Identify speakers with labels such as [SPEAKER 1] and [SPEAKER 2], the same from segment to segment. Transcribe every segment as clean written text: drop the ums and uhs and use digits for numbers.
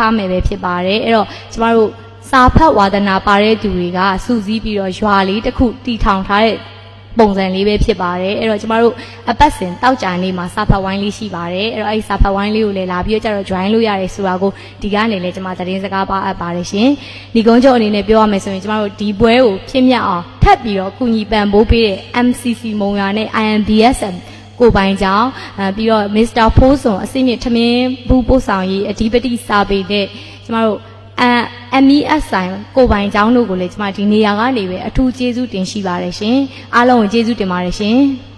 [SPEAKER 1] မယ်ပဲဖြစ်ပါတယ်အဲ့တော့ကျမတို့စာဖတ်ဝါဒနာပါတဲ့သူတွေကစူးစီးပြီးတော့ရွာလေးတစ်ခုတီထောင်ထားတဲ့ပုံစံလေးပဲဖြစ်ပါတယ်အဲ့တော့ကျမတို့အပတ်စဉ်တောက်ကြနေမှာစာဖတ်ဝိုင်းလေးရှိပါတယ်အဲ့တော့အဲ့ဒီစာဖတ်ဝိုင်းလေးကိုလည်းလာပြီးတော့ကျတော့ join လုပ်ရတယ်ဆိုတာကိုဒီကနေလည်းကျမသတင်းစကားပါအပ်ပါတယ်ရှင်ဒီကုန်းချုပ်အနေနဲ့ပြောရမယ်ဆိုရင်ကျမတို့ဒီပွဲကိုဖြစ်မြောက်အောင်ထပ်ပြီးတော့ကုညီပံ့ပိုးပေးတဲ့ MCC မုံရွာနဲ့ IMBSM ကိုပိုင်ကြောင်းပြီးတော့ Mr. ဖိုးစွန်အစိမ့်မြင့်ထမင်းဘူးပို့ဆောင်ရေးအဓိပတိစာပေတဲ့ကျမတို့MES ဆိုင်ကိုပိုင်ကျောင်းတို့ကိုလည်းကျမဒီနေရာကနေပဲအထူးကျေးဇူးတင်ရှိပါတယ်ရှင်အားလုံးကိုကျေးဇူးတင်ပါတယ်ရှင်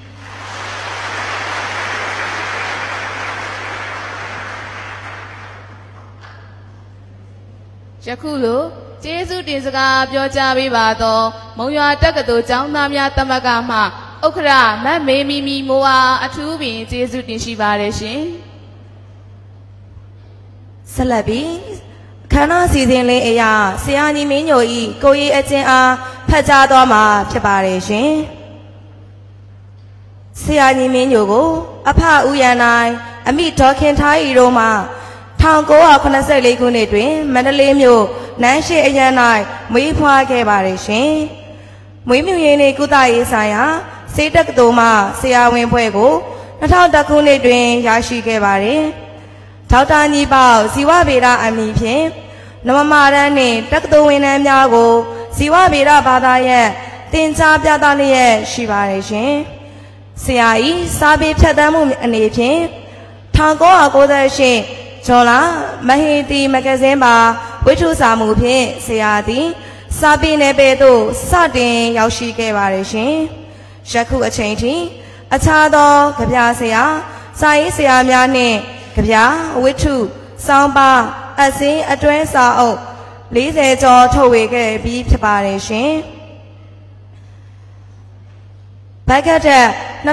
[SPEAKER 2] ယခုလိုကျေးဇူးတင်စကားပြောကြားပေးပါတော့မုံရွာတက္ကသိုလ်ကျောင်းသားများသမဂ္ဂမှဥက္ကဋ္ဌမတ်မေမီမီမိုးအားအထူးပင်ကျေးဇူးတင်ရှိပါတယ်ရှင်
[SPEAKER 3] ဆက်လက်ပြီးခန္ဓာစီစဉ်လေးအရာဆရာညီမင်းညိုဤကိုရီအချင်းအားဖတ်ကြားသွားမှာဖြစ်ပါတယ်ရှင်ဆရာညီမင်းညိုကိုအဖဦးရန်နိုင်အမိဒေါ်ခင်ထားဤတို့မှ1984ခုနှစ်တွင်မန္တလေးမြို့နန်းရှိအရန်၌မွေးဖွားခဲ့ပါတယ်ရှင်မွေးမြူရေးနှင့်ကုသရေးဆိုင်ရာစေတက္ကသိုလ်မှဆရာဝန်ဘွဲ့ကို2010ခုနှစ်တွင်ရရှိခဲ့ပါတယ်ဒေါက်တာညီပေါဇီဝဗေဒအမည်ဖြင့်နမမာရန်နှင့်တက္ကသိုလ်ဝန်ထမ်းများကိုဇီဝဗေဒဘာသာရပ်သင်ကြားပြသလျက်ရှိပါတယ်ရှင်ဆရာဤစာပေဖြတ်သန်းမှုအနေဖြင့်1998ဇွန်လမဟေတီမဂ္ဂဇင်းပါဝိထုစာမှုဖြင့်ဆရာသည်စာပေနယ်ပယ်သို့စတင်ရောက်ရှိခဲ့ပါတယ်ရှင်ယခုအချိန်ထိအခြားသောကြပြဆရာစာရေးဆရာများနှင့်ကြပြဝိထုစောင်းပါအစင်းအတွဲစာအုပ်40ကျော်ထုတ်ဝေခဲ့ပြီးဖြစ်ပါတယ်ရှင်ဘက်ကတ်တက်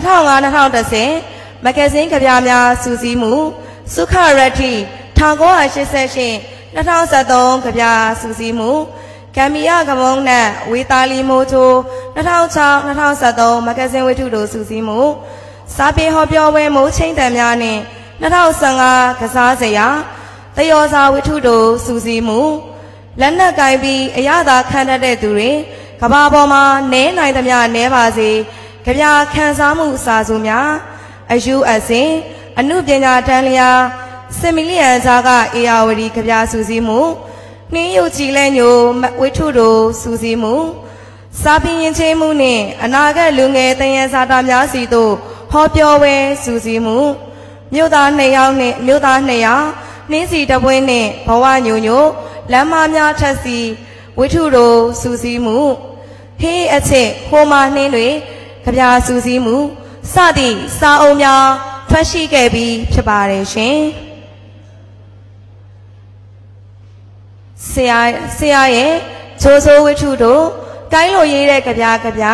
[SPEAKER 3] 2005-2010မဂ္ဂဇင်းကြပြများစူးစီးမှုစုခရတိ1988-2013ကြပြစူးစီးမှုကမ်မီယာကမုံနဲ့ဝေတာလီမိုချို2006-2013မဂ္ဂဇင်းဝိထုတို့စူးစီးမှုစာပေဟောပြောပွဲမိုးချင်းတံများနှင့်2015ကစားစရာတယောစာဝိထုတို့စူးစီးမှုလက်နက်ကင်ပြီးအရသာခံတတ်တဲ့သူတွေကဘာပေါ်မှာနဲနိုင်သမျှနဲပါစေကြပြခံစားမှုစာစုများအယူအဆင်အမှုပညာတန်းလျာ10 မီလီယံကြားကအေယာဝတီကြပြစူးစီးမှုနှင်းရုပ်ကြည်လဲညိုဝိထုတို့စူးစီးမှုစာပင်ရင်ချင်းမှုနှင့်အနာဂတ်လူငယ်တယံစာတာများစီတို့ဟောပြောပွဲစူးစီးမှုမြို့သား2ယောက်နှင့်မြို့သား2ယောက်နှင်းစီတပွင်းနှင့်ဘဝညိုညိုလမ်းမများထက်စီဝိထုတို့စူးစီးမှုဟေးအချက်ဟိုမာနှင်းတွေကြပြစူးစီးမှုစသည့်စာအုပ်များထွက်ရှိခဲ့ပြီးဖြစ်ပါတယ်ရှင်ဆရာရဲ့ချိုးဆိုးဝိထုတို့ကိုင်းလိုရေးတဲ့ကြပြ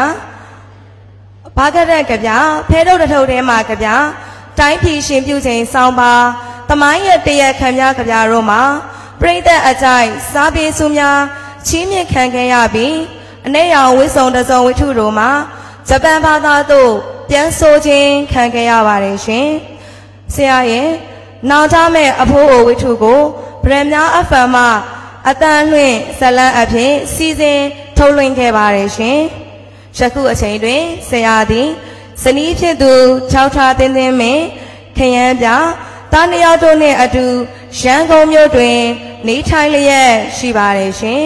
[SPEAKER 3] ဘာကတဲ့ကြပြဖဲထုတ်တထုပ်ထဲမှာကြပြတိုင်းပြည်ရှင်ပြုချိန်ဆောင်းပါသမိုင်းရဲ့တရက်ခံများကြပြတို့မှာပြိဿအကြိုက်စားပြေစုများချီးမြှင့်ခံခဲ့ရပြီးအနေရောင်ဝိစုံတစုံဝိထုတို့မှာဂျပန်ဘာသာတို့ပြန်ဆိုခြင်းခံခဲ့ရပါတယ်ရှင်ဆရာရဲ့နောင်တမဲ့အဖိုးအိုဝိထုကိုဗရမ်များအဖန်မှအတန်းလွင့်ဇလန်းအဖြစ်စီစဉ်ထုတ်လွှင့်ခဲ့ပါတယ်ရှင်ယခုအချိန်တွင်ဆရာသည်ဇနီးဖြစ်သူ6ထားတင်းတင်းမင်းခရမ်းပြတားနှစ်ယောက်တို့နှင့်အတူရန်ကုန်မြို့တွင်နေထိုင်လျက်ရှိပါတယ်ရှင်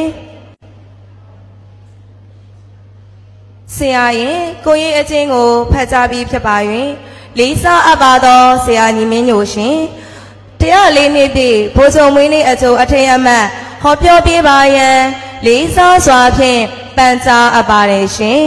[SPEAKER 3] ဆရာရဲ့ကိုကြီးအချင်းကိုဖတ်ကြားပြီးဖြစ်ပါ၍လေးစားအပ်ပါသောဆရာညီမင်းညိုရှင်104နှစ်ပြည့်ဘိုးချုံမွေးနေ့အကျိုးအထိမ်းအမှတ်ဟောပြောပေးပါရန်လေးစားစွာဖြင့်ပန်ကြားအပ်ပါတယ်ရှင်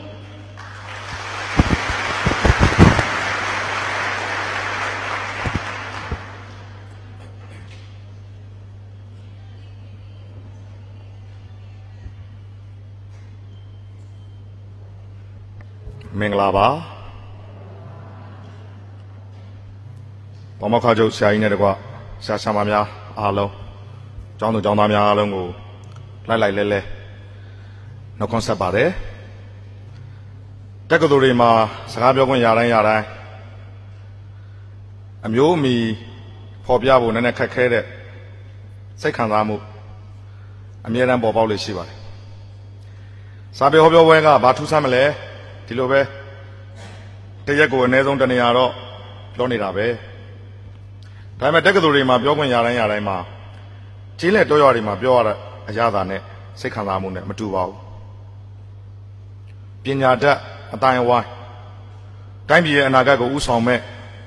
[SPEAKER 4] မင်္ဂလာပါဘာမခါကျုပ်ဆရာကြီးနဲ့တကွဆရာဆရာမများအားလုံးကျောင်းသူကျောင်းသားများအားလုံးကိုလိုက်လဲနှုတ်ခွန်းဆက်ပါတယ်တက္ကသိုလ်တွေမှာစကားပြောခွင့်ရတိုင်းအမျိုးအမီဖော်ပြဖို့နည်းနည်းခက်ခဲတဲ့စိတ်ခံစားမှုအမြဲတမ်းပေါ်ပေါက်လို့ရှိပါတယ်စာပေဟောပြောပွဲကဘာထူးဆန်းမလဲဒီလိုပဲတရက်ကိုအနည်းဆုံးတစ်နေရာတော့ပြောနေတာပဲဒါပေမဲ့တက္ကသိုလ်တွေမှာပြောခွင့်ရတိုင်းမှာကြီးလက်တော်ရွာတွေမှာပြောရတဲ့အရာသာနဲ့စိတ်ခံစားမှုနဲ့မတူပါဘူးပညာတတ်အတိုင်းအဝိုင်းတိုင်းပြည်ရဲ့အနာဂတ်ကိုဥဆောင်မဲ့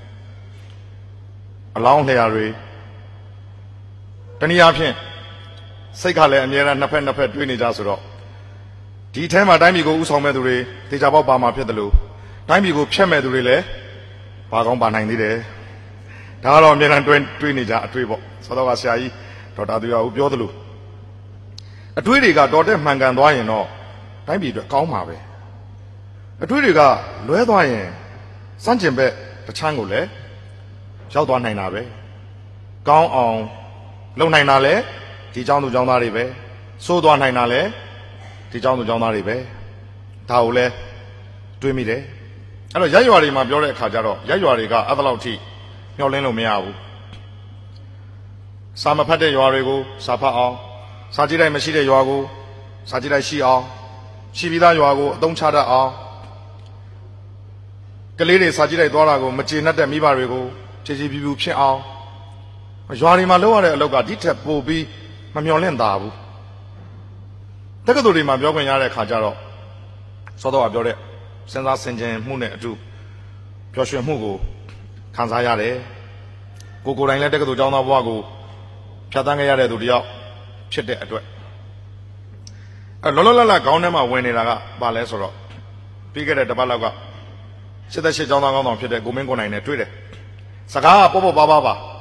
[SPEAKER 4] အလောင်းလျာတွေတနည်းအားဖြင့်စိတ်ကလည်းအမြဲတမ်းနှစ်ဖက်တွေးနေကြဆိုတော့ဒီထဲမှာတိုင်းပြည်ကိုဥဆောင်မဲ့သူတွေတေချာပေါက်ပါမှာဖြစ်တယ်လို့တိုင်းပြည်ကိုဖျက်မဲ့သူတွေလည်းပါကောင်းပါနိုင်သေးတယ်ဒါကတော့အမြဲတမ်းတွေးနေကြအတွေ့ပေါ့စောတော့ကဆရာကြီးဒေါက်တာသူရဦးပြောသလိုအတွေ့တွေကတော်တဲ့မှန်ကန်သွားရင်တော့တိုင်းပြည်အတွက်ကောင်းမှာပဲအတွေ့တွေကလွဲသွားရင်စန့်ကျင်ဘက်တချမ်းကိုလည်းရောက်သွားနိုင်တာပဲကောင်းအောင်လုပ်နိုင်တာလည်းဒီเจ้าသူเจ้าသားတွေပဲစိုးသွားနိုင်တာလည်းဒီเจ้าသူเจ้าသားတွေပဲဒါကိုလည်းတွေးမိတယ်အဲ့တော့ရက်ရွာတွေမှာပြောတဲ့အခါကျတော့ရက်ရွာတွေကအဲ့လောက်ထိမျောလင်းလို့မရဘူးစာမဖတ်တဲ့ရွာတွေကိုစာဖတ်အောင်စာကြည့်တိုင်းမရှိတဲ့ရွာကိုစာကြည့်တိုင်းရှိအောင်ရှိပြီးသားရွာကိုအသုံးချတတ်အောင်ကလေးတွေစာကြည့်တိုင်းသွားတာကိုမကျေနပ်တဲ့မိဘတွေကိုခြေခြေပြူပြူဖြစ်အောင်ရွာတွေမှာလုပ်ရတဲ့အလုပ်ကဒီထက်ပိုပြီးမမျောလင့်တာဘူးတက္ကသိုလ်တွေမှာပြောခွင့်ရတဲ့အခါကျတော့စောတော့ပြောတဲ့စဉ်းစားဆင်ခြင်မှုနဲ့အတူပျော်ရွှင်မှုကိုခံစားရတယ်ကိုယ်တိုင်လည်းတက္ကသိုလ်ကျောင်းသားဘဝကိုဖြတ်သန်းခဲ့ရတဲ့သူတယောက်ဖြစ်တဲ့အတွက်လောလောလတ်လတ်ခေါင်းထဲမှာဝင်နေတာကဘာလဲဆိုတော့ပြီးခဲ့တဲ့တစ်ပတ်လောက်က88ကျောင်းသားကောင်းဆောင်ဖြစ်တဲ့ကိုမင်းကိုနိုင်နဲ့တွေ့တယ်စကားကပေါ့ပါ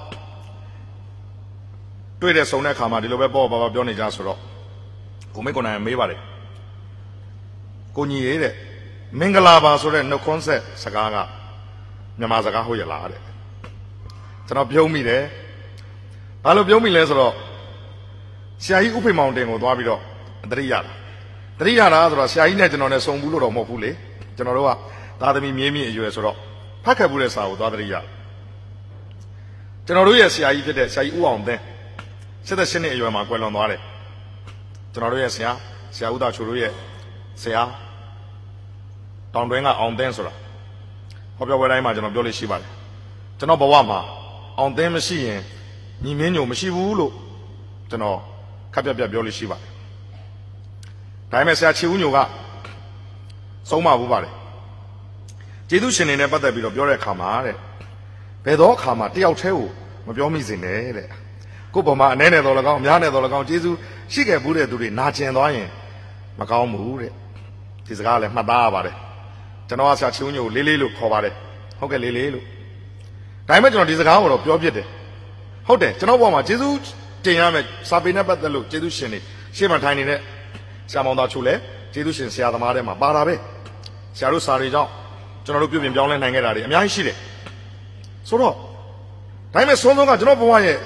[SPEAKER 4] တွေ့တဲ့ဆုံတဲ့အခါမှာဒီလိုပဲပေါ့ပါပြောနေကြဆိုတော့ကိုမင်းကိုနိုင်မေးပါတယ်ကိုညီရေးတဲ့မင်္ဂလာပါဆိုတဲ့နှုတ်ခွန်းဆက်စကားကမြန်မာစကားဟုတ်ရလားတဲ့ကျွန်တော်ပြုံးမိတယ်ဘာလို့ပြုံးမိလဲဆိုတော့ဆရာကြီးဥဖေမောင်တင်ကိုသွားပြီးတော့တတိရတာဆိုတော့ဆရာကြီးနဲ့ကျွန်တော်နဲ့စုံဘူးလို့တော့မဟုတ်ဘူးလေကျွန်တော်တို့ကသားသမီးမြေးမြင့်အရွယ်ဆိုတော့ဖတ်ခဲ့ဘူးတဲ့စာကိုသွားတတိရကျွန်တော်တို့ရဲ့ဆရာကြီးဖြစ်တဲ့ဆရာကြီးဦးအောင်သင်း78နှစ်အရွယ်မှာကွယ်လွန်သွားတယ်ကျွန်တော်တို့ရဲ့ဆရာဦးသားချိုတို့ရဲ့ဆရာတောင်တွင်းကအောင်သင်းဆိုတာဟောပြောပွဲတိုင်းမှာကျွန်တော်ပြောလို့ရှိပါတယ်ကျွန်တော်ဘဝမှာအောင်သင်းမရှိရင်ညီမင်းညိုမရှိဘူးလို့ကျွန်တော်ခပ်ပြပြောလို့ရှိပါတယ်ဒါပေမဲ့ဆရာချီဦးညိုကဆုံးမဘူးပါတယ်ကျေးဇူးရှင်တွေနဲ့ပတ်သက်ပြီးတော့ပြောတဲ့အခါမှာတဲ့ဘယ်သောအခါမှာတယောက်တည်းကိုမပြောမိစေနဲ့တဲ့ကိုယ့်ဘုံမှာအနည်းနဲ့တော်၎င်းအများနဲ့တော်၎င်းကျေးဇူးရှိခဲ့ဘူးတဲ့သူတွေနာကျင်သွားရင်မကောင်းဘူးတဲ့ဒီစကားလည်းမှတ်သားရပါတယ်ကျွန်တော်ကဆရာချီဦးညိုလေးလို့ခေါ်ပါတယ်ဟုတ်ကဲ့လေးလို့ဒါပေမဲ့ကျွန်တော်ဒီစကားကိုတော့ပြောပြတယ်ဟုတ်တယ်ကျွန်တော်ဘဝမှာကျေးဇူးတင်ရမယ်စာပေနဲ့ပတ်သက်လို့ကျေးဇူးရှင်တွေရှေ့မှာထိုင်နေတဲ့ဆရာမောင်သားချိုလည်းကျေးဇူးရှင်ဆရာသမားတွေမှာပါတာပဲဆရာတို့စာတွေကြောင့်ကျွန်တော်တို့ပြုပြင်ပြောင်းလဲနိုင်ခဲ့တာတွေအများကြီးရှိတယ်ဆိုတော့ဒါပေမဲ့ဆုံးကကျွန်တော်ဘဝရဲ့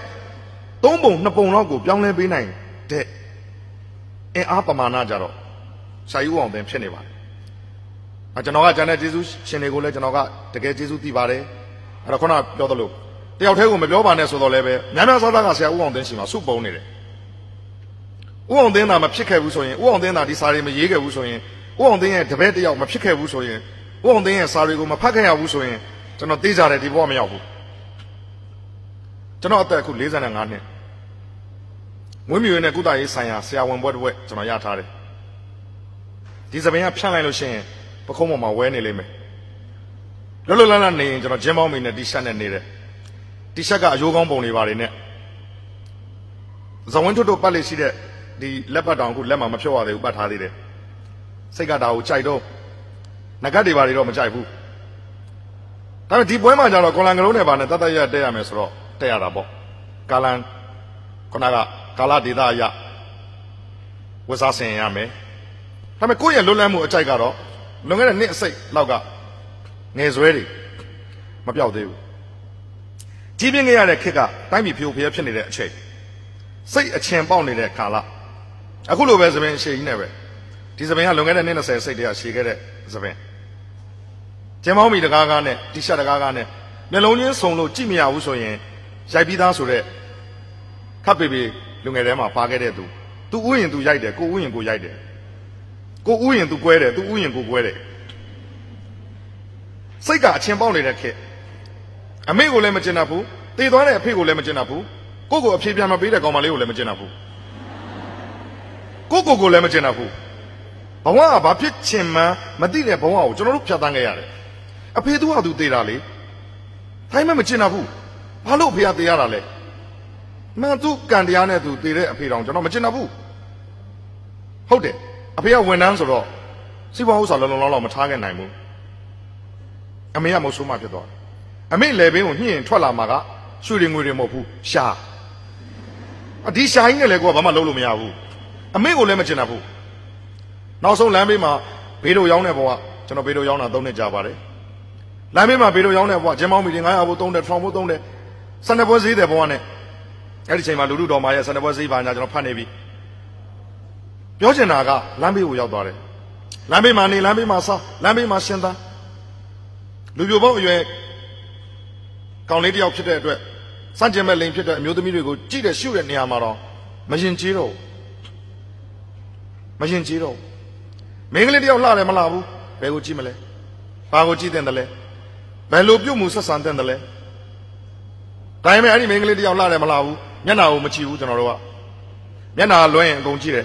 [SPEAKER 4] 3 ပုံ 2 ပုံလောက်ကိုပြောင်းလဲပေးနိုင်တဲ့အင်အားပမာဏကြတော့ဆရာကြီးဦးအောင်သင်ဖြစ်နေပါတယ်ကျွန်တော်ကကျန်တဲ့ကျေးဇူးရှင်တွေကိုလည်းကျွန်တော်ကတကယ်ကျေးဇူးတည်ပါတယ်အဲ့တော့ခုနပြောသလိုတယောက်တည်းကိုမပြောပါနဲ့ဆိုတော့လည်းပဲများများစားစားကဆရာဦးအောင်သင်ရှိမှာစုပုံနေတယ်ဦးအောင်သင်သာမဖြစ်ခဲ့ဘူးဆိုရင်ဦးအောင်သင်သာဒီစာတွေမရေးခဲ့ဘူးဆိုရင်ဦးအောင်သင်ရဲ့တပည့်တယောက်မဖြစ်ခဲ့ဘူးဆိုရင်ဦးအောင်သင်ရဲ့စာတွေကိုမဖတ်ခဲ့ရဘူးဆိုရင်ကျွန်တော်သိကြတယ်ဒီဘဝမရောက်ဘူးကျွန်တော်အသက်အခု45နှစ်ဝင်းမြူရဲ့ကုသရေးဆိုင်ရာဆရာဝန်ဘွဲ့တစ်ဘွဲ့ကျွန်တော်ရထားတယ်ဒီစပင်ကဖြန့်လိုက်လို့ရှိရင်ပခုံးပေါ်မှာဝဲနေလိမ့်မယ်လွတ်လွတ်လပ်လပ်နေရင်ကျွန်တော်ဂျင်းပေါင်းမီနဲ့တီရှပ်နဲ့နေတယ်တီရှပ်ကအယိုးကောင်းပုံတွေပါတယ်နဲ့ဇဝင်းထွတ်ပတ်လေးရှိတဲ့ဒီလက်ပတ်တောင်အခုလက်မှာမဖြုတ်ရသေးဘူးပတ်ထားသေးတယ်စိတ်ကဒါကိုကြိုက်တော့ငကတ်တွေပါတွေတော့မကြိုက်ဘူးဒါပေမဲ့ဒီပွဲမှာကျတော့ကွန်လန်ကလုံးနဲ့ပါနဲ့တတ်တရတက်ရမယ်ဆိုတော့တက်ရတာပေါ့ကာလန်ခုနကကာလဒေသအရဝတ်စားဆင်ရမယ်ဒါပေမဲ့ကိုယ့်ရဲ့လွတ်လပ်မှုအကြိုက်ကတော့လွန်ခဲ့တဲ့နှစ်အစိတ်လောက်ကငယ်ဆွဲတွေမပြောက်သေးဘူးကြီးပြင်းခဲ့ရတဲ့ခေတ်ကတိုင်းပြည်ဖြိုဖျက်ဖြစ်နေတဲ့အချိန်စိတ်အချင်ပေါက်နေတဲ့ကာလအခုလိုပဲသပင်ရှည်ကြီးနဲ့ပဲဒီသပင်ကလွန်ခဲ့တဲ့နှစ်20စိတ်တည်းကရှည်ခဲ့တဲ့သပင်ကျင်းမောင်းမီတကားကားနဲ့တီရှပ်တကားကားနဲ့မျက်လုံးချင်းစုံလို့ကြည့်မရဘူးဆိုရင်ရိုက်ပြီးသားဆိုတဲ့ခပေပေလူငယ်ထဲမှာပါခဲ့တဲ့သူဥယျင်သူရိုက်တယ်ကိုဥယျင်ကိုရိုက်တယ်ကိုဥယျင်သူကွဲတယ်သူဥယျင်ကိုကွဲတယ်စိတ်ကအချင်းပေါက်နေတဲ့ခေတ်အမေကိုလည်းမကျင်တတ်ဘူးတည်သွားတဲ့အဖေကိုလည်းမကျင်တတ်ဘူးကိုကိုအဖြေပြန်မပေးတဲ့ကောင်မလေးကိုလည်းမကျင်တတ်ဘူးကိုလည်းမကျင်တတ်ဘူးဘဝကဘာဖြစ်ချင်မှန်းမသိတဲ့ဘဝကိုကျွန်တော်တို့ဖြတ်သန်းခဲ့ရတယ်အဖေသူကသူတည်တာလေတိုင်းမကျင်တတ်ဘူးဘာလို့အဖေကတည်ရတာလဲမှန်သူကံတရားနဲ့သူတည်တဲ့အဖေတော်ကျွန်တော်မကျင်တတ်ဘူးဟုတ်တယ်အဖေကဝန်ထမ်းဆိုတော့စီးပွားဥစ္စာလုံးလုံးလောက်မထားခဲ့နိုင်ဘူးအမေကမဟုတ်ဆိုးမှဖြစ်သွားတယ်အမေလေဘင်းကိုညှင်ထွက်လာမှာကရွှေတွေငွေတွေမဟုတ်ဘူးရှာဒီရှာကြီးနဲ့လည်းကိုကဘာမှလုပ်လို့မရဘူးအမေကိုလည်းမကျင်တတ်ဘူးနောက်ဆုံးလမ်းဘေးမှာဘေးတို့ရောင်းတဲ့ဘဝကျွန်တော်ဘေးတို့ရောင်းတာ3နှစ်ကြာပါတယ်လမ်းဘေးမှာဘေးတို့ရောင်းတဲ့ဘဝဂျင်းမောင်းမီတင်900ဘို့3တယ်ထောင်ဘို့3တယ်စနေပွဲဈေးတဲ့ဘဝနဲ့အဲ့ဒီချိန်မှာလူလူတော်မရဲ့စနေပွဲဈေးပါညာကျွန်တော်ဖတ်နေပြီပြောချင်တာကလမ်းဘေးကိုရောက်သွားတယ်လမ်းဘေးမှာနေလမ်းဘေးမှာစားလမ်းဘေးမှာရှင်းသားလူပြိုပေါင်းအရွယ်ကောင်လေးတယောက်ဖြစ်တဲ့အတွက်စန့်ကျင်မဲ့လိန်ဖြစ်တဲ့အမျိုးသမီးတွေကိုကြည့်တဲ့ရှုတဲ့နေရာမှာတော့မရင်ကျေးတော့မင်းကလေးတယောက်လှတယ်မလှဘူးဘယ်ကိုကြည့်မလဲဘာကိုကြည့်တဲ့တယ်လဲဘယ်လိုပြုတ်မှုဆက်ဆံတဲ့တယ်လဲဒါပေမဲ့အဲ့ဒီမင်းကလေးတယောက်လှတယ်မလှဘူးမျက်နှာကိုမကြည့်ဘူးကျွန်တော်တို့ကမျက်နှာလွှဲရင်အကုန်ကြည့်တယ်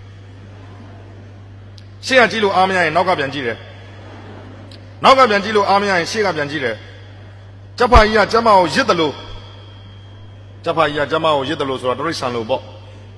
[SPEAKER 4] ရှေ့ကကြည့်လို့အားမရရင်နောက်ကပြန်ကြည့်တယ်နောက်ကပြန်ကြည့်လို့အားမရရင်ရှေ့ကပြန်ကြည့်တယ်ကျဖာကြီးကကျမကိုရစ်တယ်လို့ဆိုတော့တရိษံလို့ပေါ့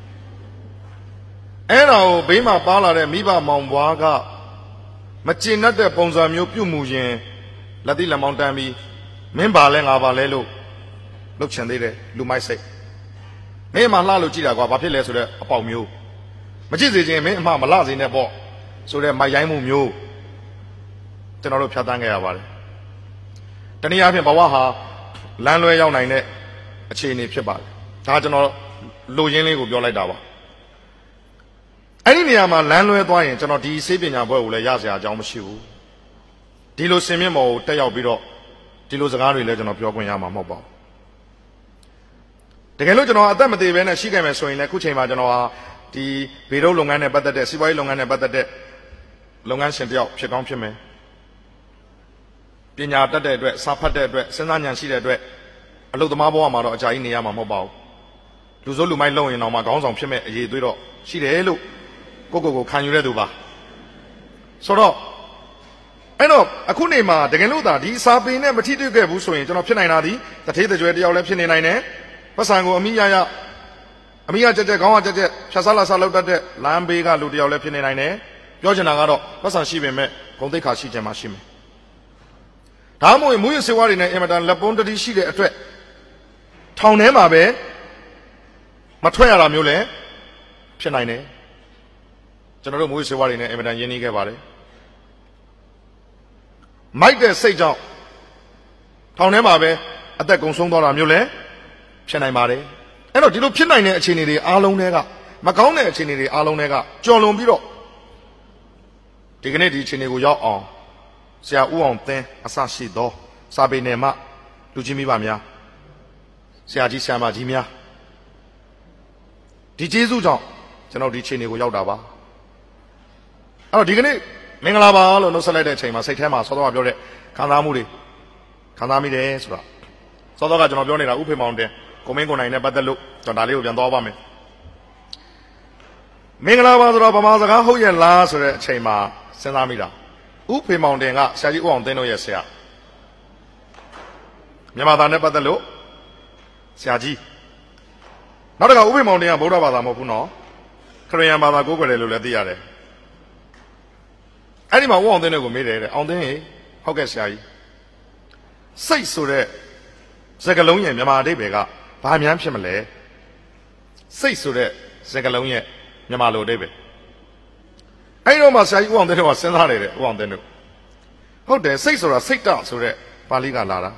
[SPEAKER 4] အဲ့ဒါကိုဘေးမှာပါလာတဲ့မိဘမောင်ဘွားကမကျင်တတ်တဲ့ပုံစံမျိုးပြုတ်မှုရင်လက်တိလက်မောင်းတန်းပြီးမင်းပါလဲငါပါလဲလို့လှုပ်ချင်သေးတယ်လူမိုက်စိတ်မင်းမှလှလို့ကြည့်တာကွာဘာဖြစ်လဲဆိုတော့အပေါက်မျိုးမကြည့်စေခြင်းမင်းအမှမလှစေနဲ့ပေါ့ဆိုတော့မိုက်ရိုင်းမှုမျိုးကျွန်တော်တို့ဖြတ်သန်းခဲ့ရပါတယ်တနည်းအားဖြင့်ဘဝဟာလမ်းလွဲရောက်နိုင်တဲ့အခြေအနေဖြစ်ပါတယ်ဒါကျွန်တော်လူရင်းလေးကိုပြောလိုက်တာပါအဲ့ဒီနေရာမှာလမ်းလွဲသွားရင်ကျွန်တော်ဒီစေပညာဘွဲကိုလည်းရစရာအကြောင်းမရှိဘူးဒီလိုစင်မြင့်မော်ကိုတက်ရောက်ပြီးတော့ဒီလိုစကားတွေလည်းကျွန်တော်ပြောခွင့်ရမှာမဟုတ်ပါဘူးတကယ်လို့ကျွန်တော်အသက်မသေးဘဲနဲ့ရှိခဲ့မယ်ဆိုရင်လည်းခုချိန်မှာကျွန်တော်ဟာဒီဗေဒုလုပ်ငန်းနဲ့ပတ်သက်တဲ့စီးပွားရေးလုပ်ငန်းနဲ့ပတ်သက်တဲ့လုပ်ငန်းရှင်တယောက်ဖြစ်ကောင်းဖြစ်မယ်ပညာတတ်တဲ့အတွက်စာဖတ်တဲ့အတွက်စဉ်းစားဉာဏ်ရှိတဲ့အတွက်အလုပ်သမားဘဝမှာတော့အကြာကြီးနေရမှာမဟုတ်ပါဘူးလူစိုးလူမိုက်လုံရင်တော့မှခေါင်းဆောင်ဖြစ်မဲ့အရေးသွေးတော့ရှိတယ်လို့ကိုခံယူတဲ့သူပါဆိုတော့အဲ့တော့အခုနေမှာတကယ်လို့သာဒီစာပေနဲ့မထိတွေ့ခဲ့ဘူးဆိုရင်ကျွန်တော်ဖြစ်နိုင်တာဒီတထေးတကြွယ်တယောက်လည်းဖြစ်နေနိုင်တယ်ပတ်စံကိုအမိရကြက်ခေါင်းကကြက်ဖြတ်စားလာစားလောက်တတ်တဲ့လမ်းဘေးကလူတယောက်လည်းဖြစ်နေနိုင်တယ်ပြောချင်တာကတော့ပတ်စံရှိပေမဲ့ဂုဏ်သိက္ခာရှိခြင်းမှရှိမယ်ဒါမှမဟုတ်မူရစေဝါတွေနဲ့အင်မတန်လက်ပွန်းတတိရှိတဲ့အတွက်ထောင်ထဲမှာပဲမထွက်ရတာမျိုးလည်းဖြစ်နိုင်တယ်ကျွန်တော်တို့မူရစေဝါတွေနဲ့အင်မတန်ရင်းနှီးခဲ့ပါတယ်မိုက်တဲ့စိတ်ကြောင့်ထောင်ထဲမှာပဲအသက်ကုန်ဆုံးသွားတာမျိုးလည်းဖြစ်နိုင်ပါတယ်အဲ့တော့ဒီလိုဖြစ်နိုင်တဲ့အခြေအနေတွေအားလုံးတွေကမကောင်းတဲ့အခြေအနေတွေအားလုံးတွေကကြော်လွန်ပြီးတော့ဒီကနေ့ဒီအခြေအနေကိုရောက်အောင်ဆရာဦးအောင်သင်းအစရှိသောစာပေနယ်မှလူကြီးမိဘများဆရာကြီးဆရာမကြီးများဒီကျေးဇူးကြောင့်ကျွန်တော်ဒီအခြေအနေကိုရောက်တာပါအဲ့တော့ဒီကနေ့မင်္ဂလာပါလို့နှုတ်ဆက်လိုက်တဲ့အချိန်မှာစိတ်ထဲမှာစောစောကပြောတဲ့ခံစားမှုတွေခံစားမိတယ်ဆိုတာစောစောကကျွန်တော်ပြောနေတာဥဖေမောင်တင်ကိုမင်းကိုနိုင်နဲ့ပတ်သက်လို့ကျွန်တော်ဒါလေးကိုပြန်သွားပါမယ်မင်္ဂလာပါဆိုတော့ဗမာစကားဟုတ်ရဲ့လားဆိုတဲ့အချိန်မှာစဉ်းစားမိတာဥဖေမောင်တင်ကဆရာကြီးဦးအောင်သင်းတို့ရဲ့ဆရာမြန်မာသားနဲ့ပတ်သက်လို့ဆရာကြီးနောက်တစ်ခါဥဖေမောင်တင်ကဗုဒ္ဓဘာသာမဟုတ်ဘူးနော်ခရစ်ယာန်ဘာသာကိုးကွယ်တယ်လို့လည်းသိရတယ်အဲ့ဒီမှာဦးအောင်သင်းတို့ကိုမေးတယ်တဲ့အောင်သင်းဟေဟုတ်ကဲ့ဆရာကြီးစိတ်ဆိုတဲ့စကားလုံးရဲ့မြန်မာအဓိပ္ပာယ်ကဘာများဖြစ်မလဲစိတ်ဆိုတဲ့စကားလုံးရဲ့မြန်မာလိုအဓိပ္ပာယ်အဲ့တော့မှဆရာကြီးဦးအောင်သင်းတို့ကစဉ်းစားနေတယ်ဦးအောင်သင်းတို့ဟုတ်တယ်စိတ်ဆိုတာစိတ်တဆိုတဲ့ပါဠိကလာတာ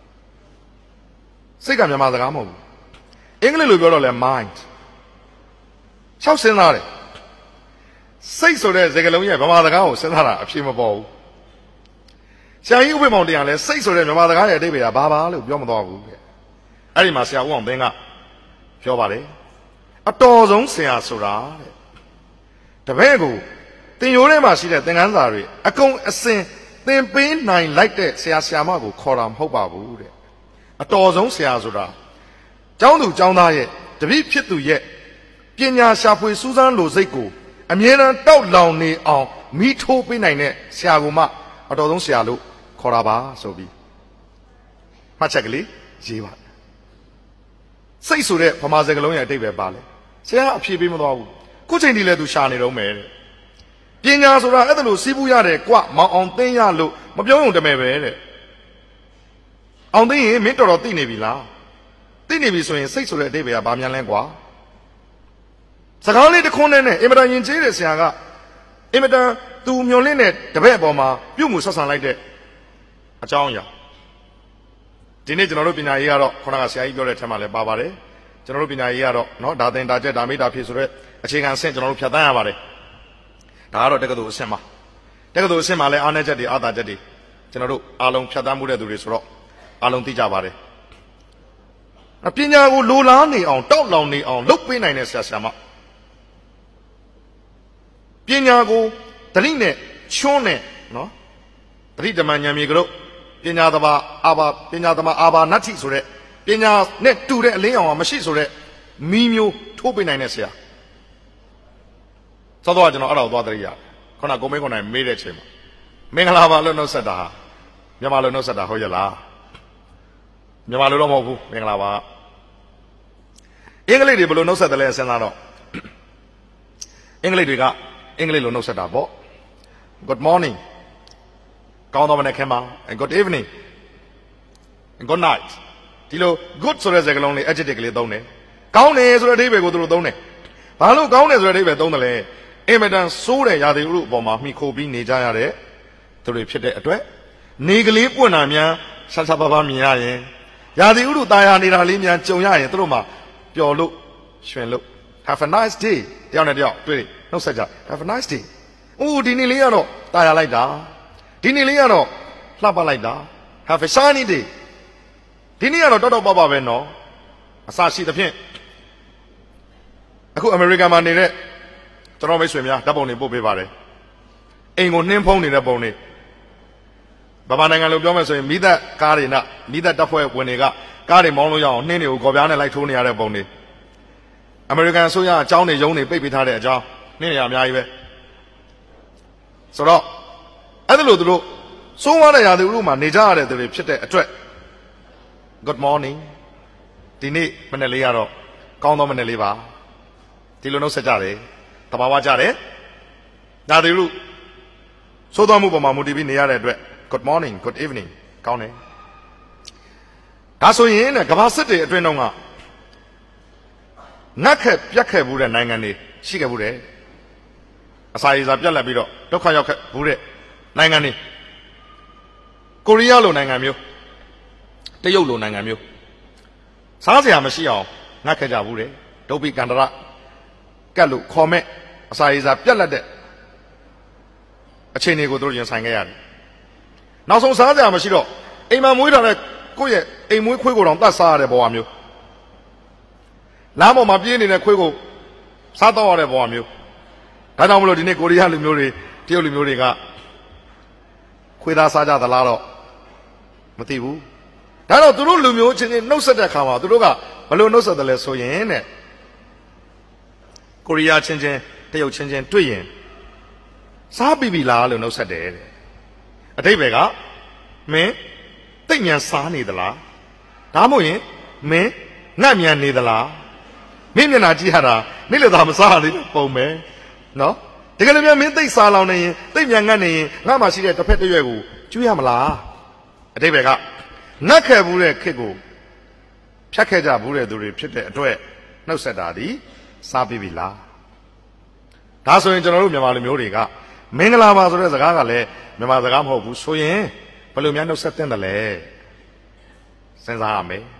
[SPEAKER 4] စိတ်ကမြန်မာစကားမဟုတ်ဘူးအင်္ဂလိပ်လိုပြောတော့လဲ mind ၆စဉ်းစားတယ်စိတ်ဆိုတဲ့စကားလုံးရဲ့ဗမာစကားကိုစဉ်းစားတာအဖြစ်မပေါ်ဘူးဆရာကြီးဥပ္ပေမောင်တရားလဲစိတ်ဆိုတဲ့မြန်မာစကားရဲ့အဓိပ္ပာယ်ကဘာလို့ပြောမသွားဘူးတဲ့အဲ့ဒီမှာဆရာဦးအောင်သင်းကရွပြောပါတယ်အတော်ဆုံးဆရာဆိုတာတဲ့တပည့်ကိုသင်ရိုးထဲမှာရှိတဲ့သင်ခန်းစာတွေအကုန်အစင်သင်ပေးနိုင်လိုက်တဲ့ဆရာဆရာမကိုခေါ်တာမဟုတ်ပါဘူးတဲ့အတော်ဆုံးဆရာဆိုတာကျောင်းသူကျောင်းသားရဲ့တပည့်ဖြစ်သူရဲ့ပညာရှာဖွေစူးစမ်းလိုစိတ်ကိုအမြဲတမ်းတောက်လောင်နေအောင်မိထိုးပေးနိုင်တဲ့ဆရာကိုမှအတော်ဆုံးဆရာလို့ခေါ်တာပါဆိုပြီးမှတ်ချက်ကလေးရေးပါစိတ်ဆိုတဲ့ဗမာစကားလုံးရဲ့အတိတ်ပဲပါလေဆရာအဖြေပေးမသွားဘူးခုချိန်ဒီလဲသူရှာနေတော့မယ်တဲ့ပညာဆိုတာအဲ့ဒါလို့စီးပူးရတယ်ကွမောင်အောင်သိရလို့မပြောုံတမယ်ပဲတဲ့အောင်သိရင်မင်းတော်တော်သိနေပြီလားသိနေပြီဆိုရင်စိတ်ဆိုတဲ့အတိတ်ပဲကဘာများလဲကွာစကားလေးတစ်ခွန်းနဲ့အင်မတန်ယဉ်ကျေးတဲ့ဆရာကအင်မတန်သူမျောလင့်တဲ့တပည့်အပေါ်မှာပြုမှုဆက်ဆံလိုက်တဲ့အကြောင်းအရာဒီနေ့ကျွန်တော်တို့ပညာရေးကတော့ခုနကဆရာကြီးပြောတဲ့အထက်မှာလည်းပါပါတယ်ကျွန်တော်တို့ပညာရေးကတော့เนาะဒါသင်ဒါကျက်ဒါမေးဒါဖြေဆိုတဲ့အခြေခံအဆင့်ကျွန်တော်တို့ဖြတ်သန်းရပါတယ်ဒါကတော့တက္ကသိုလ်အဆင့်မှာတက္ကသိုလ်အဆင့်မှာလည်းအားနည်းချက်တွေအားသာချက်တွေကျွန်တော်တို့အားလုံးဖြတ်သန်းမှုတဲ့သူတွေဆိုတော့အားလုံးသိကြပါတယ်ပညာကိုလိုလားနေအောင်တောက်လောင်နေအောင်လုပ်ပေးနိုင်တဲ့ဆရာဆရာမပညာကိုတတိနဲ့ချွန်းနဲ့နော်တတိဓမ္မဉာဏ်မြေကလို့ပညာသဘာအာဘာနတ္ထိဆိုတဲ့ပညာနဲ့တူတဲ့အလင်းအောင်မရှိဆိုတဲ့မီးမျိုးထိုးပေးနိုင်တဲ့ဆရာသောတော့ကျွန်တော်အဲ့ဒါကိုသွားတရိယာခုနကိုမင်းကိုနိုင်မေးတဲ့အချိန်မှာမင်္ဂလာပါလို့နှုတ်ဆက်တာမြန်မာလိုနှုတ်ဆက်တာဟုတ်ရဲ့လားမြန်မာလိုတော့မဟုတ်ဘူးမင်္ဂလာပါအင်္ဂလိပ်တွေဘယ်လိုနှုတ်ဆက်တယ်လဲစဉ်းစားတော့အင်္ဂလိပ်တွေကအင်္ဂလိပ်လိုနှုတ်ဆက်တာပေါ့ Good morning ကောင်းသောမနက်ခင်းပါ and good evening and good night ဒီလို good ဆိုတဲ့စကားလုံးလေး adjective ကလေးသုံးတယ်ကောင်းတယ်ဆိုတဲ့အဓိပ္ပာယ်ကိုသူတို့သုံးတယ်ဘာလို့ကောင်းတယ်ဆိုတဲ့အဓိပ္ပာယ်သုံးတယ်လဲအင်မတန်စိုးတဲ့ရာသီဥတုအပေါ်မှာမှီခိုပြီးနေကြရတဲ့သူတွေဖြစ်တဲ့အတွက်နေကလေးပွင့်တာများဆက်ဆက်ပါးပါးမြင်ရရင်ရာသီဥတုတာယာနေတာလေးများကြုံရရင်သူတို့မှပျော်လို့ရွှင်လို့ have a nice day တယောက်နဲ့တယောက်တွေ့နှုတ်ဆက်ကြ have a nice day အိုးဒီနေ့လေးကတော့တာယာလိုက်တာဒီနေ့လေးကတော့လှပလိုက်တာ have a shiny day ဒီနေ့ကတော့တော်တော်ပပပဲနော်အစရှိသဖြင့်အခုအမေရိကန်မှာနေတဲ့ကျွန်တော်မိတ်ဆွေများဓာတ်ပုံတွေပို့ပေးပါတယ်အိမ်ကိုနှင်းဖုံးနေတဲ့ပုံတွေဗမာနိုင်ငံလိုပြောမယ်ဆိုရင်မိသက်ကားတွေနဲ့မိသက်တပ်ဖွဲ့ဝင်တွေကကားတွေမောင်းလို့ရအောင်နှင်းတွေကိုကော်ပြားနဲ့လိုက်ထိုးနေရတဲ့ပုံတွေအမေရိကန်အစိုးရအကြောင်းတွေရုံးတွေပိတ်ပေးထားတဲ့အကြောင်းနှင်းတွေအများကြီးပဲဆိုတော့အဲ့ဒါလို့သူတို့စိုးဝါးတဲ့ရာသီဥတုမှာနေကြရတဲ့သူတွေဖြစ်တဲ့အတွက် Good morning ဒီနေ့မနေ့လေးကတော့ကောင်းသောမနေ့လေးပါဒီလိုနှုတ်ဆက်ကြတယ်တဘာဝကြတယ်ဒါတွေလို့သိုးတော်မှုပေါ်မှာမူတည်ပြီးနေရတဲ့အတွက် Good morning good evening ကောင်းတယ်ဒါဆိုရင်ကမ္ဘာစစ်တွေအတွင်းတော့ကငတ်ခက်ပြတ်ခဲ့ဘူးတဲ့နိုင်ငံတွေရှိခဲ့ဘူးတဲ့အစာရေစာပြတ်လက်ပြီးတော့ဒုက္ခရောက်ခဲ့ဘူးတဲ့နိုင်ငံတွေကိုရီးယားလိုနိုင်ငံမျိုးတရုတ်လိုနိုင်ငံမျိုးစားစရာမရှိအောင်ငတ်ခဲ့ကြဘူးတဲ့ဒုပိကန္တရကတ်လို့ခေါ်မဲ့အစာရေစာပြတ်လက်တဲ့အခြေအနေကိုတို့ရင်ဆိုင်ခဲ့ရတယ်နောက်ဆုံးစားစရာမရှိတော့အိမ်မှာမွေးထားတဲ့ကိုယ့်ရဲ့အိမ်မွေးခွေးကိုတောင်တတ်စားရတဲ့ဘဝမျိုးလမ်းပေါ်မှာပြေးနေတဲ့ခွေးကိုစားတော့ရတဲ့ဘဝမျိုးဒါကြောင့်မလို့ဒီနေ့ကိုရီးယားလူမျိုးတွေတရုတ်လူမျိုးတွေကခွေးသားစားကြသလားတော့မသိဘူးဒါတော့သူတို့လူမျိုးချင်းချင်းနှုတ်ဆက်တဲ့အခါမှာသူတို့ကဘယ်လိုနှုတ်ဆက်တယ်လဲဆိုရင်တဲ့ကိုရီးယားချင်းချင်းတရုတ်ချင်းချင်းတွေ့ရင်စားပြီပြီလားလို့နှုတ်ဆက်တယ်တဲ့အတိတ်ပဲကမင်းတိတ်မြန်စားနေသလားဒါမှမဟုတ်ရင်မင်းငတ်မြန်နေသလားမင်းမျက်နှာကြည့်ရတာနေ့လည်းသာမစားရသေးပုံပဲနော်တကယ်လို့များမင်းသိတ်စားလောင်နေရင်သိတ်မြန်ငတ်နေရင်ငါမှရှိတဲ့တစ်ဖက်တစ်ရွက်ကိုကျွေးရမလားအတိတ်ပဲကငတ်ခဲ့ဘူးတဲ့ခစ်ကိုဖြတ်ခဲ့ကြဘူးတဲ့သူတွေဖြစ်တဲ့အတွက်နှုတ်ဆက်တာဒီစားပြီပြီလားဒါဆိုရင်ကျွန်တော်တို့မြန်မာလူမျိုးတွေကမင်္ဂလာပါဆိုတဲ့စကားကလည်းမြန်မာစကားမဟုတ်ဘူးဆိုရင်ဘယ်လိုများနှုတ်ဆက်သင့်တယ်လဲစဉ်းစားရမယ်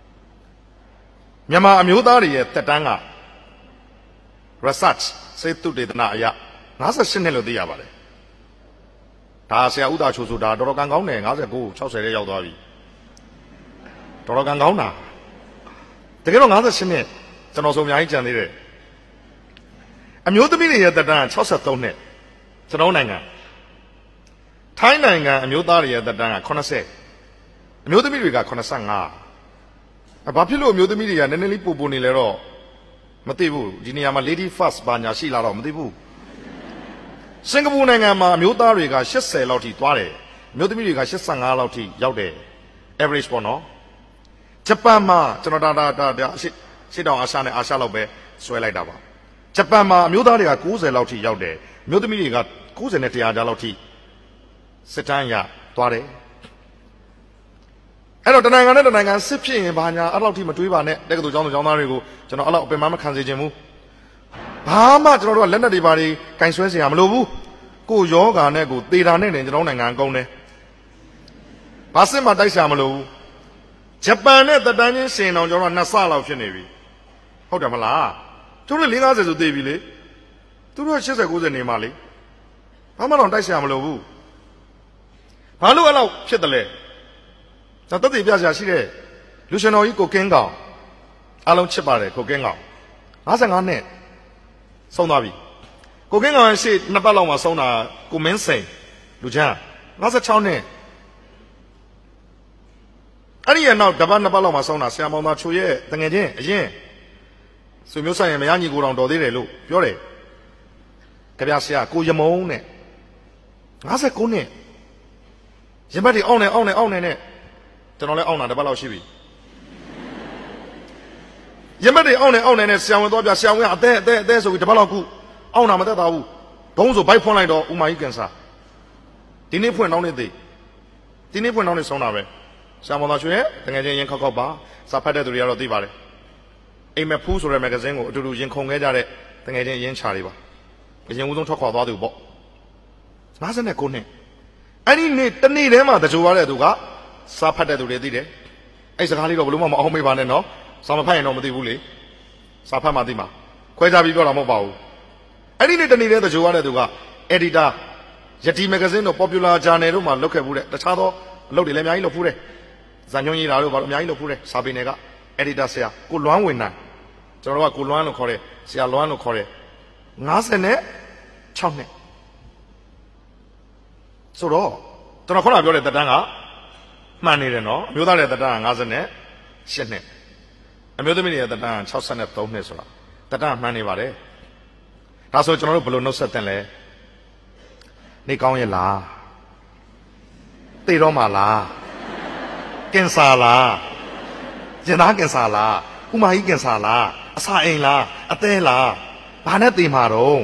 [SPEAKER 4] မြန်မာအမျိုးသားတွေရဲ့တက်တန်းက research စေတုတေသနအရ58နှစ်လို့သိရပါတယ်ဒါဆရာဥဒါချိုဆိုတာတော်တော်ကံကောင်းတယ်59 60တဲ့ရောက်သွားပြီတော်တော်ကံကောင်းတာတကယ်တော့58နှစ်ကျွန်တော်ဆိုအများကြီးကြံသေးတယ်အမျိုးသမီးတွေရဲ့တက်တန်း63နှစ်ကျွန်တော်နိုင်ငံထိုင်းနိုင်ငံအမျိုးသားတွေရဲ့တက်တန်းက80အမျိုးသမီးတွေက85ဘာဖြစ်လို့အမျိုးသမီးတွေကနည်းနည်းလေးပို့နေလဲတော့မသိဘူးဒီနေရာမှာ lady first ဘာညာရှိလာတော့မသိဘူးစင်ကာပူနိုင်ငံမှာအမျိုးသားတွေက80လောက်ထိသွားတယ်အမျိုးသမီးတွေက85လောက်ထိရောက်တယ် average ပေါ့နော်ဂျပန်မှာကျွန်တော်ဒါရှစ်တောင်အာရှနဲ့အာရှလောက်ပဲဆွဲလိုက်တာပါဂျပန်မှာအမျိုးသားတွေက90လောက်ထိရောက်တယ်အမျိုးသမီးတွေက90နဲ့100ကြားလောက်ထိစစ်တမ်းရသွားတယ်အဲ့တော့တနိုင်ငံနဲ့တနိုင်ငံစစ်ဖြစ်ရင်ဘာညာအဲ့လောက်ထိမတွေးပါနဲ့တက္ကသိုလ်ကျောင်းသူကျောင်းသားတွေကိုကျွန်တော်အဲ့လောက်အပင်မခံစေချင်ဘူးဘာမှကျွန်တော်တို့ကလက်နက်တွေပါတွေကင်ဆွဲเสียမလိုဘူးကိုယောဂါနဲ့ကိုသေတာနဲ့တင်ကျွန်တော်နိုင်ငံအကုန်တယ်ဘာစစ်မှတိုက်เสียမလိုဘူးဂျပန်နဲ့တတန်းချင်းရှင်အောင်ကျွန်တော်2ဆလောက်ဖြစ်နေပြီဟုတ်တယ်မလားသူတို့50ဆိုသေပြီလေသူတို့80 90နေမှလေဘာမှတော့တိုက်เสียမလိုဘူးဘာလို့အဲ့လောက်ဖြစ်တယ်လဲဒါတသက်ပြစရာရှိတဲ့လူရှင်တော်ကြီးကိုကင်းကောင်အားလုံးချစ်ပါတယ်ကိုကင်းကောင်55နှစ်ဆုံးသွားပြီကိုကင်းကောင်ရဲ့ရှေ့2ပတ်လောက်မှဆုံးတာကိုမင်းစိန်လူချမ်း56နှစ်အဲ့ဒီရဲ့နောက်2ပတ်လောက်မှဆုံးတာဆရာမောင်သားချိုရဲ့တငယ်ချင်းအရင်ဆွေမျိုးဆိုင်ရင်မရညီကိုတောင်တော်သေးတယ်လို့ပြောတယ်ကြပြဆရာကိုရမုံနဲ့59နှစ်ရမတ်တွေအောင်းနေနဲ့ကျွန်တော်လည်းအောင်းတာ2ပတ်လောက်ရှိပြီရမတ်တွေအောင်းနေနဲ့ဆရာဝန်သွားပြဆရာဝန်ကအသေးဆိုပြီး2ပတ်လောက်ခုအောင်းတာမသက်သာဘူးဒုံးဆိုဘိုက်ဖွင့်လိုက်တော့ဥမာကြီးကင်ဆာဒီနေ့ဖွင့်တော့နေသေးဒီနေ့ဖွင့်တော့နေဆုံးတာပဲဆရာမောင်သားရွှေတကယ်ချင်းရင်ခောက်ပါစာဖတ်တဲ့သူတွေကတော့သိပါတယ်အိမ်မက်ဖူးဆိုတဲ့မဂ္ဂဇင်းကိုအတူတူရင်ခုန်ခဲ့ကြတဲ့တကယ်ချင်းရင်ချာတွေပါအရင်ဦးဆုံးထွက်ခွာသွားသူပေါ့59နှစ်အဲ့ဒီနေ့တနေ့တည်းမှာတကြိုရတဲ့သူကစာဖတ်တဲ့သူတွေသိတယ်အဲ့စကားလေးတော့ဘလို့မှမအောင်မေးပါနဲ့နော်စာမဖတ်ရင်တော့မသိဘူးလေစာဖတ်မှသိမှာခွဲခြားပြီးပြောတာမဟုတ်ပါဘူးအဲ့ဒီနေ့တနေ့တည်းတကြိုရတဲ့သူက editor ယတိမဂ္ဂဇင်းတို့ popular journal တို့မှာလုပ်ခဲ့ဘူးတဲ့တခြားသောအလုပ်တွေလည်းအများကြီးလုပ်ဖူးတယ်ဇာညွှန်းရေးတာတို့ဘာလို့အများကြီးလုပ်ဖူးတယ်စာပေနယ်က editor ဆရာကိုလွမ်းဝင်နိုင်ကျွန်တော်တို့ကကိုလွမ်းလို့ခေါ်တယ်ဆရာလွမ်းလို့ခေါ်တယ်56နှစ်ဆိုတော့ကျွန်တော်ခုနပြောတဲ့တက်တန်းကမှန်နေတယ်နော်အမျိုးသားရဲ့တက်တန်းက58နှစ်အမျိုးသမီးရဲ့တက်တန်းက63နှစ်ဆိုတာတက်တန်းမှန်နေပါတယ်ဒါဆိုကျွန်တော်တို့ဘယ်လိုနှုတ်ဆက်တင်လဲနေကောင်းရဲ့လားသိတော့မှာလားကင်ဆာလားကျင်သားကင်ဆာလားဥမာကြီးကင်ဆာလားအစာအိမ်လားအသေးလားဘာနဲ့သိမှာတော့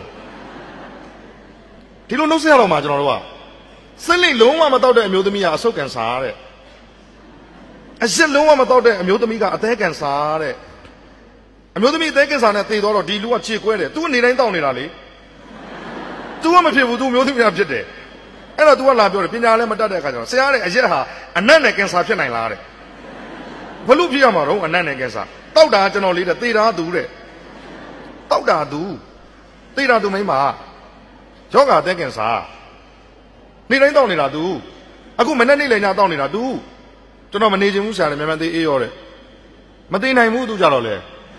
[SPEAKER 4] ဒီလိုနှုတ်ဆက်ရတော့မှာကျွန်တော်တို့ကစက်လိတ်လုံးဝမတော့တဲ့အမျိုးသမီးကအဆုတ်ကင်ဆာတဲ့အရှက်လုံးဝမတော့တဲ့အမျိုးသမီးကအသေးကင်ဆာတဲ့အမျိုးသမီးအသေးကင်ဆာနဲ့သေတော့ဒီလူကခြေကွဲတယ်သူကနေတိုင်းတောက်နေတာလေသူကမဖြစ်ဘူးသူမျိုးသမီးကဖြစ်တယ်အဲ့တော့ तू ကလာပြောတယ်ပညာလည်းမတတ်တဲ့အခါကျတော့ဆရာတဲ့အရက်ဟာအနတ်နဲ့ကင်ဆာဖြစ်နိုင်လားတဲ့ဘလို့ဖြစ်ရမှာတော့အနတ်နဲ့ကင်ဆာတောက်တာကျွန်တော်လေးတဲ့သေတာသူတဲ့တောက်တာသူသေတာသူမိန်းမယောဂအသက်ကင်ဆာနေတိုင်းတောက်နေတာသူအခုမနေ့နေ့လည်းညတောက်နေတာသူကျွန်တော်မနေချင်ဘူးဆရာလည်းမြန်မြန်သေးအေးရောတဲ့မသိနိုင်ဘူးသူကြတော့လေ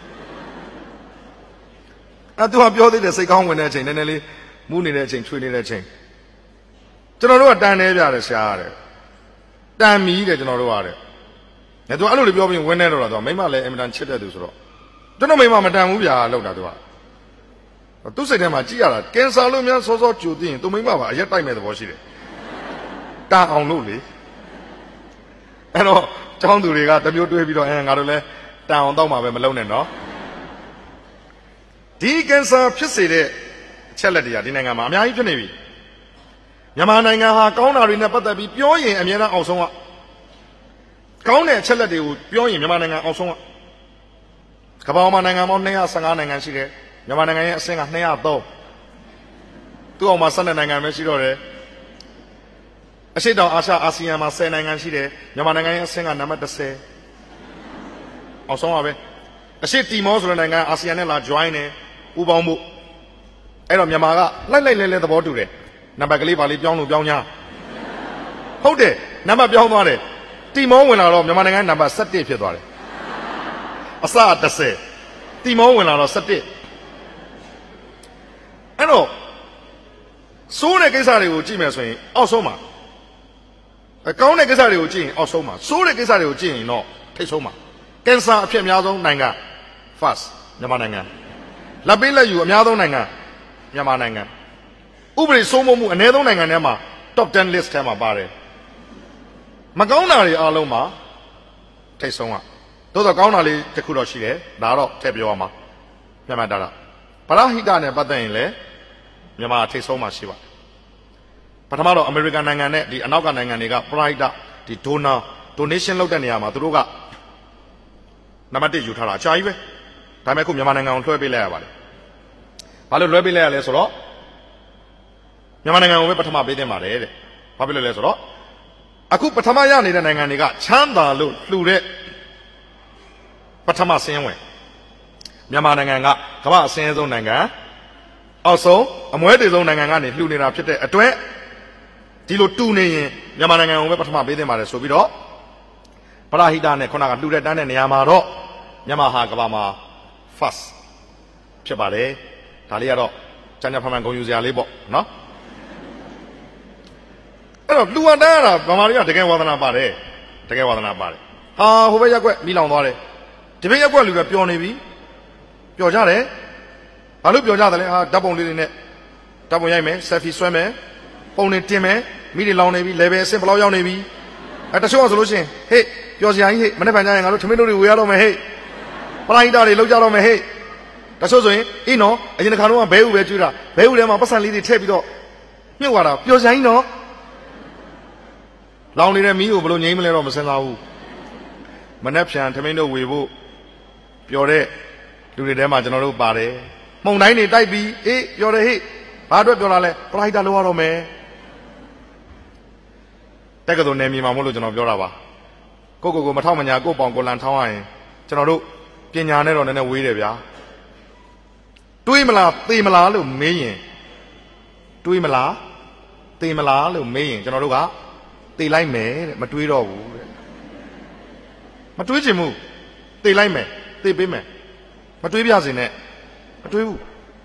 [SPEAKER 4] အဲ့ तू ကပြောသေးတယ်စိတ်ကောင်းဝင်တဲ့အချိန်နည်းနည်းလေးမူးနေတဲ့အချိန်ချွေနေတဲ့အချိန်ကျွန်တော်တို့ကတန်နေပြတယ်ဆရာတဲ့တန်မီတဲ့ကျွန်တော်တို့ကတဲ့ငါတို့အဲ့လိုလေးပြောပြီးဝင်းနေတော့တော့မိမလည်းအင်မတန်ချစ်တဲ့သူဆိုတော့ကျွန်တော်မိမမတန်ဘူးဗျာလောက်တာသူကသူ့စိတ်ထဲမှာကြည့်ရတာကင်ဆာလို့များစောစောကြိုသိရင်သူမိမပါအရက်တိုက်မဲ့သဘောရှိတယ်တန်အောင်လို့လေအဲ့တော့ကျောင်းသူတွေကတမျိုးတွေးပြီးတော့ငါတို့လည်းတန်အောင်တော့မှပဲမလုံးနဲ့နော်ဒီကင်ဆာဖြစ်စေတဲ့အချက်လက်တွေကဒီနိုင်ငံမှာအများကြီးဖြစ်နေပြီမြန်မာနိုင်ငံဟာကောင်းတာတွေနဲ့ပတ်သက်ပြီးပြောရင်အများအားအောင်ဆုံးကကောင်းတဲ့အချက်လက်တွေကိုပြောရင်မြန်မာနိုင်ငံအောင်ဆုံးကကမ္ဘာမှာနိုင်ငံပေါင်း215နိုင်ငံရှိတယ်မြန်မာနိုင်ငံရဲ့အဆင့်က203သူ့အောင်မှာ12နိုင်ငံပဲရှိတော့တယ်အရှေ့တောင်အာရှအာဆီယံမှာ10နိုင်ငံရှိတယ်မြန်မာနိုင်ငံရဲ့အဆင့်ကနံပါတ်10အောင်ဆုံးပါပဲအရှေ့တီမောဆိုတဲ့နိုင်ငံအာဆီယံနဲ့လာ join တယ်ပူးပေါင်းမှုအဲ့တော့မြန်မာကလိုက်လဲသဘောတူတယ်နံပါတ်ကလေးပါလေးပြောင်းလို့ပြောင်း냐ဟုတ်တယ်နံပါတ်ပြောင်းသွားတယ်တီမောဝင်လာတော့မြန်မာနိုင်ငံနံပါတ်17ဖြစ်သွားတယ်အစ30 တီမောဝင်လာတော့17အဲ့တော့စိုးတဲ့ကိစ္စတွေကိုကြည့်မယ်ဆိုရင်အောက်ဆုံးမှာကောင်းတဲ့ကိစ္စတွေကိုကြည့်ရင်အောက်ဆုံးမှာစိုးတဲ့ကိစ္စတွေကိုကြည့်ရင်တော့ထိပ်ဆုံးမှာကင်ဆာအဖြစ်အများဆုံးနိုင်ငံ first မြန်မာနိုင်ငံလက်ပေးလက်ယူအများဆုံးနိုင်ငံမြန်မာနိုင်ငံဥပဒေစိုးမိုးမှုအနည်းဆုံးနိုင်ငံထဲမှာ top 10 list ထဲမှာပါတယ်မကောင်းတာတွေအားလုံးမှာထိပ်ဆုံးอ่ะသို့တော့ကောင်းတာလေးတစ်ခုတော့ရှိတယ်ဒါတော့ထည့်ပြောရမှာမြန်မာတာပရဟိတနဲ့ပတ်သက်ရင်လည်းမြန်မာထိပ်ဆုံးမှာရှိပါပထမတော့အမေရိကန်နိုင်ငံနဲ့ဒီအနောက်ကနိုင်ငံတွေကပရဟိတဒီ donation လုပ်တဲ့နေရာမှာသူတို့ကနံပါတ်1ယူထားတာအကြာကြီးပဲဒါပေမဲ့ခုမြန်မာနိုင်ငံကိုလွှဲပေးလိုက်ရပါတယ်ဘာလို့လွှဲပေးလိုက်ရလဲဆိုတော့မြန်မာနိုင်ငံကိုပဲပထမပေးတင်ပါတယ်တဲ့ဘာဖြစ်လို့လဲဆိုတော့အခုပထမရနေတဲ့နိုင်ငံတွေကချမ်းသာလို့လှူတဲ့ပထမဆင်းဝင်မြန်မာနိုင်ငံကကမ္ဘာအဆင်းဆုံးနိုင်ငံအောက်ဆုံးအမွဲတေဆုံးနိုင်ငံကနေလှူနေတာဖြစ်တဲ့အတွက်ဒီလိုတူနေရင်မြန်မာနိုင်ငံကိုပဲပထမပေးတင်ပါတယ်ဆိုပြီးတော့ပရဟိတနဲ့ခုနကလှူတဲ့တန်းတဲ့နေရာမှာတော့မြန်မာဟာကမ္ဘာမှာ first ဖြစ်ပါတယ်ဒါလေးကတော့ကျန်ကျဖန်ဖန်ဂုဏ်ယူစရာလေးပေါ့နော်အဲ့တော့လှူအပ်တန်းရတာဗမာတွေကတကယ်ဝါသနာပါတယ်တကယ်ဝါသနာပါတယ်ဟာဟိုဘက်ရက်ွက်မိလောင်သွားတယ်ဒီဘက်ရက်ွက်လူတွေပျော်နေပြီပျော်ကြတယ်ဘာလို့ပျော်ကြတယ်လဲဟာဓာတ်ပုံလေးတွေနဲ့ဓာတ်ပုံရိုက်မယ်ဆယ်ဖီဆွဲမယ်ပုံတွေတင်မယ်မိတွေလောင်နေပြီ level အဆင့်ဘယ်လောက်ရောက်နေပြီအဲတချို့ကဆိုလို့ရှိရင်ဟေ့ပျော်စရာကြီးဟေ့မနေ့ကညရင်ငါတို့ထမင်းတို့တွေဝေရတော့မယ်ဟေ့ပလာဟိတာတွေလောက်ကြတော့မယ်ဟေ့တချို့ဆိုရင်အေးနော်အရင်တစ်ခါတော့ဘဲဥပဲကျွေးတာဘဲဥထဲမှာပတ်စံလေးတွေထည့်ပြီးတော့မြုပ်သွားတာပျော်စရာကြီးနော်လောင်နေတဲ့မီးကိုဘယ်လိုငြိမ်းမလဲတော့မစင်စားဘူးမနေ့ဖြန်ထမင်းတို့ဝေဖို့ပျော်တဲ့လူတွေထဲမှာကျွန်တော်တို့ပါတယ်မှုန်တိုင်းတွေတိုက်ပြီးအေးပျော်တယ်ဟေ့ဘာအတွက်ပျော်လာလဲပလာဟိတာလောက်ရတော့မယ်တက်ကတော်နယ်မြေမှာမို့လို့ကျွန်တော်ပြောတာပါကိုမထောက်မညာကိုပေါင်ကိုလန်ထောင်းရရင်ကျွန်တော်တို့ပညာနဲ့တော့နည်းနည်းဝေးတယ်ဗျာတွေးမလားသေမလားလို့မေးရင်တွေးမလားသေမလားလို့မေးရင်ကျွန်တော်တို့ကသေလိုက်မယ်တဲ့မတွေးတော့ဘူးတဲ့မတွေးချင်ဘူးသေလိုက်မယ်သေပေးမယ်မတွေးပြစင်နဲ့မတွေးဘူး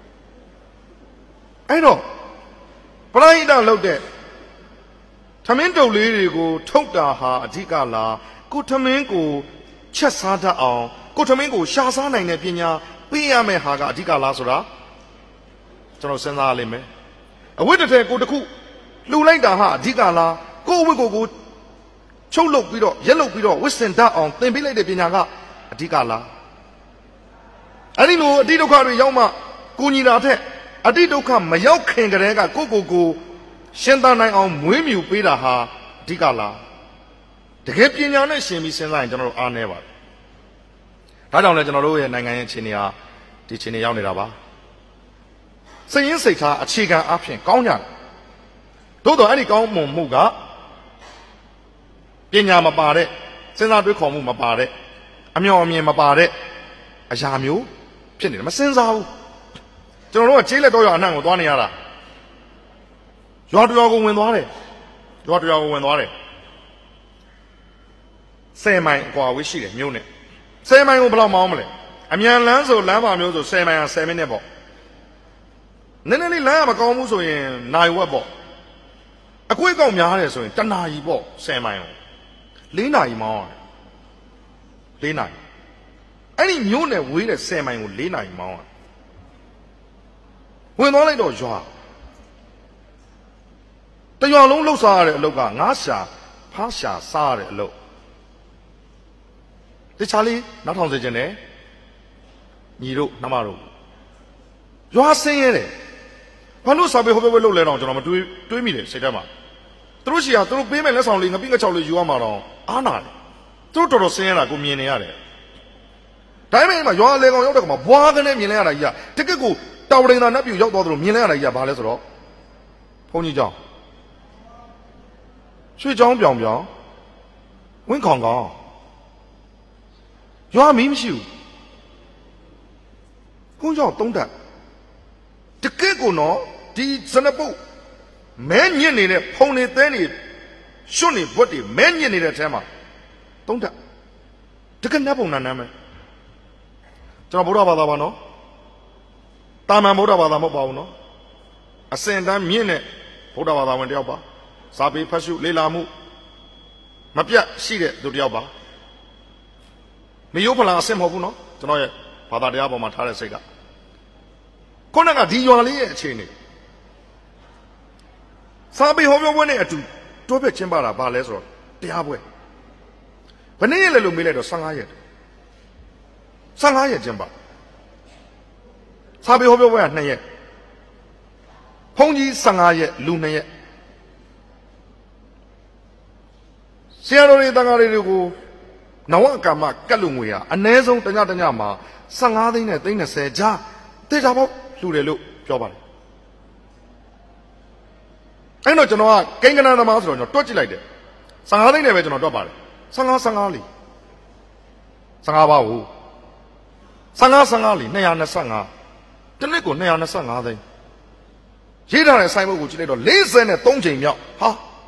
[SPEAKER 4] အဲ့တော့ပရိဟိတလုပ်တဲ့ထမင်းတုပ်လေးတွေကိုထုတ်တာဟာအဓိကလားကိုထမင်းကိုချက်စားတတ်အောင်ကိုထမင်းကိုရှာစားနိုင်တဲ့ပညာပေးရမယ့်ဟာကအဓိကလားဆိုတာကျွန်တော်စဉ်းစားရလိမ့်မယ်အဝိတ္တတဲ့ကိုတခုလှူလိုက်တာဟာအဓိကလားကိုအဝိကိုချုပ်လုပ်ပြီးတော့ရက်လုပ်ပြီးတော့ဝစ်စင်တတ်အောင်သင်ပေးလိုက်တဲ့ပညာကအဓိကလားအဲ့ဒီလိုအတိဒုက္ခတွေရောက်မှကိုညီတာထက်အတိဒုက္ခမရောက်ခင်ကတည်းကကိုရှင်သန်နိုင်အောင်မွေးမြူပေးတာဟာအဓိကလားတကယ်ပညာနဲ့ရှင်ပြီးစဉ်းစားရင်ကျွန်တော်တို့အားနည်းပါတယ်ဒါကြောင့်လည်းကျွန်တော်တို့ရဲ့နိုင်ငံရဲ့အခြေအနေဟာဒီအခြေအနေရောက်နေတာပါစိတ်ရင်းစိတ်ထားအခြေခံအဖြစ်ကောင်းကြတယ်သို့တော်အဲ့ဒီကောင်းမွန်မှုကပညာမပါတဲ့စဉ်းစားတွေးခေါ်မှုမပါတဲ့အမျှော်အမြင်မပါတဲ့အရာမျိုးဖြစ်နေတယ်မစဉ်းစားဘူးကျွန်တော်တို့ကကျေးလက်တော့ရအနှံ့ကိုသွားနေရတာရွာတရွာကိုဝင်သွားတယ်10 မိုင်အကွာဝေးရှိတယ်မြို့နဲ့10 မိုင်ကိုဘယ်လောက်မောင်းမလဲအမြန်လမ်းဆိုလမ်းပါမျိုးဆို10 မိုင်ဟာ10 မိနစ်ပေါ့နည်းနည်းလေးလမ်းကမကောင်းဘူးဆိုရင်နိုင်ဝက်ပေါ့အကွေးကောက်များတယ်ဆိုရင်တနာရီပေါ့10 မိုင်ကို4 နာရီမောင်းရတယ်4 နာရီအဲ့ဒီမြို့နဲ့ဝေးတဲ့10 မိုင်ကို4 နာရီမောင်းရတယ်ဝင်သွားလိုက်တော့ရွာတရွာလုံးလှုပ်ရှားရတဲ့အလုပ်ကငါးရှာဖားရှာစားရတဲ့အလုပ်တခြားလေးနောက်ထောင်စေခြင်းနဲ့ညီတို့နှမတို့ရွာဆင်းရဲတယ်ဘာလို့စာပေဟိုဘက်လှုပ်လဲတော့ကျွန်တော်မတွေးမိတယ်စိတ်ထဲမှာသူတို့ရှိရသူတို့ပေးမဲ့လက်ဆောင်လေးငပိငချောက်လေးယူရမှာတော့အားနာတယ်သူတို့တော်ဆင်းရဲတာကိုမြင်နေရတယ်ဒါပေမဲ့ရွာလေကောင်ရောက်တဲ့ကောင်မှာဘွားကနေမြင်လဲရတာကြီးကတကက်ကိုတောင်ပရိန်သာနတ်ပြူရောက်သွားသလိုမြင်လဲရတာကြီးကဘာလဲဆိုတော့ဘုန်းကြီးเจ้าရွှေเจ้าပြောင်ဝင်းခေါင်ကောင်ရွာမီးမရှိဘူးဘုန်းကြီး3 တက်တကက်ကိုနော်ဒီစနပုတ်မဲညစ်နေတဲ့ဖုန်နေသဲနေရွှွတ်နေဘွက်တွေမဲညစ်နေတဲ့အထဲမှာ3 တက်တကက်နတ်ပုံနာနမ်းမယ်ကျွန်တော်ဗုဒ္ဓဘာသာပါနော်တာမန်ဗုဒ္ဓဘာသာမဟုတ်ပါဘူးနော်အစင်တန်းမြင့်တဲ့ဗုဒ္ဓဘာသာဝင်တယောက်ပါစာပေဖတ်ရှုလေ့လာမှုမပြတ်ရှိတဲ့သူတယောက်ပါမယိုးဖလာအစင်မဟုတ်ဘူးနော်ကျွန်တော်ရဲ့ဘာသာတရားပေါ်မှာထားတဲ့စိတ်ကခုနကဒီရွာလေးရဲ့အခြေအနေစာပေဟောပြောပွဲနဲ့အတူတွဲဖက်ကျင်းပတာဘာလဲဆိုတော့တရားပွဲဘယ်နည်းလဲလို့မေးလိုက်တော့15ရက်15ရက်ကျင်းပစာပေဟောပြောပွဲက2ရက်ဘုန်းကြီး15ရက်လူ2ရက်ဆရာတော်တွေတန်ခါးတွေကိုနဝကမ္မကတ်လူငွေဟာအ ਨੇ ဆုံးတညမှာ15သိန်းနဲ့30ကြားတေချာပေါက်လှူတယ်လို့ပြောပါတယ်အဲ့တော့ကျွန်တော်ကကိန်းကနသမားဆိုတော့ကျွန်တော်တွက်ကြည့်လိုက်တယ်15သိန်းနဲ့ပဲကျွန်တော်တွက်ပါတယ်15လီ15ပါဘူး15လီ225တစ်နှစ်ကို225သိန်းရေးထားတဲ့ဆိုင်ဘုတ်ကိုကြည့်လိုက်တော့43ချိန်မြောက်ဟာ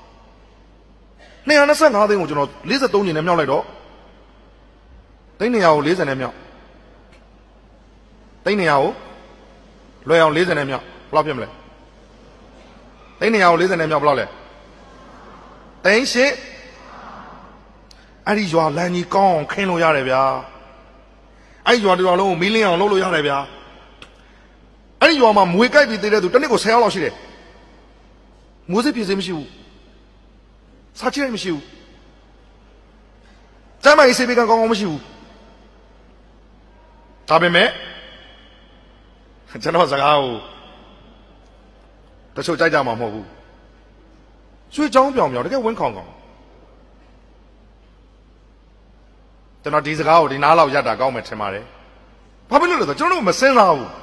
[SPEAKER 4] 225သိန်းကိုကျွန်တော်43ချိန်နဲ့မြောက်လိုက်တော့သိန်း200ကို40နဲ့မြောက်သိန်း200ကိုလွယ်အောင်40နဲ့မြောက်ဘယ်လောက်ဖြစ်မလဲသိန်း200ကို40နဲ့မြောက်ဘယ်လောက်လဲသိန်း8အဲ့ဒီရွာလမ်းကြီးကောင်းအောင်ခင်းလို့ရတယ်ဗျာအဲ့ဒီရွာတစ်ရွာလုံးကိုမီးလင်းအောင်လုပ်လို့ရတယ်ဗျာအဲ့ဒီရွာမှာမွေကြိုက်ပြီးတည်တဲ့သူတစ်နှစ်ကို10ယောက်လောက်ရှိတယ်မိုးစစ်ပြည်စည်းမရှိဘူးစားချိမရှိဘူးကျမ်းမာရေးစေဘေးကကောင်းကောင်းမရှိဘူးဒါပေမဲ့ကျွန်တော်စကားကိုတချို့ကြိုက်ကြမှာမဟုတ်ဘူးရွှေချောင်းပြောင်ပြောင်တကယ်ဝင်းခေါင်ခေါင်ကျွန်တော်ဒီစကားကိုဒီနားလောက်ရတာကောင်းမယ်ထင်ပါတယ်ဘာဖြစ်လို့လဲဆိုတော့ကျွန်တော်တို့မစင်စားဘူး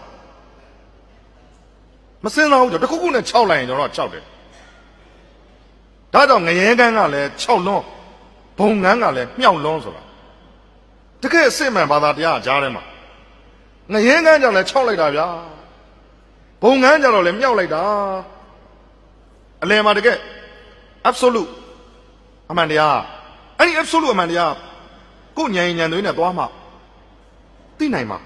[SPEAKER 4] တခုခုနဲ့6လိုက်ရင်ကျွန်တော်6တယ်ဒါကြောင့်ငရဲကန်းကလည်း6လွန်းဘုံငန်းကလည်းမြောက်လွန်းဆိုတာတကယ်အစစ်မှန်ဘာသာတရားကြားထဲမှာငရဲကန်းကြောင့်လည်း6လိုက်တာဗျာဘုံငန်းကြောင့်လည်းမြောက်လိုက်တာအလယ်မှာတကယ် absolute အမှန်တရားအဲ့ဒီ absolute အမှန်တရားကိုဉာဏ်သွေးနဲ့သွားမှသိနိုင်မှာ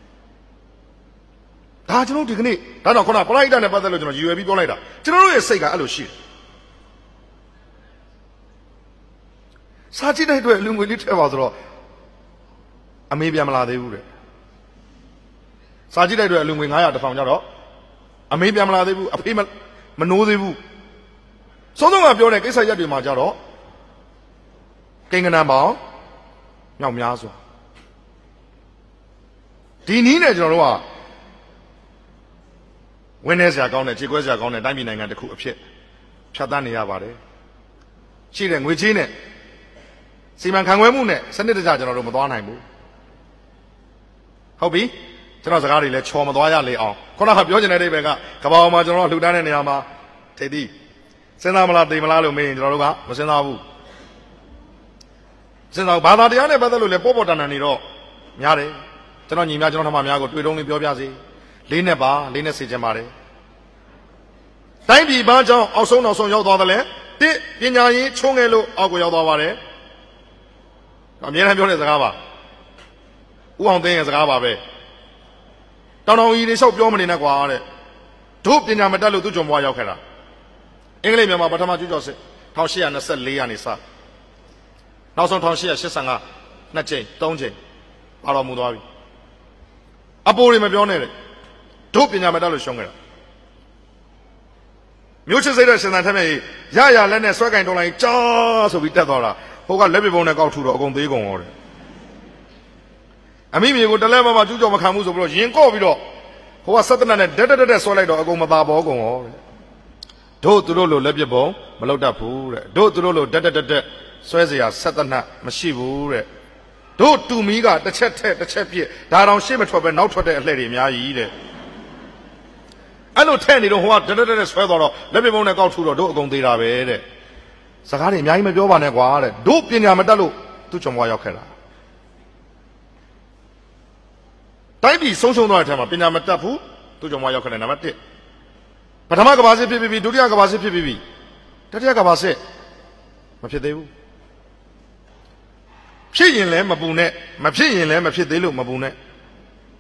[SPEAKER 4] ဒါကျွန်တော်ဒီကနေ့ဒါတော့ခုနပရိဒတ်နဲ့ပတ်သက်လို့ကျွန်တော်ရည်ရွယ်ပြီးပြောလိုက်တာကျွန်တော်တို့ရဲ့စိတ်ကအဲ့လိုရှိတယ်စာကြည့်တဲ့အတွက်လူငွေလေးထည့်ပါဆိုတော့အမေပြန်မလာသေးဘူးတဲ့စာကြည့်တဲ့အတွက်လူငွေ900 1000ကျတော့အမေပြန်မလာသေးဘူးအဖေမနိုးသေးဘူးဆုံးဆုံးကပြောတဲ့ကိစ္စရက်တွေမှာကျတော့ကိန်းကနန်းပေါင်းမြောက်များစွာဒီနည်းနဲ့ကျွန်တော်တို့ကဝင်းနေစရာကောင်းတဲ့ခြေခွဲစရာကောင်းတဲ့တိုင်းပြည်နိုင်ငံတစ်ခုအဖြစ်ဖြတ်သန်းနေရပါတယ်ရှိတဲ့ငွေချေးနဲ့စီမံခန့်ခွဲမှုနဲ့စနစ်တကျကျွန်တော်တို့မသွားနိုင်ဘူးဟုတ်ပြီကျွန်တော်စကားတွေလည်းချော်မသွားရလေအောင်ခုနကပြောချင်တဲ့အိဗယ်ကကဘာပေါ်မှာကျွန်တော်လှူဒန်းတဲ့နေရာမှာထိပ်သီးစဉ်းစားမလားသိမလားလို့မေးရင်ကျွန်တော်တို့ကမစဉ်းစားဘူးစဉ်းစားဘာသာတရားနဲ့ပတ်သက်လို့လည်းပေါ်ပေါ်တန်တန်နေတော့များတယ်ကျွန်တော်ညီမကျွန်တော်ထမများကိုတွေ့တုံးလေးပြောပြစီလေးနဲ့စေချင်ပါတယ်တိုင်းပြည်ဘာကြောင့်အောက်ဆုံးနောက်ဆုံးရောက်သွားတယ်လဲတစ်ပညာရေးချုံးငယ်လို့အောက်ကိုရောက်သွားပါတယ်အမြဲတမ်းပြောတဲ့စကားပါဥအောင်သိန်းရဲ့စကားပါပဲတောင်ကြီးတွေလျှောက်ပြောမနေနဲ့ကွာတဲ့တို့ပညာမတတ်လို့သူ့ကြုံဘွားရောက်ခဲ့တာအင်္ဂလိပ်မြန်မာပထမကျူးကျော်စစ်1824ကနေစနောက်ဆုံး1885 2ကြိမ်3ကြိမ်ပါတော်မူသွားပြီအပိုးတွေမပြောနဲ့တဲ့တို့ပညာမတတ်လို့ရှုံးခဲ့တာမျိုးချစ်စိတ်တဲ့ရှင်သန်ထက်မြက်ရလက်နဲ့ဆွဲကင်တော်လိုက်ကြားဆိုပြီးတက်သွားတာဟိုကလက်ပြပုံနဲ့ကောက်ထူတော့အကုန်သေးကုန်ရောတယ်အမိမြေကိုတလဲမကျူးကျော်မခံဘူးဆိုပြီးတော့ရင်ကော့ပြီးတော့ဟိုကဆက်တနတ်နဲ့တက်ဆွဲလိုက်တော့အကုန်မသာပေါ်ကုန်ရောတဲ့တို့သူတို့လိုလက်ပြပုံမလောက်တတ်ဘူးတဲ့တို့သူတို့လိုတက်ဆွဲเสียဆက်တနတ်မရှိဘူးတဲ့တို့တူမီးကတစ်ချက်ထက်တစ်ချက်ပြည့်ဒါတောင်ရှေ့မထွက်ပဲနောက်ထွက်တဲ့အလှည့်တွေအများကြီးတဲ့အဲ့လိုထဲ့နေတော့ဟိုကတက်ဆွဲသွားတော့လက်ပြပုံနဲ့ကောက်ထူတော့တို့အကုန်သေးတာပဲတဲ့စကားတွေအများကြီးမပြောပါနဲ့ကွာတဲ့တို့ပညာမတတ်လို့သူ့ချော်မွားရောက်ခဲ့တာတိုင်းပြည်ဆုံးရှုံးသွားတဲ့အထက်မှာပညာမတတ်ဘူးသူ့ချော်မွားရောက်ခဲ့တယ်နံပါတ်1ပထမကဘာစစ်ဖြစ်ပြီးဒုတိယကဘာစစ်ဖြစ်ပြီးတတိယကဘာစစ်မဖြစ်သေးဘူးဖြစ်ရင်လည်းမပူနဲ့မဖြစ်ရင်လည်းမဖြစ်သေးလို့မပူနဲ့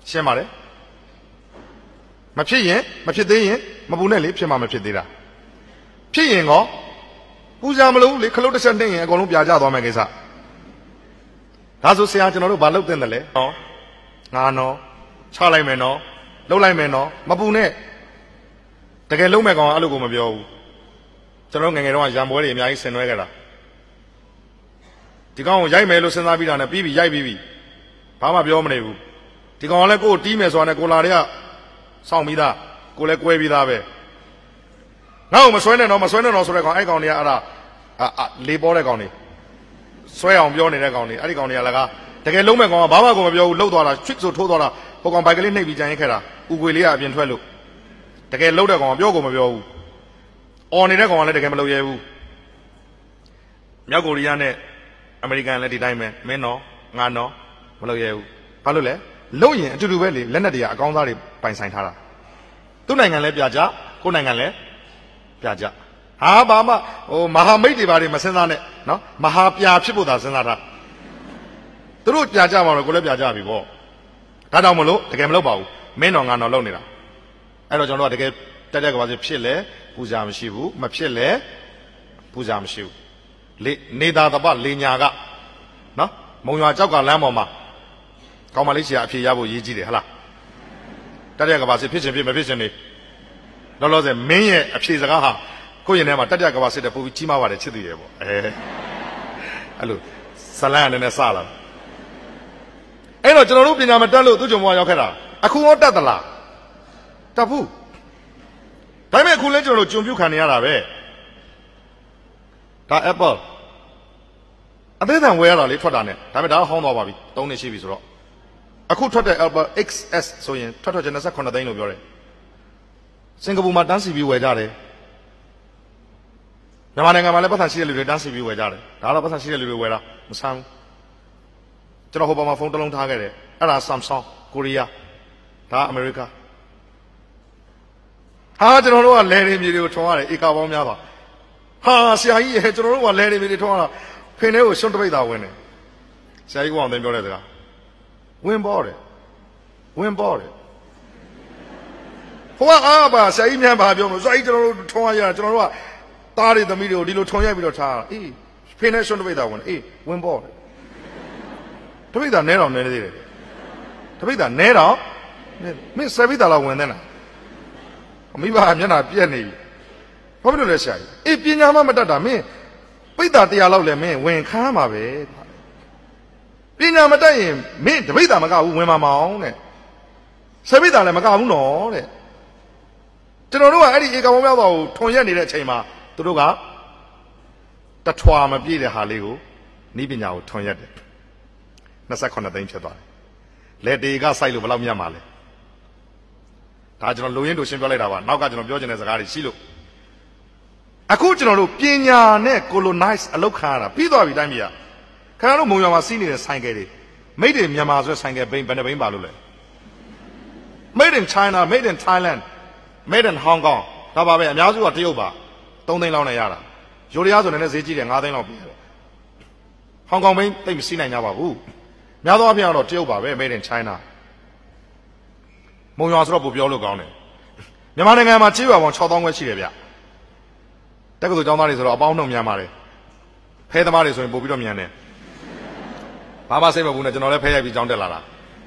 [SPEAKER 4] ရှင်းပါလေမဖြစ်ရင်မဖြစ်သေးရင်မပူနဲ့လေဖြစ်မှမဖြစ်သေးတာဖြစ်ရင်ကောပူဇာမလို့လေခလုတ်တစ်ချက်နှိမ့်ရင်အကုန်လုံးပြာကျသွားမယ်ကိစ္စဒါဆိုဆရာကျွန်တော်တို့ဘာလုပ်သင့်တယ်လဲဟောငါနော်ချလိုက်မယ်နော်လှုပ်လိုက်မယ်နော်မပူနဲ့တကယ်လုံးမဲ့ကောင်အဲ့လိုကိုမပြောဘူးကျွန်တော်ငယ်ငယ်တော့ရံပွဲတွေအများကြီးဆင်နွှဲခဲ့တာဒီကောင်ကိုရိုက်မယ်လို့စဉ်းစားပြီးတာနဲ့ပြီးပြီရိုက်ပြီးပြီဘာမှပြောမနေဘူးဒီကောင်ကလည်းကိုယ်တီးမယ်ဆိုတာနဲ့ကိုလာတွေကစောင့်ပြီးသားကိုလည်းကွဲပြီးသားပဲငါ့ကိုမဆွဲနဲ့တော့မဆွဲနဲ့တော့ဆိုတဲ့ကောင်အဲ့ကောင်တွေကအဲ့ဒါလေးပေါ်တဲ့ကောင်တွေဆွဲအောင်ပြောနေတဲ့ကောင်တွေအဲ့ဒီကောင်တွေကလည်းတကယ်လုံးမဲ့ကောင်ကဘာမှကိုမပြောဘူးလှုပ်သွားတာချွစ်ဆိုထိုးသွားတာဟိုကောင်ဘိုက်ကလေးနှိပ်ပြီးကြံရင်ခဲ့တာဥကွေလေးကအပြင်ထွက်လို့တကယ်လှုပ်တဲ့ကောင်ကပြောကိုမပြောဘူးအော်နေတဲ့ကောင်ကလည်းတကယ်မလုပ်ရဲဘူးမြောက်ကိုရီးယားနဲ့အမေရိကန်လည်းဒီတိုင်းပဲမင်းနော်ငါနော်မလုပ်ရဲဘူးဘာလို့လဲလို့ရင်အတူတူပဲလေလက်နက်တွေကအကောင်းသားတွေပိုင်ဆိုင်ထားတာသူ့နိုင်ငံလည်းပြကြကိုယ်နိုင်ငံလည်းပြကြဟာဘာမှဟိုမဟာမိတ်တွေဘာတွေမစဉ်းစားနဲ့နော်မဟာပြဖြစ်ဖို့သာစဉ်းစားတာသူတို့ပြကြမှာတော့ကိုယ်လည်းပြကြပြီပေါ့ဒါကြောင့်မလို့တကယ်မလုပ်ပါဘူးမင်းတော်ငါတော်လုပ်နေတာအဲ့တော့ကျွန်တော်တို့ကတကယ်တက်တက်ကဘာစီဖြစ်လဲပူဇာမရှိဘူးမဖြစ်လဲပူဇာမရှိဘူးလေနေသာတပလေညာကနော်မုံရွာကြောက်ကလမ်းပေါ်မှာကောင်းမလေးဆရာအဖြေရဖို့ရည်ကြီးတယ်ဟလားတက်တက်ကဘာစီဖြစ်ခြင်းဖြစ်မဖြစ်ခြင်းနေလောလောဆယ်မင်းရဲ့အဖြေစကားဟာကိုယ့်ရင်ထဲမှာတက်တက်ကဘာစီတဲ့ပို့ပြီးကြီးမားပါတယ်ချစ်သူရဲ့ပေါ့အဲ့လိုဇလန်းအနေနဲ့စလာအဲ့တော့ကျွန်တော်တို့ပညာမတက်လို့သူ့ကြုံဘဝရောက်ခဲ့တာအခုရောတက်သလားတက်ဘူးဒါပေမဲ့အခုလဲကျွန်တော်တို့ကြုံပြုခံနေရတာပဲဒါ Apple အသေးအံဝယ်ရတာလေးထွက်တာနဲ့ဒါပေမဲ့ဒါကဟောင်းသွားပါပြီ3နှစ်ရှိပြီဆိုတော့အခုထွက်တဲ့ Apple XS ဆိုရင်ထွက်ကျ29သိန်းလို့ပြောတယ်စင်ကာပူမှာတန်းစီပြီးဝယ်ကြတယ်မြန်မာနိုင်ငံမှာလည်းပတ်စံရှိတဲ့လူတွေတန်းစီပြီးဝယ်ကြတယ်ဒါတော့ပတ်စံရှိတဲ့လူတွေဝယ်တာမဆန်းဘူးကျွန်တော်ဟိုဘက်မှာဖုန်းတစ်လုံးထားခဲ့တယ်အဲ့ဒါ Samsung ကိုရီးယားဒါအမေရိကဟာကျွန်တော်တို့ကလဲနေမြေတွေကိုထုံရတယ်ဧကပေါင်းများပါဟာဆရာကြီးရဲ့ကျွန်တော်တို့ကလဲနေမြေတွေထုံရတာဖင်ထဲကိုရှုံးတပိတ်သာဝင်တယ်ဆရာကြီးကအောင်သိပြောတဲ့စကားဝင်ပေါ်တယ်ဝင်ပေါ်တယ်ဟိုကအားပါဆရာကြီးများပါပြောလို့ဆရာကြီးကျွန်တော်တို့ထုံရရကျွန်တော်တို့ကသားတွေသမီးတွေကိုဒီလိုထုံရိုက်ပြီးတော့ထားတာအေးဖင်ထဲရှုံးတပိတ်သာဝင်တယ်အေးဝင်ပေါ်တယ်တပိတ်သာနဲတော်နဲသေးတယ်တပိတ်သာနဲတော်မင်း7ပိတ်သာလောက်ဝင်တဲ့လားမိဘမျက်နှာပြက်နေပြီဘာဖြစ်လို့လဲဆရာကြီးအေးပညာမှမတတ်တာမင်းပိတ်တာ100လောက်လဲမင်းဝင်ခမ်းမှာပဲပညာမတတ်ရင်မင်းတပိတ်တာမကဘူးဝင်မှာမအောင်တဲ့7ပိတ်တာလည်းမကဘူးနော်တဲ့ကျွန်တော်တို့ကအဲ့ဒီဧကပေါင်းများစွာကိုထွန်ရက်နေတဲ့အချိန်မှာသူတို့ကတထွာမပြည့်တဲ့ဟာလေးကိုဤပညာကိုထွန်ရက်တယ်29သိန်းဖြစ်သွားတယ်လက်တေကစိုက်လို့ဘယ်လောက်မြတ်မှာလဲဒါကျွန်တော်လုံရင်းတို့ရှင်းပြောလိုက်တာပါနောက်ကကျွန်တော်ပြောချင်တဲ့စကားတွေရှိလို့အခုကျွန်တော်တို့ပညာနဲ့ colonize အလုပ်ခံရတာပြီးသွားပြီတိုင်းပြည်ကခင်ဗျားတို့မုံရွာမှာစီးနေတဲ့ဆိုင်ကယ်တွေမိတ်တွေမြန်မာဆိုဆိုင်ကယ်ဘိန်းဘယ်နှဘိန်းပါလို့လဲ Made in China made in Thailand made in Hong Kong ဒါပါပဲအများစုကတရုတ်ပါ3သိန်းလောက်နဲ့ရတာယူရီးယားဆိုလည်းဈေးကြီးတယ်5သိန်းလောက်ပြီးတယ်ဟောင်ကောင်ဘိန်းသိပ်မစီးနိုင်ကြပါဘူးများသောအားဖြင့်တော့တရုတ်ပါပဲ made in Chinaမုံရွာဆိုတော့ပို့ပြောလို့ကောင်းတယ်မြန်မာနိုင်ငံမှာကြေးရွာပေါင်း6000ခွဲရှိတယ်ဗျတက္ကသိုလ်ကျောင်းသားတွေဆိုတော့အပေါင်းနှုံများပါတယ်ဖဲသမားတွေဆိုရင်ပို့ပြီးတော့မြန်တယ်ဘာမှစိတ်မပူနဲ့ကျွန်တော်လည်းဖဲရိုက်ပြီးကျောင်းတက်လာတာ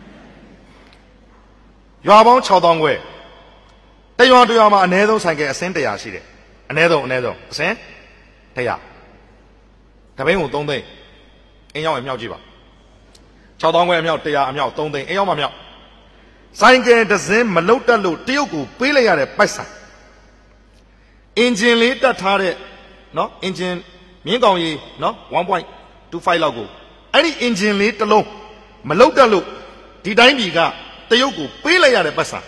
[SPEAKER 4] ရွာပေါင်း6000ခွဲတရွာတရွာမှာအနည်းဆုံးဆိုင်ကယ်အစင်း100ရှိတယ်အနည်းဆုံးအစင်း100တပိန်းကို3သိန်းအင်းရောက်ရင်မြောက်ကြည့်ပါ6000ခွဲအမြောက်100အမြောက်3သိန်းအင်းရောက်မှမြောက်ဆိုင်ကယ်တစ်စင်းမလုတ်တက်လို့တရုတ်ကိုပေးလိုက်ရတဲ့ပိုက်ဆံအင်ဂျင်လေးတက်ထားတဲ့နော်အင်ဂျင်မြင်းကောင်ကြီးနော် 1.25 လောက်ကိုအဲ့ဒီအင်ဂျင်လေးတစ်လုံးမလုတ်တက်လို့ဒီတိုင်းပြည်ကတရုတ်ကိုပေးလိုက်ရတဲ့ပိုက်ဆံ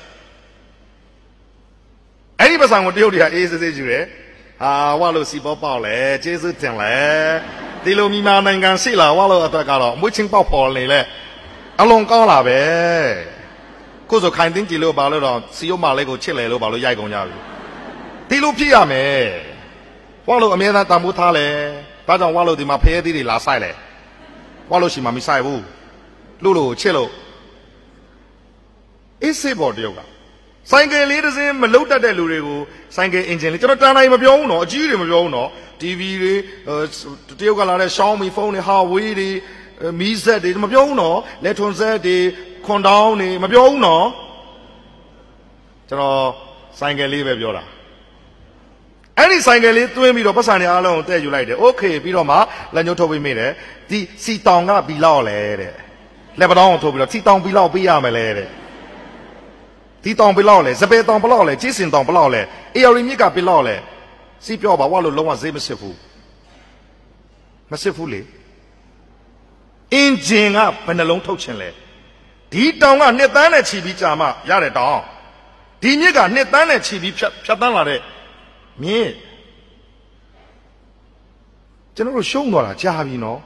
[SPEAKER 4] အဲ့ဒီပိုက်ဆံကိုတရုတ်တွေကအေးစစ်စစ်ယူတယ်ဟာဝါလို့စီပေါပေါက်လဲကျေးဇူးတင်လဲဒီလိုမြန်မာနိုင်ငံရှိလာဝါလို့အတွက်ကတော့မွေးချင်းပေါက်ပေါ်နေလဲအလုံးကောင်းလာပဲကိုယ်ဆိုခိုင်တင်းကြည့်လို့ပါလို့တော့စီယုံမလေးကိုချစ်လေလို့ပါလို့ရိုက်ကုန်ကြပြီဒီလိုဖြစ်ရမယ်ဝါလို့အမြဲတမ်းတန်ဖိုးထားလဲဒါကြောင့်ဝါလို့ဒီမှာဖရဲသီးတွေလာဆိုင်လဲဝါလို့ရှိမှမဆိုင်ဘူးလို့ချစ်လို့အေးစေးပေါ်တယောက်ကဆိုင်ကယ်လေးတစ်စင်းမလုတ်တတ်တဲ့လူတွေကိုဆိုင်ကယ်အင်ဂျင်လေးကျွန်တော်တန်တိုင်းမပြောဘူးနော်အကြီးတွေမပြောဘူးနော် TV တွေတယောက်ကလာတဲ့ Xiaomi ဖုန်းတွေ Huawei တွေမီးစက်တွေမပြောဘူးနော်လက်ထွန်စက်တွေခွန်တောင်းတွေမပြောဘူးနော်ကျွန်တော်ဆိုင်ကယ်လေးပဲပြောတာအဲ့ဒီဆိုင်ကယ်လေးသွင်းပြီးတော့ပတ်စံတွေအားလုံးကိုတည့်ယူလိုက်တယ်โอเคပြီးတော့မှလက်ညှိုးထုတ်ပေးမိတယ်ဒီစီတောင်ကဘီလောက်လဲတဲ့လက်ပတောင်းကိုထုတ်ပြီးတော့စီတောင်ဘီလောက်ပေးရမယ်လဲတဲ့ဒီတောင်ဘီလောက်လဲစပယ်တောင်ဘလောက်လဲကြီးစင်တောင်ဘလောက်လဲအေရီမြစ်ကဘီလောက်လဲစီပြောပါဝါလို့လုံးဝဈေးမစစ်ဘူးမစစ်ဘူးလေအင်ဂျင်ကဘယ်နှလုံးထုတ်ချင်လဲဒီတောင်ကနှစ်တန်းနဲ့ခြီးပြီးကြာမှရတဲ့တောင်ဒီမြစ်ကနှစ်တန်းနဲ့ခြီးပြီးဖြတ်တန်းလာတဲ့မြင့်ကျွန်တော်တို့ရှုံးသွားတာကြာပြီနော်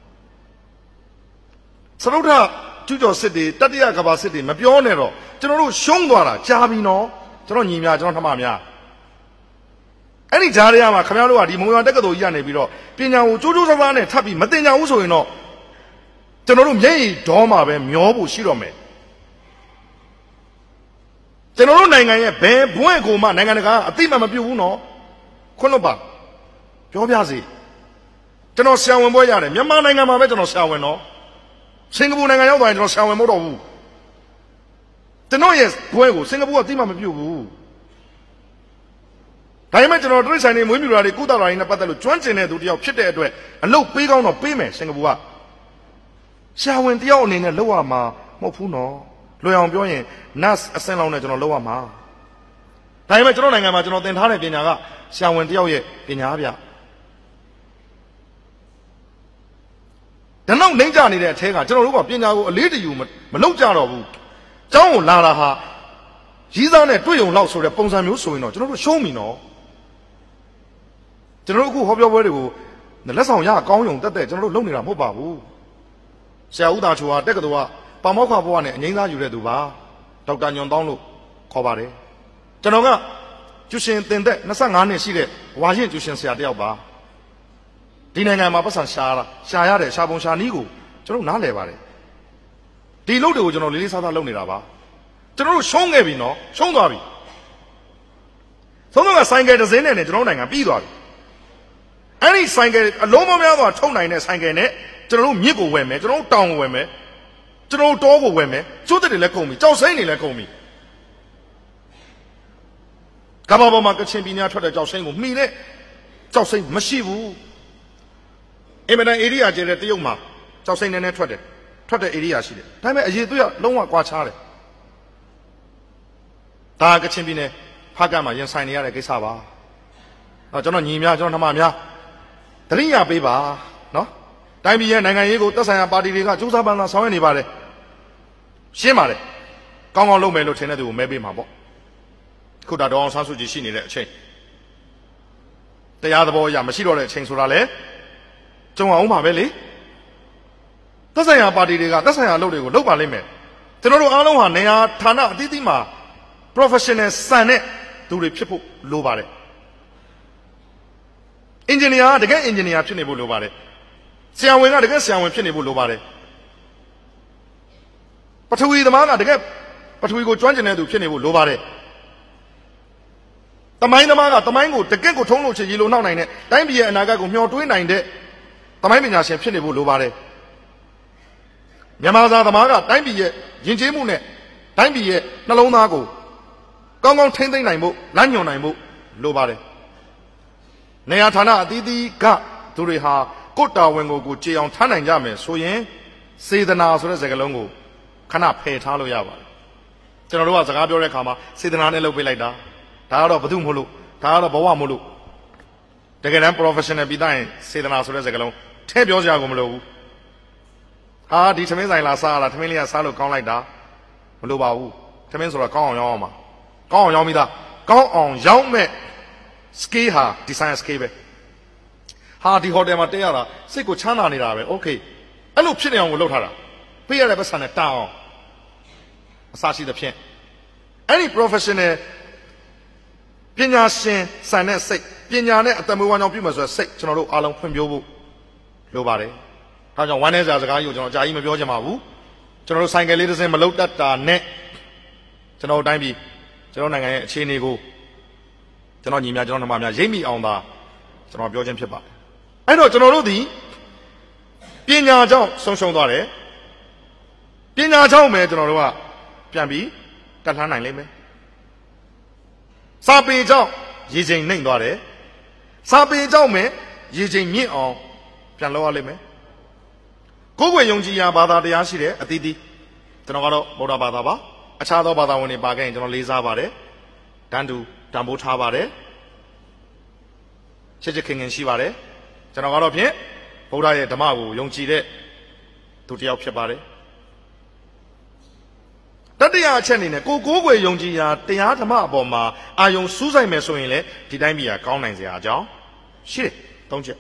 [SPEAKER 4] စရုဒ္ဓကျူးကျော်စစ်တွေတတိယကဘာစစ်တွေမပြောနဲ့တော့ကျွန်တော်တို့ရှုံးသွားတာကြာပြီနော်ကျွန်တော်ညီများကျွန်တော်ထမများအဲ့ဒီဂျားတွေကမှခင်ဗျားတို့ကဒီမုံရွာတက္ကသိုလ်ကြီးကနေပြီးတော့ပညာကိုကြိုးကြိုးစားစားနဲ့ထပ်ပြီးမတင်ကြဘူးဆိုရင်တော့ကျွန်တော်တို့မျက်ရည်ဒေါမှာပဲမျောဖို့ရှိတော့မယ်ကျွန်တော်တို့နိုင်ငံရဲ့ဘယ်ဘွဲ့ကိုမှနိုင်ငံတကာအသိမှမပြုတ်ဘူးနော်ခွန်းလို့ပါပြောပြစီကျွန်တော်ဆရာဝန်ပွဲရတယ်မြန်မာနိုင်ငံမှာပဲကျွန်တော်ဆရာဝန်နော်စင်ကာပူနိုင်ငံရောက်သွားရင်ကျွန်တော်ဆရာဝန်မဟုတ်တော့ဘူးကျွန်တော်ရဲ့ဘွဲ့ကိုစင်ကာပူကအသိမှမပြုတ်ဘူးဒါပေမဲ့ကျွန်တော်တိရစ္ဆာန်တွေမွေးမြူတာတွေကုသတာတွေနဲ့ပတ်သက်လို့ကျွမ်းကျင်တဲ့သူတယောက်ဖြစ်တဲ့အတွက်အလုပ်ပေးကောင်းတော့ပေးမယ်စင်ကာပူကဆရာဝန်တယောက်အနေနဲ့လုပ်ရမှာမဟုတ်ဘူးနော်လွယ်အောင်ပြောရင် nurse အဆင့်လောက်နဲ့ကျွန်တော်လုပ်ရမှာဒါပေမဲ့ကျွန်တော်နိုင်ငံမှာကျွန်တော်သင်ထားတဲ့ပညာကဆရာဝန်တယောက်ရဲ့ပညာဗျဒါနောက်နှိမ့်ကြနေတဲ့အထဲကကျွန်တော်တို့ကပညာကိုအလေးတယူမလုပ်ကြတော့ဘူးကျောင်းကိုလာတာဟာရည်သားနဲ့တွေ့ုံလောက်ဆိုတဲ့ပုံစံမျိုးဆိုရင်တော့ကျွန်တော်တို့ရှုံးပြီနော်ကျွန်တော်တို့အခုဟောပြောပွဲတွေကိုလက်ဆောင်ရကောင်းယုံတက်တဲ့ကျွန်တော်တို့လုပ်နေတာမဟုတ်ပါဘူးဆရာဦးသားချိုဟာတက္ကသိုလ်ကပါမောက္ခဘဝနဲ့အငိမ့်သားယူတဲ့သူပါဒေါက်တာညွန်တောင်းလို့ခေါ်ပါတယ်ကျွန်တော်ကကျူရှင်တင်သက်25နှစ်ရှိတဲ့ဝါရင်ကျူရှင်ဆရာတယောက်ပါဒီနိုင်ငံမှာပတ်စံရှာရတယ်ရှာပုံရှာနီးကိုကျွန်တော်နားလည်ပါတယ်ဒီလုပ်တွေကိုကျွန်တော်လေးလေးစားစားလုပ်နေတာပါကျွန်တော်တို့ရှုံးခဲ့ပြီနော်ရှုံးသွားပြီသုံးတော့ကဆိုင်ကယ်တစ်စင်းနဲ့ကျွန်တော်နိုင်ငံပြီးသွားပြီအဲ့ဒီဆိုင်ကယ်အလုံးမများစွာထုံနိုင်တဲ့ဆိုင်ကယ်နဲ့ကျွန်တော်တို့မြစ်ကိုဝယ်မယ်ကျွန်တော်တို့တောင်ကိုဝယ်မယ်ကျွန်တော်တို့တောကိုဝယ်မယ်ကျိုးတက်တွေလည်းကုန်ပြီကြောက်စိမ့်တွေလည်းကုန်ပြီကမ္ဘာပေါ်မှာကချင်ပြည်နယ်ထွက်တဲ့ကြောက်စိမ့်ကိုမှီတဲ့ကြောက်စိမ့်မရှိဘူးအင်မတန်ဧရိယာကျတဲ့တရုတ်မှာကြောက်စိမ့်နဲ့ထွက်တဲ့ဧရိယာရှိတယ်ဒါပေမဲ့အရေးသွေးကလုံးဝကွာခြားတယ်ဒါကချင်ပြည်နယ်ဖားကတ်မှာရင်ဆိုင်နေရတဲ့ကိစ္စပါကျွန်တော်ညီများကျွန်တော်နှမများတရိယာပေးပါနော်တိုင်းပြည်ရဲ့နိုင်ငံရေးကိုသက်ဆိုင်ရာပါတီတွေကစူးစမ်းပန်းစားဆောင်ရွက်နေပါတယ်ရှင်းပါတယ်ကောင်းကောင်းလုပ်မယ်လို့ထင်တဲ့သူကိုမဲပေးမှာပေါ့ခုဒါတော့အောင်ဆန်းစုကြည်ရှိနေတဲ့အချိန်တရားသဘောအရမရှိတော့တဲ့အချိန်ဆိုတာလေကြုံအောင်ပါပဲလေသက်ဆိုင်ရာပါတီတွေကသက်ဆိုင်ရာအလုပ်တွေကိုလုပ်ပါလိမ့်မယ်ကျွန်တော်တို့အားလုံးဟာနေရာဌာနအသီးသီးမှာ professional စံတဲ့သူတွေဖြစ်ဖို့လိုပါတယ်အင်ဂျင်နီယာကတကယ်အင်ဂျင်နီယာဖြစ်နေဖို့လိုပါတယ်ဆရာဝန်ကတကယ်ဆရာဝန်ဖြစ်နေဖို့လိုပါတယ်ပထဝီသမားကတကယ်ပထဝီကိုကျွမ်းကျင်တဲ့သူဖြစ်နေဖို့လိုပါတယ်တမိုင်းသမားကတမိုင်းကိုတကယ်ကိုထုံးလို့ချင်ရေလိုနှောက်နိုင်တဲ့တိုင်းပြည်ရဲ့အနာဂတ်ကိုမျှော်တွေးနိုင်တဲ့တမိုင်းပညာရှင်ဖြစ်နေဖို့လိုပါတယ်မြန်မာစာသမားကတိုင်းပြည်ရဲ့ယဉ်ကျေးမှုနဲ့တိုင်းပြည်ရဲ့နှလုံးသားကိုကောင်းကောင်းထိမ့်သိမ့်နိုင်ဖို့လမ်းညွှန်နိုင်ဖို့လိုပါတယ်နေရာဌာနအသီးသီးကသူတွေဟာကိုယ်တာဝန်ကိုကြေအောင်ထားနိုင်ကြမယ်ဆိုရင်စေတနာဆိုတဲ့စကားလုံးကိုခဏဖယ်ထားလို့ရပါတယ်ကျွန်တော်တို့ကစကားပြောတဲ့အခါမှာစေတနာနဲ့လုပ်ပေးလိုက်တာဒါကတော့ဘု து မို့လို့ဒါကတော့ဘဝမို့လို့တကယ်တမ်း professional ပြီးသားရင်စေတနာဆိုတဲ့စကားလုံးထည့်ပြောစရာကိုမလိုဘူးဟာဒီသမင်းဆိုင်လာစားလာသမင်းလေးကစားလို့ကောင်းလိုက်တာမလိုပါဘူးသမင်းဆိုတော့ကောင်းအောင်ရောင်းအောင်ပါကောင်းအောင်ရောင်းပြီးသားကောင်းအောင်ရောင်းမဲ့ scale ဟာ design scale ပဲဟာဒီဟိုတယ်မှာတက်ရတာစိတ်ကိုချမ်းသာနေတာပဲโอเคအဲ့လိုဖြစ်နေအောင်ကိုလုပ်ထားတာပေးရတဲ့ပတ်စံနဲ့တောင်းအောင်အစားရှိသဖြင့်အဲ့ဒီ professional ပညာရှင်စံတဲ့စိတ်ပညာနဲ့အတမွေးဝမ်းကြောင်းပြုမယ်ဆိုတဲ့စိတ်ကျွန်တော်တို့အားလုံးဖွင့်ပြဖို့လိုပါတယ်ဒါကြောင့်ဝမ်းနည်းစရာစကားကြီးကိုကျွန်တော်အကြာကြီးမပြောချင်ပါဘူးကျွန်တော်တို့ဆိုင်ကယ်လေးတစ်စင်းမလုတ်တတ်တာနဲ့ကျွန်တော်တိုင်းပြည်ကျွန်တော်နိုင်ငံရဲ့အခြေအနေကိုကျွန်တော်ညီများကျွန်တော်နှမများရိပ်မိအောင်သာကျွန်တော်ပြောခြင်းဖြစ်ပါတယ်အဲ့တော့ကျွန်တော်တို့ဒီပညာကြောင့်ဆုံးရှုံးသွားတယ်ပညာကြောင့်ပဲကျွန်တော်တို့ကပြန်ပြီးတက်လှမ်းနိုင်လိမ့်မယ်စာပေကြောင့်ရေချိန်နှိမ့်သွားတယ်စာပေကြောင့်ပဲရေချိန်မြင့်အောင်ပြန်လုပ်ရလိမ့်မယ်ကိုယ်ွယ်ယုံကြည်ရာဘာသာတရားရှိတယ်အသီးသီးကျွန်တော်ကတော့ဗုဒ္ဓဘာသာပါအခြားသောဘာသာဝင်တွေပါခဲ့ရင်ကျွန်တော်လေးစားပါတယ်တန်တူတန်ဖိုးထားပါတယ်ချစ်ချစ်ခင်ခင်ရှိပါတယ်ကျွန်တော်ကတော့ဖြင့်ဗုဒ္ဓရဲ့ဓမ္မကိုယုံကြည်တဲ့သူတစ်ယောက်ဖြစ်ပါတယ်တတိယအချက်အနေနဲ့ကိုယ်ွယ်ယုံကြည်ရာတရားဓမ္မအပေါ်မှာအာယုံစူးစိုက်မယ်ဆိုရင်လေဒီတိုင်းပြည်ကကောင်းနိုင်စရာအကြောင်းရှိတယ်၃ချက်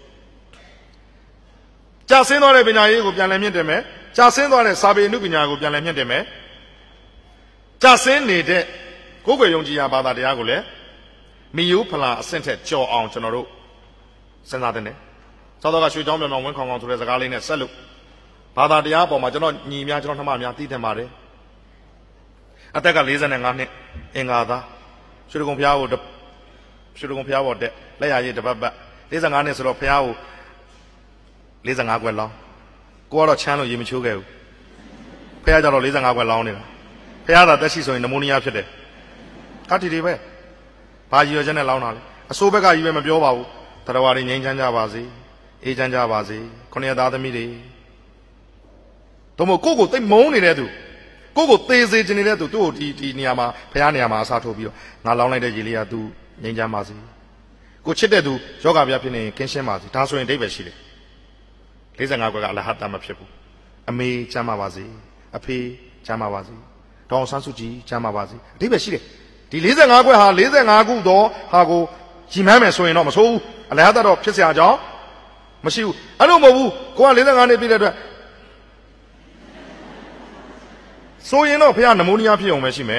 [SPEAKER 4] ကြာဆင်းသွားတဲ့ပညာရေးကိုပြန်လည်မြင့်တင်မယ်ကြာဆင်းသွားတဲ့စာပေအမှုပညာကိုပြန်လည်မြင့်တင်မယ်ကြာဆင်းနေတဲ့ကိုယ်ွယ်ယုံကြည်ရာဘာသာတရားကိုလည်းမိယိုးဖလာအဆင့်ထက်ကြော်အောင်ကျွန်တော်တို့စဉ်းစားတဲ့နဲ့သောတော်ကရွှေချောင်းပြောင်ပြောင်ဝင်းခေါင်ခေါင်ဆိုတဲ့စကားလေးနဲ့ဆက်လို့ဘာသာတရားအပေါ်မှာကျွန်တော်ညီများကျွန်တော်နှမများသိသင့်ပါတယ်အသက်က45နှစ်အင်္ဂါသားရွှေဒဂုံဘုရားကိုရွှေဒဂုံဘုရားပေါ်တက်လက်ရည်တပတ်ပတ်45နှစ်ဆိုတော့ဘုရားကို45ခွက်လောင်းကိုကတော့ချမ်းလို့ရေမချိုးခဲ့ဘူးဘုရားကြတော့45ခွက်လောင်းနေတာဘုရားသာတက်ရှိဆိုရင်နမိုနီးယားဖြစ်တယ်ကတိတွေပဲဘာရည်ရွယ်ချက်နဲ့လောင်းတာလဲအစိုးဘက်ကကြီးပဲမပြောပါဘူးတရားဝါတွေငြိမ်းချမ်းကြပါစေအေးချမ်းကြပါစေခုနှစ်သားသမီးတွေတို့မို့ကိုယ့်ကိုသိမုန်းနေတဲ့သူကိုယ့်ကိုသေစေခြင်းနေတဲ့သူတို့ဒီနေရာမှာဘုရားနေရာမှာအစားထိုးပြီးတော့ငါလောင်းလိုက်တဲ့ရေလေးကသူငြိမ်းချမ်းပါစေကိုချစ်တဲ့သူယောဂဗျာဖြစ်နေရင်ကင်းရှင်းပါစေဒါဆိုရင်အဓိပ္ပာယ်ရှိတယ်45ခွက်ကအလဟတ်တမဖြစ်ဘူးအမေချမ်းပါပါစေအဖေချမ်းပါပါစေဒေါအောင်ဆန်းစုကြည်ချမ်းပါပါစေအဓိပ္ပာယ်ရှိတယ်ဒီ45ခွက်ဟာ45ခုတော့ဟာကိုရီမန်းမယ်ဆိုရင်တော့မဆိုးဘူးအလဟတ်တော့ဖြစ်เสียကြောင်းမရှိဘူးအဲ့လိုမဟုတ်ဘူးကိုက45နှစ်ပြည့်တဲ့အတွက်ဆိုရင်တော့ဖះနမိုးနီးယားဖြစ်အောင်ပဲရှိမယ်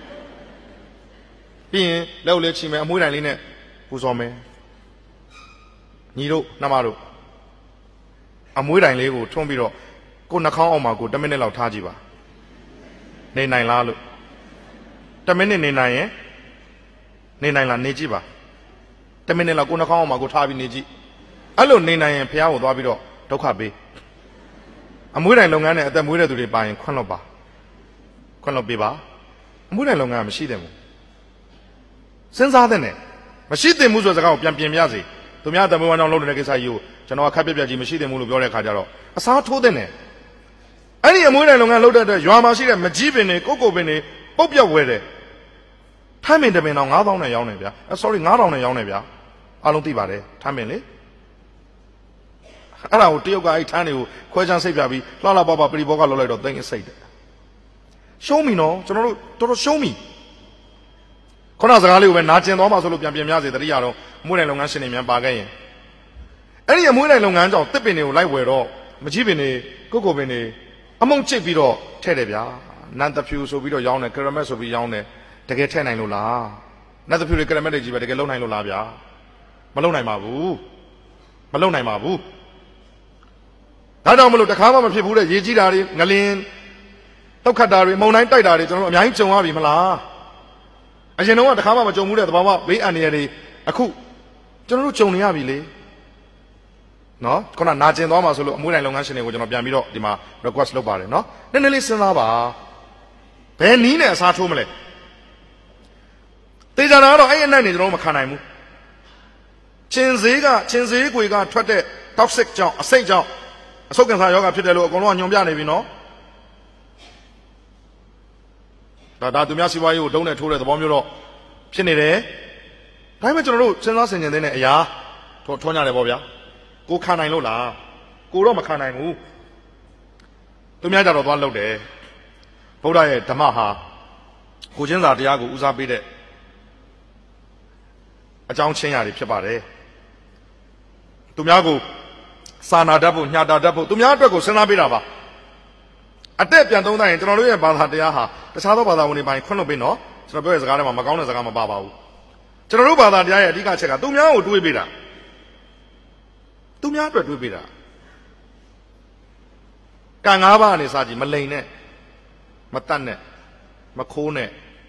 [SPEAKER 4] ပြီးရင်လက်ကိုလေးချီမယ်အမွှေးတိုင်လေးနဲ့ပူဇော်မယ်ညီတို့နှမတို့အမွှေးတိုင်လေးကိုထွန်းပြီးတော့ကိုနှာခေါင်းအောက်မှာကို10မိနစ်လောက်ထားကြည့်ပါနေနိုင်လားလို့10မိနစ်နေနိုင်ရင်နေနိုင်လားနေကြည့်ပါ10မိနစ်လောက်ကိုနှာခေါင်းအောက်မှာကိုထားပြီးနေကြည့်အဲ့လိုနေနိုင်ရင်ဖះကိုသွားပြီးတော့ဒုက္ခပေးအမွှေးတိုင်လုပ်ငန်းနဲ့အသက်မွေးတဲ့သူတွေပါရင်ခွန့်လွတ်ပါခွန့်လွတ်ပေးပါအမှုတိုင်းလုပ်ငန်းမရှိတယ်မို့စဉ်းစားတဲ့နဲ့မရှိသင့်ဘူးဆိုတဲ့စကားကိုပြန်ပြင်ပြစေသူများတမန်တော်လုပ်နေတဲ့ကိစ္စကြီးကိုကျွန်တော်အခက်ပြက်ပြက်ကြီးမရှိသင့်ဘူးလို့ပြောတဲ့အခါကျတော့အစားထိုးတဲ့နဲ့အဲ့ဒီအမှုတိုင်းလုပ်ငန်းလုပ်တဲ့အတွက်ရွာမှာရှိတဲ့မကြီးပင်တွေကိုပင်တွေပုတ်ပြက်ဝဲတယ်ထိုင်းမင်တပင်တော့9000နဲ့ရောင်းတယ်ဗျာsorry 9000နဲ့ရောင်းတယ်ဗျာအားလုံးသိပါတယ်ထိုင်းမင်လေအဲ့ဒါကိုတရုတ်ကအဲ့ထမ်းတွေကိုခွဲချမ်းစိတ်ပြပြီးလှလှပပပရိဘောကလောက်လိုက်တော့သိငစိတ်တယ်ရှုံးပြီနော်ကျွန်တော်တို့တော်တော်ရှုံးပြီခုနစကားလေးကိုပဲနာကျင်သွားမှဆိုလို့ပြန်ပြင်ပြစေတတိယတော့အမွှေးတိုင်လုပ်ငန်းရှင်တွေမြန်ပါခဲ့ရင်အဲ့ဒီအမွှေးတိုင်လုပ်ငန်းကြောင့်တစ်ပင်တွေကိုလိုက်ဝယ်တော့မကြီးပင်တွေကိုပင်တွေအမုံချစ်ပြီးတော့ထဲ့တယ်ဗျာနန်တဖြူဆိုပြီးတော့ရောင်းတယ်ကရမက်ဆိုပြီးရောင်းတယ်တကယ်ထဲ့နိုင်လို့လားနန်တဖြူတွေကရမက်တွေကြီးပဲတကယ်လုံနိုင်လို့လားဗျာမလုံနိုင်ပါဘူးမလုံနိုင်ပါဘူးဒါကြောင့်မလို့တခါမှမဖြစ်ဘူးတဲ့ရေကြီးတာတွေငလင်းတောက်ခတ်တာတွေမုံတိုင်းတိုက်တာတွေကျွန်တော်တို့အများကြီးကြုံရပြီမလားအရင်တော့တခါမှမကြုံဘူးတဲ့သဘာဝဘေးအန္တရာယ်တွေအခုကျွန်တော်တို့ကြုံနေရပြီလေနော်ခုနနာကျင်သွားမှာဆိုလို့အမွှေးတိုင်လုပ်ငန်းရှင်တွေကိုကျွန်တော်ပြန်ပြီးတော့ဒီမှာ request လုပ်ပါတယ်နော်နည်းနည်းလေးစဉ်းစားပါဘယ်နည်းနဲ့အစားထိုးမလဲတေချာတာကတော့အဲ့အနက်နေကျွန်တော်တို့မခံနိုင်ဘူးချင်းစေးခွေကထွက်တဲ့ toxic ကြောင့်အဆိပ်ကြောင့်အဆုတ်ကင်ဆာယောဂဖြစ်တယ်လို့အကုန်လုံးကညွန်ပြနေပြီနော်ဒါသူများစီးပွားရေးကိုဒုံးနဲ့ထိုးတဲ့သဘောမျိုးတော့ဖြစ်နေတယ်ဒါပေမဲ့ကျွန်တော်တို့စဉ်းစားဆင်ခြင်တဲ့အရာထွန်းကြတယ်ပေါ့ဗျာကိုခံနိုင်လို့လားကိုတော့မခံနိုင်ဘူးသူများကြတော့သွားလှုပ်တယ်ဗုဒ္ဓရဲ့ဓမ္မဟာကိုချင်းစာတရားကိုဦးစားပေးတဲ့အကြောင်းချင်းရာတွေဖြစ်ပါတယ်သူများကိုစာနာတတ်ဖို့ညှာတာတတ်ဖို့သူများအတွက်ကိုစဉ်းစားပေးတာပါအတက်ပြန်သုံးတိုင်းကျွန်တော်တို့ရဲ့ဘာသာတရားဟာတခြားသောဘာသာဝင်တွေပိုင်းခွင့်လွှတ်ပေးနော်ကျွန်တော်ပြောတဲ့စကားထဲမှာမကောင်းတဲ့စကားမပါပါဘူးကျွန်တော်တို့ဘာသာတရားရဲ့အဓိကချက်ကသူများကိုတွေးပေးတာသူများအတွက်တွေးပေးတာကံ၅ပါးအနေစကြည့်မလိန်နဲ့မတတ်နဲ့မခိုးနဲ့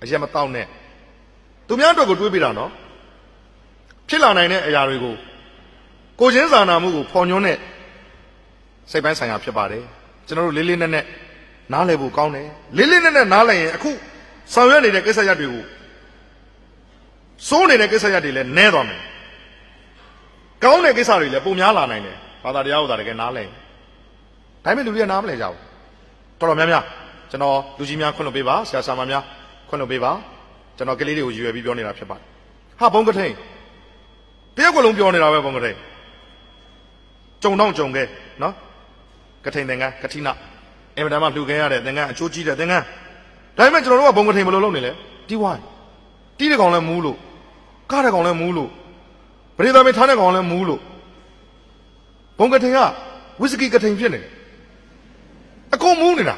[SPEAKER 4] အရက်မတောက်နဲ့သူများအတွက်ကိုတွေးပြတာနော်ဖြစ်လာနိုင်တဲ့အရာတွေကိုကိုချင်းစာနာမှုကိုဖော်ညွှန်းတဲ့စိတ်ပိုင်းဆိုင်ရာဖြစ်ပါတယ်ကျွန်တော်တို့လေးလေးနက်နက်နားလည်ဖို့ကောင်းတယ်လေးလေးနက်နက်နားလည်ရင်အခုဆောင်ရွက်နေတဲ့ကိစ္စရပ်တွေကိုစိုးနေတဲ့ကိစ္စရပ်တွေလည်းနည်းသွားမယ်ကောင်းတဲ့ကိစ္စတွေလည်းပုံများလာနိုင်တယ်ဘာသာတရားဥစ္စာတကယ်နားလည်ဒါပေမဲ့လူတွေကနားမလည်ကြဘူးတော်တော်များများကျွန်တော်လူကြီးများခွင့်လွှတ်ပေးပါဆရာဆရာမများခွင့်လွှတ်ပေးပါကျွန်တော်ကလေးတွေကိုရွယ်ပြီးပြောနေတာဖြစ်ပါတယ်ဟာဘုံကထိန်တရက်ကလုံးပြောနေတာပဲဘုံကထိန်ကြုံတော့ကြုံခဲ့နော်ကထိန်သင်္ကန်းကတိနာအင်မတန်မှလှူခဲရတဲ့သင်္ကန်းအချိုးကြီးတဲ့သင်္ကန်းဒါပေမဲ့ကျွန်တော်တို့ကဘုံကထိန်ဘယ်လိုလုပ်နေလဲတီးဝိုင်းတီးတဲ့ကောင်လည်းမူးလို့ကားတဲ့ကောင်လည်းမူးလို့ပရိသတ်မထားတဲ့ကောင်လည်းမူးလို့ဘုံကထိန်ကဝီစကီကထိန်ဖြစ်နေတယ်အကုန်မူးနေတာ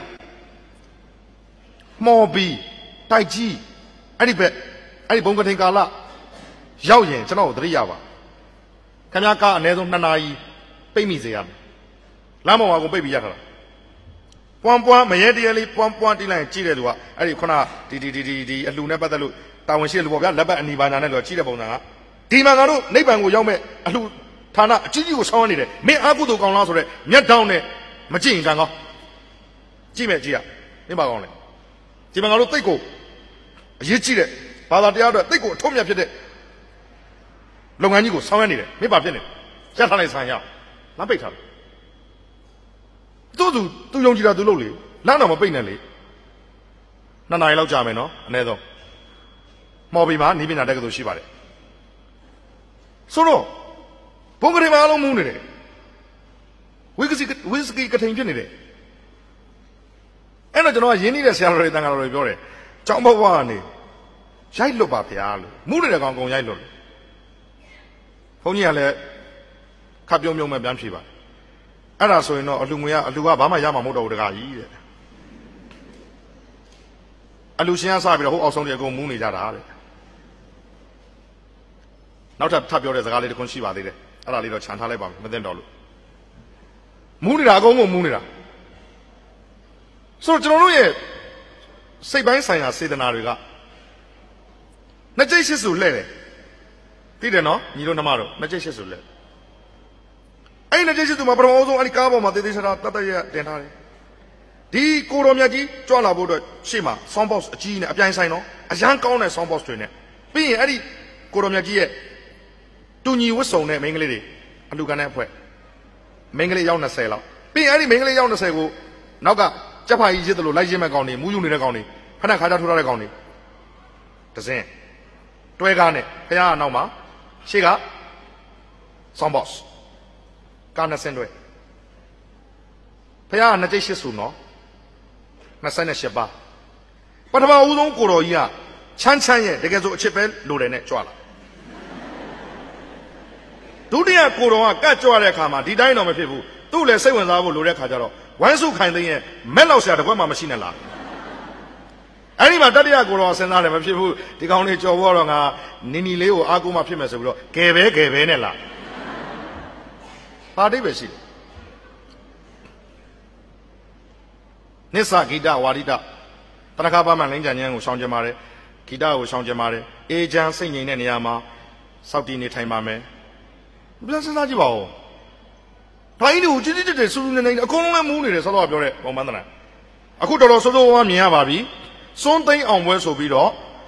[SPEAKER 4] မော်ဘီတိုက်ကြီးအဲ့ဒီဘက်အဲ့ဒီဘုံကထိန်ကာလရောက်ရင်ကျွန်တော်တို့သတိရပါခင်ဗျားကအနည်းဆုံး2 နာရီပိတ်မိစေရမယ်လမ်းပေါ်မှာကိုပိတ်ပြီးရတာပွမ်ပွမ်မရဲတရဲလေးပွမ်ပွမ်တီးလိုက်ကြည့်တဲ့သူကအဲ့ဒီခုနဒီအလှနဲ့ပတ်သက်လို့တာဝန်ရှိတဲ့လူပေါ့ဗျာလက်ပတ်အနီပါညာနဲ့လို့ကြည့်တဲ့ပုံစံကဒီမှာငါတို့နိဗ္ဗာန်ကိုရောက်မဲ့အလှဌာနအကြီးကြီးကိုဆောင်းနေတယ်မင်းအာကုသိုလ်ကောင်းလားဆိုတော့မျက်တောင်းနဲ့မကြည့်ရင်ကံကောင်းကြည့်မယ်ကြည့်ရမင်းပါကောင်းလေဒီမှာငါတို့တိတ်ကိုအရေးကြီးတဲ့ဘာသာတရားအတွက်တိတ်ကိုအထွတ်မြတ်ဖြစ်တဲ့လုပ်ငန်းကြီးကိုဆောင်းရနေတယ်မင်းပါဖြစ်နေရထားလိုက်ဆန်ရလမ်းပိတ်ထားတယ်သူယုံကြည်တာသူလုပ်လေလမ်းတော့မပိတ်နဲ့လေ2 နာရီလောက်ကြာမယ်နော်အနည်းဆုံးမော်ဘီမှာနီးပညာတက္ကသိုလ်ရှိပါတယ်ဆိုတော့ဘုံကလေးမအားလုံးမူးနေတယ်ဝီစကီကထိန်ဖြစ်နေတယ်အဲ့တော့ကျွန်တော်ကရင်းနှီးတဲ့ဆရာတော်တွေတန်ခါတော်တွေပြောတယ်ကျောင်းဘဝကနေရိုက်လွတ်ပါဗျာလို့မူးနေတဲ့ကောင်ရိုက်လွတ်တယ်ဘုန်းကြီးကလည်းခပ်ပြုံးပြုံးမဲ့ပြန်ဖြေပါအဲ့ဒါဆိုရင်တော့အလူကဘာမှရမှာမဟုတ်တော့ဘူးတကားကြီးတဲ့အလူရှင်ကစပြီးတော့ဟိုအောက်ဆုံးတွေအကုန်မူးနေကြတာတဲ့နောက်ထပ်ပြောတဲ့စကားလေးတစ်ခုရှိပါသေးတယ်အဲ့ဒါလေးတော့ခြံထားလိုက်ပါမယ်မသိတော့လို့မူးနေတာအကုန်မူးနေတာဆိုတော့ကျွန်တော်တို့ရဲ့စိတ်ပိုင်းဆိုင်ရာစေတနာတွေကနှစ်ကျိတ်ရှစ်စုလှဲ့တယ်သိတယ်နော်ညီတို့နှမတို့နှစ်ကျိတ်ရှစ်စုလှဲ့အဲ့ဒီနှစ်ကျိတ်ရှစ်စုမှာပထမဆုံးအဲ့ဒီကားပေါ်မှာတေးသေးချာတတ်တရတင်ထားတယ်ဒီကိုတော်မြတ်ကြီးကြွလာဖို့အတွက်ရှေ့မှာ sound box အကြီးနဲ့အပြိုင်ဆိုင်တော့အရန်ကောင်းတဲ့ sound box တွေနဲ့ပြီးရင်အဲ့ဒီကိုတော်မြတ်ကြီးရဲ့တူညီဝတ်စုံတဲ့မိန်းကလေးတွေအလူကန်တဲ့အဖွဲ့မိန်းကလေးရောက်20လောက်ပြီးရင်အဲ့ဒီမိန်းကလေးရောက်20ကိုနောက်ကကြက်ဖာကြီးရစ်တယ်လို့လိုက်ရင်းမဲ့ကောင်တွေမူးယူနေတဲ့ကောင်တွေဖက်နဲ့ခါကြထိုးထားတဲ့ကောင်တွေတစင်းတွဲကားနဲ့ဖခင်ကနောက်မှာရှေ့က sound box ကားနဲ့ဆင်းတွဲဖခင်က2ကျိတ်8စုနော်28ပါပထမဦးဆုံးကိုတော်ကြီးကချမ်းရဲ့တကယ်ဆိုအချစ်ပဲလိုတယ်နဲ့ကြွလာဒုတိယကိုတော်ကကတ်ကြွတဲ့အခါမှာဒီတိုင်းတော့မဖြစ်ဘူးသူ့လည်းစိတ်ဝင်စားဖို့လိုတဲ့ခါကျတော့ဝမ်းစုခိုင်သိန်းရဲ့မက်လောက်ဆရာတစ်ခွက်မှမရှိနဲ့လားအဲ့ဒီမှာတတိယကိုတော်စဉ်းစားတယ်မဖြစ်ဘူးဒီကောင်လေးကြော်ဖို့တော့ငါနီနီလေးကိုအားကိုးမှဖြစ်မယ်ဆိုပြီးတော့ဂယ်ပဲနဲ့လားပါတိပဲရှိတယ်နစ္စာဂီတဝါဒိတတနခါပါမှန်လိမ့်ကြံဉန်းကိုရှောင်ကြပါတယ်ဂီတကိုရှောင်ကြပါတယ်အေဂျန်စိတ်ငြိမ်တဲ့နေရာမှာစောက်တည်နေထိုင်ပါမယ်ပြန်စဉ်းစားကြည့်ပါဦးဒါကြီးတွေကိုကြီးကြီးစူးစူးနေနေအကုန်လုံးလည်းမူးနေတယ်ဆောတော့ပြောတဲ့ပုံမှန်သလားအခုတော်တော်စိုးစိုးဝါးမြင်ရပါပြီစွန်းသိန်းအောင်ပွဲဆိုပြီးတော့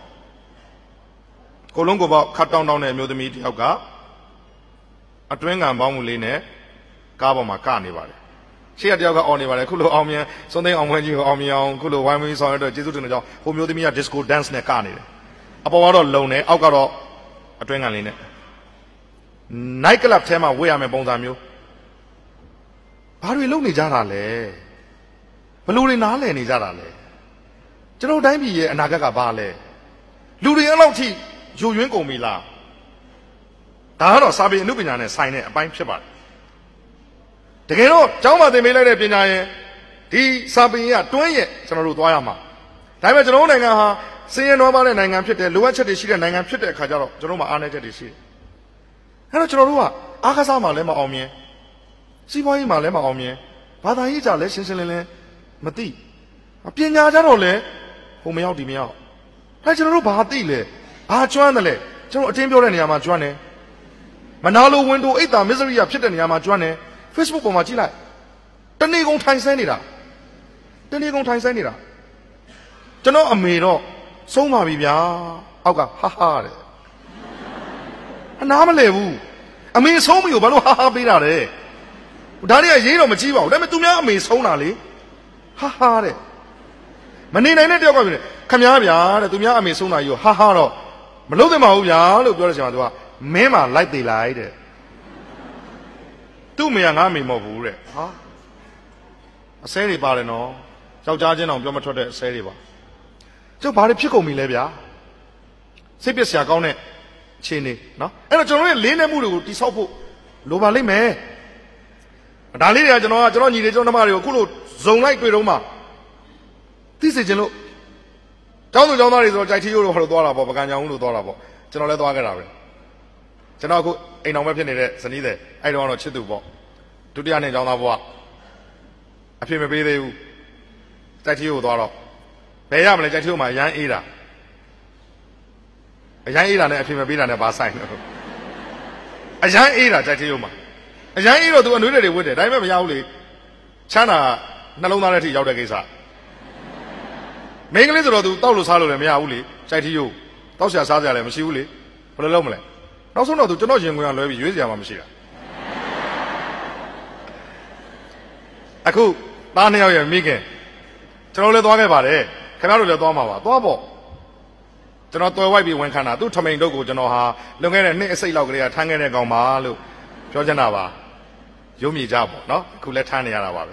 [SPEAKER 4] ကိုလုံးကိုပေါခတ်တောင်းတဲ့အမျိုးသမီးတယောက်ကအတွင်းငံပေါင်းမှုလေးနဲ့ကားပေါ်မှာကနေပါတယ်ရှေ့ကတယောက်ကအော်နေပါတယ်ခုလိုအောင်မြင်စွန်းသိန်းအောင်ပွဲကြီးကိုအောင်မြင်အောင်ခုလိုဝိုင်းဝန်းဆောင်ရတော့ကျေးဇူးတင်တဲ့ကြောင့်ဟိုမျိုးသမီးက disco dance နဲ့ကနေတယ်အပေါ်ကတော့လုံနေအောက်ကတော့အတွင်းငံလေးနဲ့ night club ထဲမှာဝေ့ရမယ်ပုံစံမျိုးဘာတွေလုပ်နေကြတာလဲဘလို့တွေနားလည်နေကြတာလဲကျွန်တော်တိုင်းပြည်ရဲ့အနာဂတ်ကဘာလဲလူတွေအဲ့လောက်ထိယိုယွင်းကုန်ပြီလားဒါကတော့စာပေအမှုပညာနဲ့ဆိုင်တဲ့အပိုင်းဖြစ်ပါတယ်တကယ်တော့ကျောင်းမှာသင်ပေးလိုက်တဲ့ပညာရဲ့ဒီစာပေကတွင်းရဲ့ကျွန်တော်တို့သွားရမှာဒါပေမဲ့ကျွန်တော်တို့နိုင်ငံဟာစင်ရတော်ပါတဲ့နိုင်ငံဖြစ်တယ်လိုအပ်ချက်တွေရှိတဲ့နိုင်ငံဖြစ်တဲ့အခါကျတော့ကျွန်တော်တို့မှာအားနည်းချက်တွေရှိတယ်အဲ့တော့ကျွန်တော်တို့ကအားကစားမှလည်းမအောင်မြင်စီးပွားရေးမှလည်းမအောင်မြင်ဘာသာရေးကြလည်းရှင်းရှင်းလင်းလင်းမသိပညာကြတော့လည်းဟိုမရောက်ဒီမရောက်ဒါကျွန်တော်တို့ဘာသိလဲဘာကျွမ်းတယ်လဲကျွန်တော်အတင်းပြောတဲ့နေရာမှာကျွမ်းတယ်မနာလိုဝင်တိုအိတ်တာမစ္စရိယဖြစ်တဲ့နေရာမှာကျွမ်းတယ် Facebook ပေါ်မှာကြည့်လိုက်တနေ့ကုန်ထိုင်ဆဲနေတာကျွန်တော်အမေတော့ဆုံးပါပြီဗျာအောက်ကဟာဟာတဲ့အနားမလဲဘူးအမေဆုံးပြီကိုဘာလို့ဟာဟာပေးတာလဲဒါတွေကရေးတော့မကြည့်ပါဘူးဒါပေမဲ့သူများအမေဆုံးတာလေဟာဟာတဲ့မနေနိုင်တဲ့တယောက်ကပြောတယ်ခမများဗျာတဲ့သူများအမေဆုံးတာကြီးကိုဟာဟာတော့မလုပ်သင့်ပါဘူးဗျာလို့ပြောတဲ့ချိန်မှာသူကမင်းမလိုက်သေးလိုက်တဲ့သူ့မေကငါမေမဟုတ်ဘူးတဲ့ဟာအစဲတွေပါတယ်နော်ယောက်ျားချင်းအောင်ပြောမထွက်တဲ့အစဲတွေပါကျုပ်ဘာတွေဖြစ်ကုန်ပြီလဲဗျာစိတ်ပျက်စရာကောင်းတဲ့အခြေအနေနော်အဲ့တော့ကျွန်တော်ရဲ့လေးနက်မှုတွေကိုတိဆောက်ဖို့လိုပါလိမ့်မယ်ဒါလေးတွေကကျွန်တော်ညီတွေကျွန်တော်နှမတွေကိုအခုလို့ဇုံလိုက်တွေ့တော့မှသိစေခြင်းလို့ကျောင်းသူကျောင်းသားတွေဆိုတော့ကြိုက်ထီးရိုးလို့ဟောလို့သွားတာပေါ့ပကံကြောင်ဦးလို့သွားတာပေါ့ကျွန်တော်လည်းသွားခဲ့တာပဲကျွန်တော်အခုအိမ်တော်ပဲဖြစ်နေတဲ့ဇနီးတဲ့အဲ့တော့ချစ်သူပေါ့ဒုတိယနှစ်ကျောင်းသားဘွားအဖြစ်မပေးသေးဘူးကြိုက်ထီးရိုးသွားတော့ဘယ်ရမလဲကြိုက်ထီးရိုးမှာအရန်အေးတာနဲ့အဖြစ်မပေးတာနဲ့ဘာဆိုင်လို့အရန်အေးတာကြိုက်ထီးရိုးမှာအရန်အေးတော့သူအနွေးတွေဝတ်တယ်ဒါပေမဲ့မရဘူးလေချမ်းသာနှလုံးသားထဲထိရောက်တဲ့ကိစ္စမင်းကလေးဆိုတော့သူတောက်လို့စားလို့လည်းမရဘူးလေကြိုက်ထီးရိုးတောက်ဆရာစားဆရာလည်းမရှိဘူးလေဘယ်လိုလုပ်မလဲနောက်ဆုံးတော့သူကျွန်တော်ရင်ခွင်ကလွဲပြီးရွေးစရာမှမရှိတာအခုသားနှစ်ယောက်ရဲ့မိခင်ကျွန်တော်လည်းသွားခဲ့ပါတယ်ခင်ဗျားတို့လည်းသွားမှာပါသွားပေါ့ကျွန်တော်တော်ဝိုက်ပြီးဝန်ခံတာသူ့ထမိန်တို့ကိုကျွန်တော်ဟာလွန်ခဲ့တဲ့နှစ်အစိတ်လောက်ကလေးကထမ်းခဲ့တဲ့ကောင်ပါလို့ပြောချင်တာပါရုံးမြေကြပေါ့နော်အခုလည်းထမ်းနေရတာပါပဲ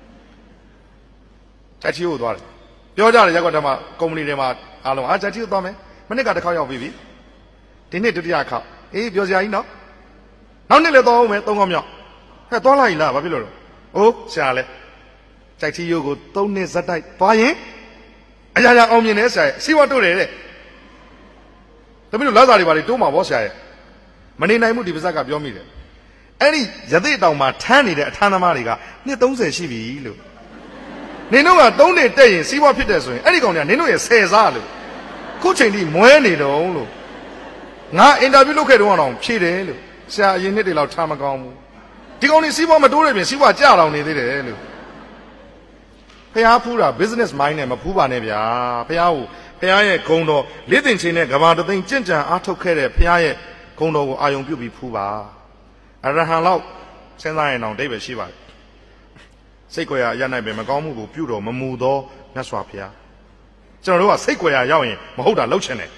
[SPEAKER 4] ချက်ချီကိုသွားတယ်ပြောကြတယ်ရက်ကွက်ထဲမှာကုမ္ပဏီတွေမှာအားလုံးချက်ချီကိုသွားမယ်မနစ်ကတစ်ခေါက်ရောက်ပြီဒီနေ့ဒုတိယခေါက်အေးပြောစရာကြီးနော်နောက်နေ့လည်းသွားအောင်မယ်၃ခေါက်မြောက်ဟဲ့သွားလိုက်လားဘာဖြစ်လို့လဲအိုးဆရာလဲကြိုက်ချီရိုးကို၃နှစ်ဇက်တိုက်သွားရင်အရာရာအောင်မြင်တယ်ဆရာရဲ့စီးပွားတိုးတယ်တဲ့တမီးတို့လာစားတွေပါလေတိုးမှာဗောဆရာရဲ့မနေနိုင်မှုဒီပါဇက်ကပြောမိတယ်အဲ့ဒီရသေးတောင်မှာထမ်းနေတဲ့အထမ်းသမားတွေကနှစ်30ရှိပြီလို့နင်တို့က3နှစ်တက်ရင်စီးပွားဖြစ်တယ်ဆိုရင်အဲ့ဒီကောင်တွေကနင်တို့ရဲ့10စားလို့ခုချိန်ထိမွဲနေတော့လို့ငါအင်တာဗျူးလုပ်ခဲ့တော့အောင်ဖြေတယ်လို့ဆရာအရင်နှစ်တွေလောက်ထားမကောင်းဘူးဒီကောင်တွေစီးပွားမတိုးတဲ့ပြင်စီးပွားကြအောင်နေသေးတယ်လို့ဖះဖူးတာ business mind နဲ့မဖူးပါနဲ့ဗျာဖះရဲ့ဂုံတော်လေးတင်ချင်းနဲ့ကဘာတသိန်းကြင့်ကြံအားထုတ်ခဲ့တဲ့ဖះရဲ့ဂုံတော်ကိုအာယုံပြုတ်ပြီးဖူးပါအရဟံလောက်စဉ်းစားရင်တော့ဒိဗ္ဗေရှိပါတယ်စိတ်ကြွယ်ရာရနိုင်ပဲမကောင်းမှုကိုပြုတော်မမူသောမြတ်စွာဘုရားကျွန်တော်တို့ကစိတ်ကြွယ်ရာရောက်ရင်မဟုတ်တာလုပ်ချင်တယ်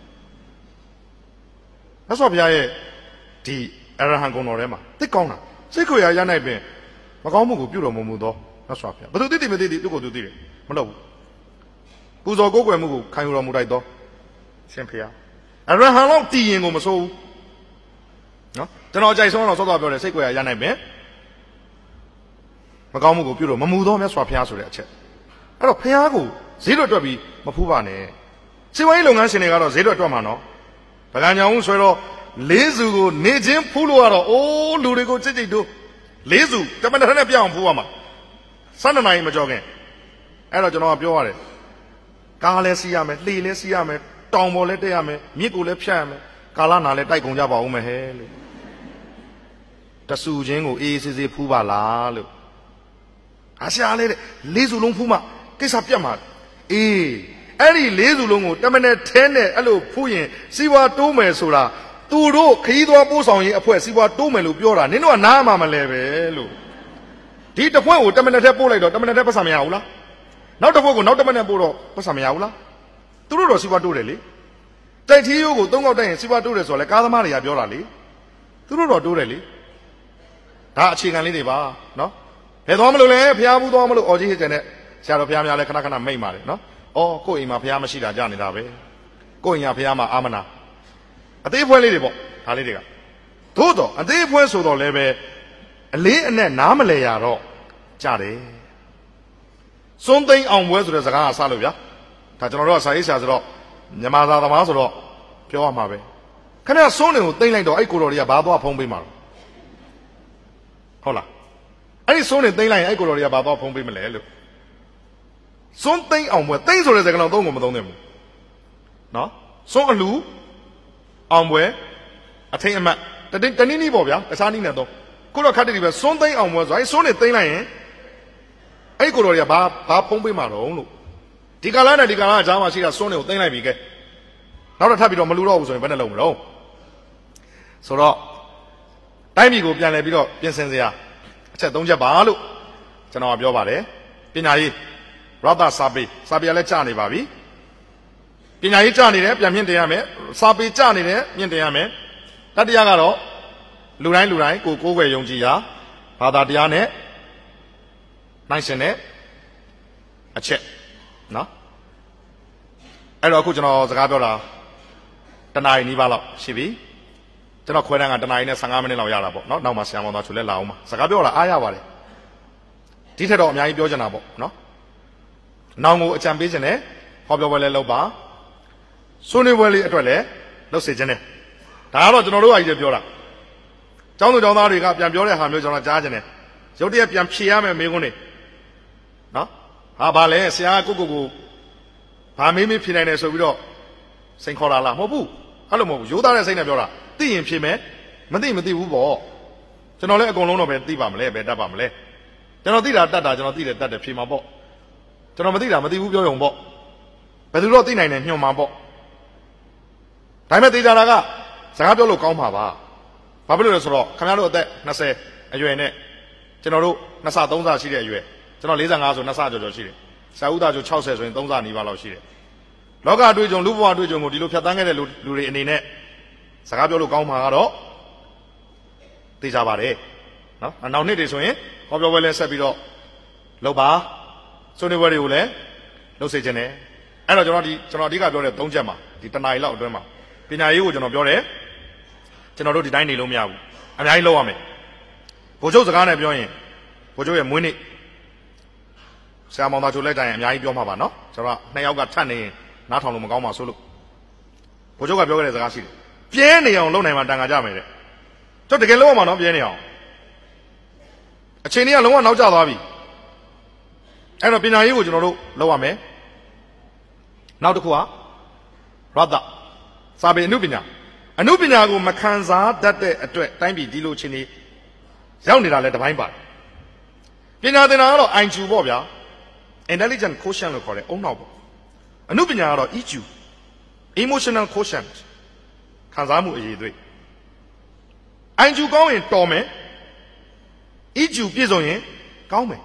[SPEAKER 4] မြတ်စွာဘုရားရဲ့ဒီအရဟံဂုံတော်ထဲမှာသိကောင်းတာစိတ်ကြွယ်ရာရနိုင်ပဲမကောင်းမှုကိုပြုတော်မမူသောမြတ်စွာဘုရားဘယ်သူသိမသိသူကိုသူသိတယ်မလုပ်ဘူးပူဇော်ကိုးကွယ်မှုကိုခံယူတော်မူတိုက်သောရှင်ဘုရားအရဟံလောက်တည်ရင်ကိုမဆိုးဘူးနော်ကျွန်တော်အကြိုက်ဆုံးတော့စောစောပြောတယ်စိတ်ကြွယ်ရာရနိုင်ပဲမကောင်းမှုကိုပြုလို့မမူသောမြတ်စွာဘုရားဆိုတဲ့အချက်အဲ့တော့ဘုရားကိုဈေးတော်တွက်ပြီးမဖူးပါနဲ့စီဝိုင်းလုပ်ငန်းရှင်တွေကတော့ဈေးတော်တွက်မှာနော်ပကံကြောင်ဦးဆွဲတော့လေးစုကိုနေချင်းဖူးလို့ကတော့အိုးလူတွေကိုကြိတ်ကြိတ်တို့လေးစုတမန်တော်နဲ့ပြအောင်ဖူးရမှာ12နာရီမကြောခင်အဲ့တော့ကျွန်တော်ကပြောရတယ်ကားလည်းစီးရမယ်လှေလည်းစီးရမယ်တောင်ပေါ်လည်းတက်ရမယ်မြစ်ကိုလည်းဖြတ်ရမယ်ကာလနာလည်းတိုက်ကုန်ကြပါဦးမယ်ဟဲ့လို့တဆူချင်းကိုအေးအေးဆေးဆေးဖူးပါလားလို့အရှာလေးတဲ့လေးစုလုံးဖူးမှကိစ္စပြတ်မှာအေးအဲ့ဒီလေးစုလုံးကိုတမနဲ့ထဲနဲ့အဲ့လိုဖူးရင်စီးပွားတိုးမယ်ဆိုတာသူတို့ခရီးသွားပို့ဆောင်ရေးအဖွဲ့စီးပွားတိုးမယ်လို့ပြောတာနင်တို့ကနားမှမလဲပဲလို့ဒီတစ်ဖွဲ့ကိုတမနဲ့ထဲပို့လိုက်တော့တမနဲ့ထဲပတ်စံမရဘူးလားနောက်တစ်ဖွဲ့ကိုနောက်တမနဲ့ပို့တော့ပတ်စံမရဘူးလားသူတို့တော့စီးပွားတိုးတယ်လေတိုက်ထီးရိုးကို3ခေါက်တိုက်ရင်စီးပွားတိုးတယ်ဆိုတော့လေကားသမားတွေကပြောတာလေသူတို့တော့တိုးတယ်လေဒါအခြေခံလေးတွေပါနော်ဘယ်သွားမလို့လဲဖျားဘူးသွားမလို့အော်ကြီးဟစ်တယ်နဲ့ဆရာတော်ဖျားများလဲခဏခဏမိတ်ပါတယ်နော်အော်ကိုယ့်အိမ်မှာဖျားမရှိတာကြာနေတာပဲကိုယ့်အိမ်ကဖျားမှာအာမနာအသေးဖွဲလေးတွေပေါ့ဒါလေးတွေကသို့တော့အသေးဖွဲဆိုတော့လည်းပဲအလေးအနက်နားမလဲရတော့ကြတယ်စွန်းသိန်းအောင်ပွဲဆိုတဲ့စကားကစလို့ဗျာဒါကျွန်တော်တို့ကစာရေးဆရာဆိုတော့မြန်မာသာသမားဆိုတော့ပြောရမှာပဲခင်ဗျာစွန်းတွေကိုသိမ့်လိုက်တော့အဲ့ကိုတော်တွေကဘာသွားဖုံးပေးမှာလဲဟုတ်လားအဲ့ဒီစွန်းတွေသိမ့်လိုက်ရင်အဲ့ကိုတော်တွေကဘာသွားဖုံးပေးမလဲလို့စွန်းသိမ့်အောင်ပွဲသိမ့်ဆိုတဲ့စကားလုံးသုံးကိုမသုံးသင့်ဘူးနော်စွန်းအလူအောင်ပွဲအထိန်အမှတ်တနည်းနည်းပေါ့ဗျာတခြားနည်းနဲ့တော့ကိုတော့ခတ်တည်းပဲစွန်းသိမ်းအောင်ပွဲဆိုအဲ့စွန်းနေသိမ်းလိုက်ရင်အဲ့ကိုတော်တွေကဘာဖုံးပေးမှာတော့လို့ဒီကာလနဲ့ဒီကာလအကြားမှာရှိတာစွန်းတွေကိုသိမ်းလိုက်ပြီကဲနောက်တော့ထပ်ပြီးတော့မလူတော့ဘူးဆိုရင်ဘယ်နဲ့လုံးမလို့ဆိုတော့တိုင်းပြည်ကိုပြန်လဲပြီးတော့ပြင်ဆင်စရာအချက်၃ချက်ပါလို့ကျွန်တော်ပြောပါတယ်ပညာရေးရသစာပေလည်းကြာနေပါပြီပညာရေးကြာနေတယ်ပြန်မြင့်တင်ရမယ်စာပေကြာနေတယ်မြင့်တင်ရမယ်တတိယကတော့လူတိုင်းကိုယ်ွယ်ယုံကြည်ရာဘာသာတရားနဲ့နိုင်ရှင်တဲ့အချက်နော်အဲ့တော့အခုကျွန်တော်စကားပြောတာတနာရီနီးပါးလောက်ရှိပြီကျွန်တော်ခွဲတန်းကတနာရီနဲ့15မိနစ်လောက်ရတာပေါ့နော်နောက်မှဆရာမောင်သားချိုလဲလာအောင်ပါစကားပြောတာအားရပါတယ်ဒီထက်တော့အများကြီးပြောချင်တာပေါ့နော်နောင်ကိုအကြံပေးခြင်းနဲ့ဟောပြောပွဲလဲလုပ်ပါဆွေးနွေးပွဲလေးအတွက်လည်းလုပ်စေခြင်းနဲ့ဒါကတော့ကျွန်တော်တို့အကြီးပြောတာကျောင်းသူကျောင်းသားတွေကပြန်ပြောတဲ့ဟာမျိုးကျွန်တော်ကြားခြင်းနဲ့ရုပ်တရက်ပြန်ဖြေရမယ်မေးခွန်းတွေနော်ဟာဘာလဲဆရာကကိုဘာမေးဖြေနိုင်တယ်ဆိုပြီးတော့စိန်ခေါ်လာလားမဟုတ်ဘူးအဲ့လိုမဟုတ်ဘူးရိုးသားတဲ့စိတ်နဲ့ပြောတာသိရင်ဖြေမယ်မသိဘူးပေါ့ကျွန်တော်လည်းအကုန်လုံးတော့ပဲသိပါမလဲပဲတတ်ပါမလဲကျွန်တော်သိတာတတ်တာကျွန်တော်သိတယ်တတ်တယ်ဖြေမှာပေါ့ကျွန်တော်မသိတာမသိဘူးပြောရုံပေါ့ဘယ်သူတော့သိနိုင်တယ်ညွှန်မှာပေါ့ဒါပေမဲ့သိကြတာကစကားပြောလို့ကောင်းမှာပါဘာဖြစ်လို့လဲဆိုတော့ခင်ဗျားတို့အသက်20အရွယ်နဲ့ကျွန်တော်တို့2ဆ3ဆရှိတဲ့အရွယ်ကျွန်တော်45ဆို2ဆကျော်ရှိတယ်ဆရာဦးသားကျော်60ဆိုရင်3ဆနီးပါးလောက်ရှိတယ်လောကအတွေ့အကြုံလူဘဝအတွေ့အကြုံကိုဒီလိုဖြတ်သန်းခဲ့တဲ့လူတွေအနေနဲ့စကားပြောလို့ကောင်းမှာကတော့သိကြပါတယ်နော်နောက်နှစ်တွေဆိုရင်ဟောပြောပွဲလဲဆက်ပြီးတော့လုပ်ပါဆွေးနွေးပွဲတွေကိုလည်းလုပ်စေချင်တယ်အဲ့တော့ကျွန်တော်အဓိကပြောတဲ့3ချက်မှာဒီတနားရီလောက်အတွင်းမှာပညာရေးကိုကျွန်တော်ပြောတယ်ကျွန်တော်တို့ဒီတိုင်းနေလို့မရဘူးအများကြီးလုပ်ရမယ်ဗိုလ်ချုပ်စကားနဲ့ပြောရင်ဗိုလ်ချုပ်ရဲ့မွေးနေ့ဆရာမောင်သားချိုလက်တိုင်အများကြီးပြောမှာပါနော်ကျွန်တော်2ယောက်ကထပ်နေရင်နားထောင်လို့မကောင်းပါဆိုလို့ဗိုလ်ချုပ်ကပြောခဲ့တဲ့စကားရှိတယ်ပြဲနေအောင်လုပ်နိုင်မှတန်ခါကြမယ်တဲ့ကျွန်တော်တကယ်လုပ်ရမှာနော်ပြဲနေအောင်အချိန်ကြီးကလုံးဝနောက်ကျသွားပြီအဲ့တော့ပညာရေးကိုကျွန်တော်တို့လုပ်ရမယ်နောက်တစ်ခုကရသစာပေအနုပညာကိုမခံစားတတ်တဲ့အတွက်တိုင်းပြည်ဒီလိုချင်းနေရောက်နေတာလဲတပိုင်းပါတယ်ပညာသင်တာကတော့ IQ ပေါ့ဗျာ intelligent quotient လို့ခေါ်တယ်အုံနောက်ပေါ့အနုပညာကတော့ EQ emotional quotient ခံစားမှုအရေးသွေး IQ ကောင်းရင်တော်မယ် EQ ပြည့်စုံရင်ကောင်းမယ်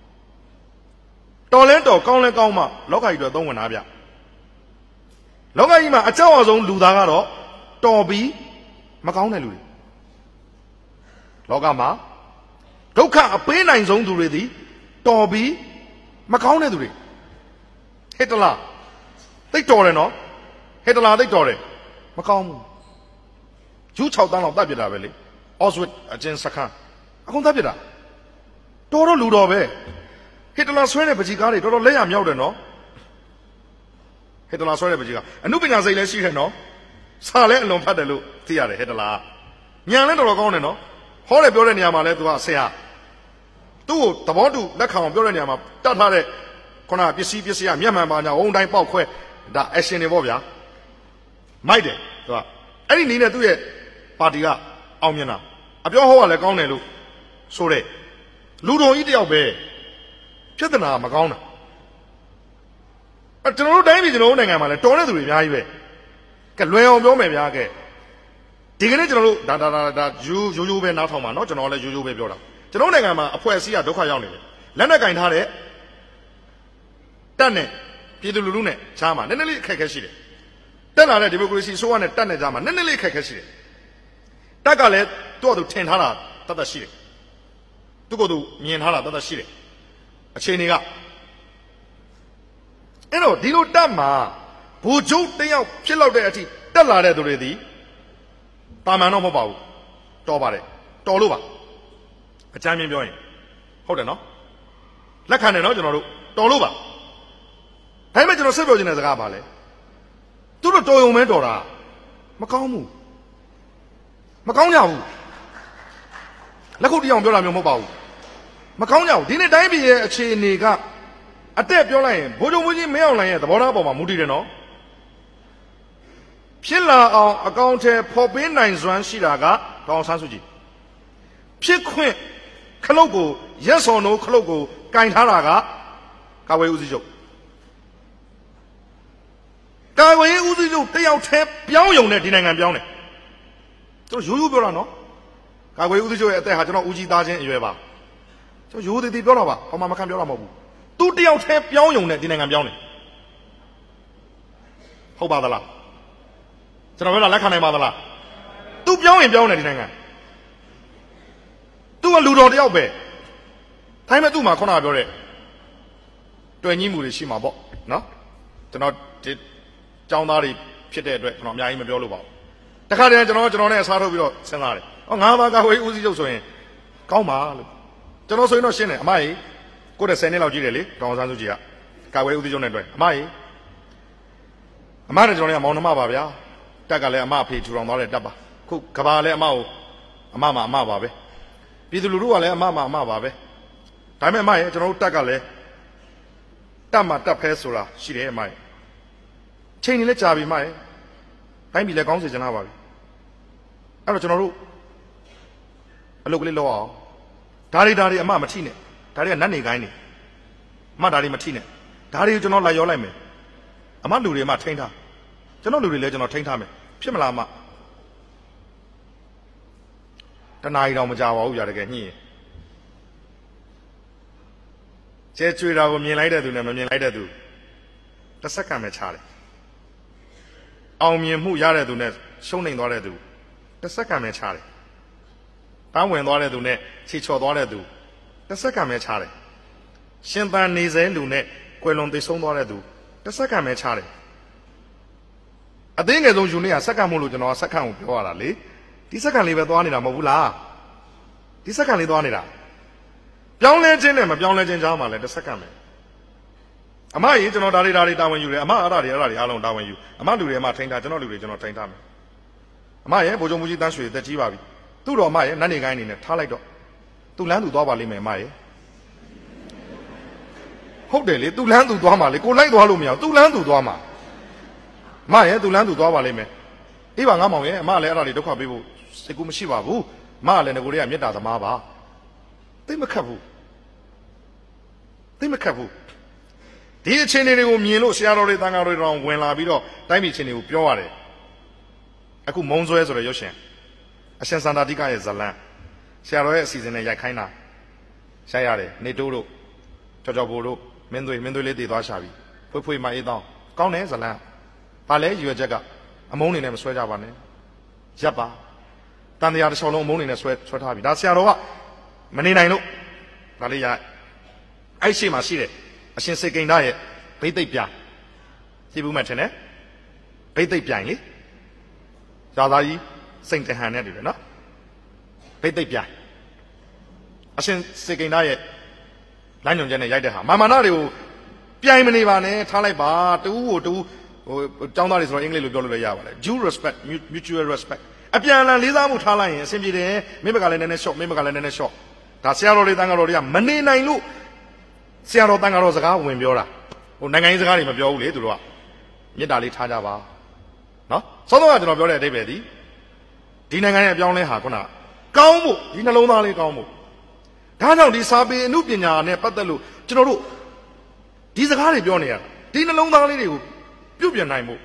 [SPEAKER 4] တော်လဲတော်ကောင်းလဲကောင်းမှလောကကြီးတွေသုံးဝင်တာဗျလောကကြီးမှာအကြောက်အဆုံးလူသားကတော့တော်ပြီးမကောင်းတဲ့လူတွေလောကမှာဒုက္ခအပေးနိုင်ဆုံးသူတွေသည်တော်ပြီးမကောင်းတဲ့သူတွေဟစ်တလာသိတော်တယ်နော်ဟစ်တလာသိတော်တယ်မကောင်းဘူးယူ6တန်းလောက်တတ်ပြတာပဲလေအော့စဝစ်အကျဉ်းစခန်းအကုန်တတ်ပြတာတော်တော့လူတော်ပဲဟစ်တလာဆွဲတဲ့ပကြီးကားတွေတော်တော်လက်ရမြောက်တယ်နော်ဟစ်တလာဆွဲတဲ့ပကြီးကားအနုပညာစိတ်လည်းရှိတယ်နော်စာလည်းအလွန်ဖတ်တယ်လို့သိရတယ်ဟစ်တလာညံလည်းတော်တော်ကောင်းတယ်နော်ဟောတယ်ပြောတဲ့နေရာမှာလည်းသူကဆရာသူ့ကိုသဘောတူလက်ခံအောင်ပြောတဲ့နေရာမှာတတ်ထားတဲ့ခုနပစ္စည်းကမျက်မှန်ပါညာဝုံတိုင်းပေါက်ခွဲဒါ action တွေပေါ့ဗျာမိုက်တယ်သူကအဲ့ဒီနည်းနဲ့သူ့ရဲ့ပါတီကအောင်မြင်တာအပြောဟောကလည်းကောင်းတယ်လို့ဆိုတဲ့လူတော်ကြီးတယောက်ပဲပြဿနာမကောင်းတာကျွန်တော်တို့တိုင်းပြည်ကျွန်တော်တို့နိုင်ငံမှာလည်းတော်တဲ့သူတွေအများကြီးပဲကဲလွယ်အောင်ပြောမယ်ဗျာကဲဒီကနေ့ကျွန်တော်တို့ဒါရိုးပဲနားထောင်ပါနော်ကျွန်တော်လည်းရိုးပဲပြောတာကျွန်တော်နိုင်ငံမှာအဖွဲ့အစည်းကဒုက္ခရောက်နေတယ်လက်နဲ့ကင်ထားတဲ့တက်နဲ့ပြည်သူလူထုနဲ့ချားမှာနည်းနည်းလေးအခက်အခဲရှိတယ်တက်လာတဲ့ဒီမိုကရေစီဆိုးရနဲ့တက်နဲ့ချားမှာနည်းနည်းလေးအခက်အခဲရှိတယ်တက်ကလည်းသူ့အတူထင်ထားတာတတ်ရှိတယ်သူ့ကိုယ်သူမြင်ထားတာတတ်ရှိတယ်အခြေအနေကအဲ့တော့ဒီလိုတက်မှာဘူကျုပ်တယောက်ဖြစ်လောက်တဲ့အထိတက်လာတဲ့သူတွေသည်တာမန်တော့မဟုတ်ပါဘူးတော်ပါတယ်တော်လို့ပါအကြမ်းမြင်ပြောရင်ဟုတ်တယ်နော်လက်ခံတယ်နော်ကျွန်တော်တို့တော်လို့ပါဒါပေမဲ့ကျွန်တော်ဆက်ပြောချင်တဲ့စကားပါလေသူတို့တော်ရုံပဲတော်တာမကောင်းဘူးမကောင်းကြဘူးလက်ခုပ်တရားပြောတာမျိုးမဟုတ်ပါဘူးမကောင်းကြဘူးဒီနေ့တိုင်းပြည်ရဲ့အခြေအနေကအတက်ပြောလိုက်ရင်ဘိုးချုပ်မကြီးမင်းအောင်လှိုင်ရဲ့သဘောထားပေါ်မှာမူတည်တယ်နော်ဖြစ်လာအောင်အကောင့်ထဲဖော်ပေးနိုင်စွမ်းရှိတာကဒေါအောင်ဆန်းစုကြည်ဖြစ်ခွင့်ခလုတ်ကိုရက်စော်နိုးခလုတ်ကိုကင်ထားတာကကာကွယ်ရေးဦးစီးချုပ်ကာကွယ်ရေးဦးစီးချုပ်တယောက်တည်းပြောင်းယုံနဲ့ဒီနိုင်ငံပြောင်းတယ်ကျွန်တော်ရိုးရိုးပြောတာနော်ကာကွယ်ရေးဦးစီးချုပ်ရဲ့အသက်ဟာကျွန်တော်ဦးကြီးသားချင်းအရွယ်ပါကျွန်တော်ရိုးသေးသေးပြောတာပါဘာမှမခံပြောတာမဟုတ်ဘူးသူတယောက်တည်းပြောင်းယုံနဲ့ဒီနိုင်ငံပြောင်းတယ်ဟုတ်ပါသလားကျွန်တော်ပြောတာလက်ခံနိုင်ပါသလားသူပြောင်းရင်ပြောင်းတယ်ဒီနိုင်ငံသူကလူတော်တယောက်ပဲဒါပေမဲ့သူ့မှာခုနကပြောတဲ့တွေ့ညှိမှုတွေရှိမှာပေါ့နော်ကျွန်တော်ဒီចောင်းသားတွေဖြစ်တဲ့အတွက်ကျွန်တော်အများကြီးမပြောလို့ပါဘူးတခါတည်းကျွန်တော်နဲ့အစားထိုးပြီးတော့စဉ်းစားတယ်ဟောငါးပါးကာကွယ်ဦးစီးချုပ်ဆိုရင်ကောင်းပါလို့ကျွန်တော်ဆိုရင်တော့ရှင်းတယ်အမကြီးကိုယ်တည်း10နှစ်လောက်ကြီးတယ်လေဒေါအောင်ဆန်းစုကြည်ကကာကွယ်ဦးစီးချုပ်နဲ့တွေ့အမကြီးအမနဲ့ကျွန်တော်လည်းမောင်နှမပါဗျာတက်ကလည်းအမအဖေထူထောင်သွားတဲ့တက်ပါခုကဘာလည်းအမကိုအမပါပဲပြည်သူလူထုကလည်းအမပါပဲဒါပေမဲ့အမရဲ့ကျွန်တော်တို့တက်ကလည်းတက်မှာတက်ဖဲဆိုတာရှိတယ်အမရဲ့ချိန်နေလဲကြာပြီအမရဲ့တိုင်းပြည်လည်းကောင်းစေချင်တာပါပြီအဲ့တော့ကျွန်တော်တို့အလုပ်ကလေးလုပ်အောင်ဒါတွေအမမထိနဲ့ဒါတွေကနတ်နေကိုင်းနေအမဒါတွေမထိနဲ့ဒါတွေကိုကျွန်တော်လိုက်ရောလိုက်မယ်အမလူတွေအမထိန်းထားကျွန်တော်လူတွေလည်းကျွန်တော်ထိန်းထားမယ်ဖြစ်မလားအမတနားရီတော့မကြပါဘူးဗျာတကယ်ညှိရင်ကျဲကျွေတာကိုမြင်လိုက်တဲ့သူနဲ့မမြင်လိုက်တဲ့သူတစ်စက္ကန့်ပဲခြားတယ်အောင်မြင်မှုရတဲ့သူနဲ့ရှုံးနိမ့်သွားတဲ့သူတစ်စက္ကန့်ပဲခြားတယ်ပန်းဝင်သွားတဲ့သူနဲ့ခြေချော်သွားတဲ့သူတစ်စက္ကန့်ပဲခြားတယ်ရှင်သန်နေစေလူနဲ့ကွယ်လွန်သိဆုံးသွားတဲ့သူတစ်စက္ကန့်ပဲခြားတယ်အသေးငယ်ဆုံးယူနေရစက္ကန့်မို့လို့ကျွန်တော်စက္ကန့်ကိုပြောရတာလေဒီစက္ကန့်လေးပဲသွားနေတာမဟုတ်ဘူးလားဒီစက္ကန့်လေးသွားနေတာပြောင်းလဲခြင်းနဲ့မပြောင်းလဲခြင်းကြားမှာလည်းတစ်စက္ကန့်ပဲအမကြီးကျွန်တော်ဒါတွေတာဝန်ယူတယ်အမအဲ့ဒါတွေအားလုံးတာဝန်ယူအမလူတွေအမထိန်းထားကျွန်တော်လူတွေကျွန်တော်ထိန်းထားမယ်အမရဲ့ဗိုလ်ချုပ်မူကြီးတန်းရွှေတက်ကြီးပါပြီသူ့တော်အမရဲ့နတ်နေကိုင်းအနေနဲ့ထားလိုက်တော့သူလမ်းသူသွားပါလိမ့်မယ်အမရဲ့ဟုတ်တယ်လေသူလမ်းသူသွားမှာလေကိုလိုက်သွားလို့မရဘူးသူလမ်းသူသွားမှာအမရဲ့သူလမ်းသူသွားပါလိမ့်မယ်အေးပါငါမောင်ရဲ့အမလည်းအဲ့ဒါတွေဒုက္ခပေးဖို့စိတ်ကူးမရှိပါဘူးအမလည်းငကိုတွေကမေတ္တာသမားပါသိမခတ်ဘူးဒီအခြေအနေတွေကိုမြင်လို့ဆရာတော်တွေတန်ခါတွေတောင်ဝင်လာပြီးတော့တိုင်းပြည်အခြေအနေကိုပြောရတယ်အခုမုံဆွဲဆိုတဲ့ရုပ်ရှင်အရှင်စန္ဒာတိကရဲ့ဇလန်းဆရာတော်ရဲ့အစီအစဉ်နဲ့ရိုက်ခိုင်းတာရှားရတယ်နေတိုးတို့ကြော်ဘိုတို့မင်းသွေးလေးတည်သွားရှာပြီဖွေးမအေးတောင်းကောင်းတယ်ဇလန်းဘာလဲရွယ်ချက်ကအမုန်းနေနဲ့မဆွဲကြပါနဲ့ရပ်ပါတန်တရားတစ်ချောင်းလုံးအမုန်းနေနဲ့ဆွဲထားပြီဒါဆရာတော်ကမနေနိုင်လို့ဒါလေးရအဲ့ရှိမှရှိတယ်အရှင်စေကိန္ဒရဲ့ဘိသိက်ပြသိဘူးမှထင်တယ်ဘိသိက်ပြိုင်လေဇာသားကြီးစိန်တဟန်နဲ့တူတယ်နော်ဘိသိက်ပြိုင်အရှင်စေကိန္ဒရဲ့လမ်းညွှန်ချက်နဲ့ရိုက်တဲ့ဟာမာနတွေကိုပြိုင်မနေပါနဲ့ထားလိုက်ပါတူကိုတူဟိုကျောင်းသားတွေဆိုတော့အင်္ဂလိပ်လိုပြောလို့လည်းရပါလေ due respect mutual respect အပြန်အလှန်လေးစားမှုထားလိုက်ရင်အဆင်ပြေတယ်မင်းဘက်ကလည်းနည်းနည်း short မင်းဘက်ကလည်းနည်းနည်း short ဒါဆရာတော်တွေတန်ခါတော်တွေကမနေနိုင်လို့ဆရာတော်တန်ခါတော်စကားဝင်ပြောတာဟိုနိုင်ငံရေးစကားတွေမပြောဘူးလေသူတို့ကမေတ္တာလေးထားကြပါနော်စောစောကကျွန်တော်ပြောတဲ့အဓိပ္ပာယ်ဒီနိုင်ငံရဲ့အပြောင်းလဲဟာခုနကောင်းဖို့ဒီနှလုံးသားလေးကောင်းဖို့ဒါကြောင့်ဒီစာပေအမှုပညာနဲ့ပတ်သက်လို့ကျွန်တော်တို့ဒီစကားတွေပြောနေရတာဒီနှလုံးသားလေးတွေကိုပြုတ်ပြင်နိုင်ဖို့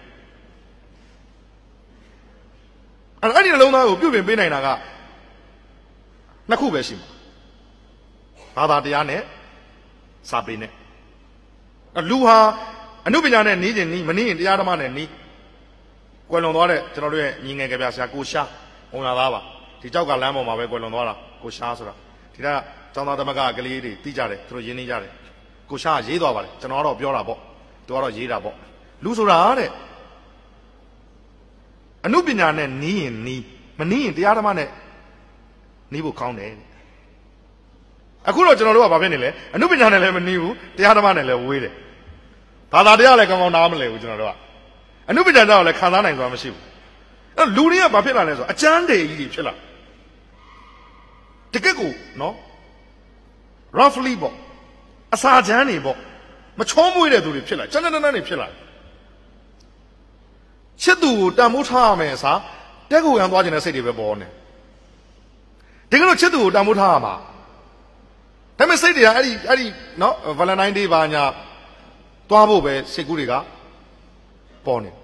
[SPEAKER 4] အဲ့ဒီနှလုံးသားကိုပြုတ်ပြင်ပေးနိုင်တာကနှစ်ခုပဲရှိမှာဘာသာတရားနဲ့စာပေနဲ့လူဟာအမှုပညာနဲ့နီးခြင်းနီးမနီးရင်တရားဓမ္မနဲ့နီးကွယ်လွန်သွားတဲ့ကျွန်တော်တို့ရဲ့ညီငယ်ကြပြဆရာကိုရှားဝန်လာသားပါဒီကြောက်ကလမ်းပေါ်မှာပဲကွယ်လွန်သွားတာကိုရှားဆိုတာဒီကကျောင်းသားသမဂ္ဂကလေးတွေသိကြတယ်သူတို့ရင်းနှီးကြတယ်ကိုရှားရေးသွားပါတယ်ကျွန်တော်ကတော့ပြောတာပေါ့သူကတော့ရေးတာပေါ့လူဆိုတာတဲ့အမှုပညာနဲ့နီးရင်နီးမနီးရင်တရားဓမ္မနဲ့နီးဖို့ကောင်းတယ်အခုတော့ကျွန်တော်တို့ကဘာဖြစ်နေလဲအမှုပညာနဲ့လည်းမနီးဘူးတရားဓမ္မနဲ့လည်းဝေးတယ်ဘာသာတရားလည်းကောင်းကောင်းနားမလည်ဘူးကျွန်တော်တို့ကအမှုပညာတော့လည်းခံစားနိုင်စွာမရှိဘူးအဲ့လူတွေကဘာဖြစ်လာလဲဆိုတော့အကျမ်းတေကြီးတွေဖြစ်လာတကယ့်ကိုနော် roughly ပေါ့အစာချမ်းတွေပေါ့မချောမွေ့တဲ့သူတွေဖြစ်လာကျန်တဲ့နေဖြစ်လာချချစ်သူကိုတန်ဖိုးထားရမယ်အစားတက်ကိုရန်သွားခြင်းတဲ့စိတ်တွေပဲပေါ်နေဒီကနေ့ချစ်သူကိုတန်ဖိုးထားရမှာဒါပေမဲ့စိတ်တွေကအဲ့ဒီနော် Valentine Day ဘာညာသွားဖို့ပဲစိတ်ကူးတွေကပေါ်နေ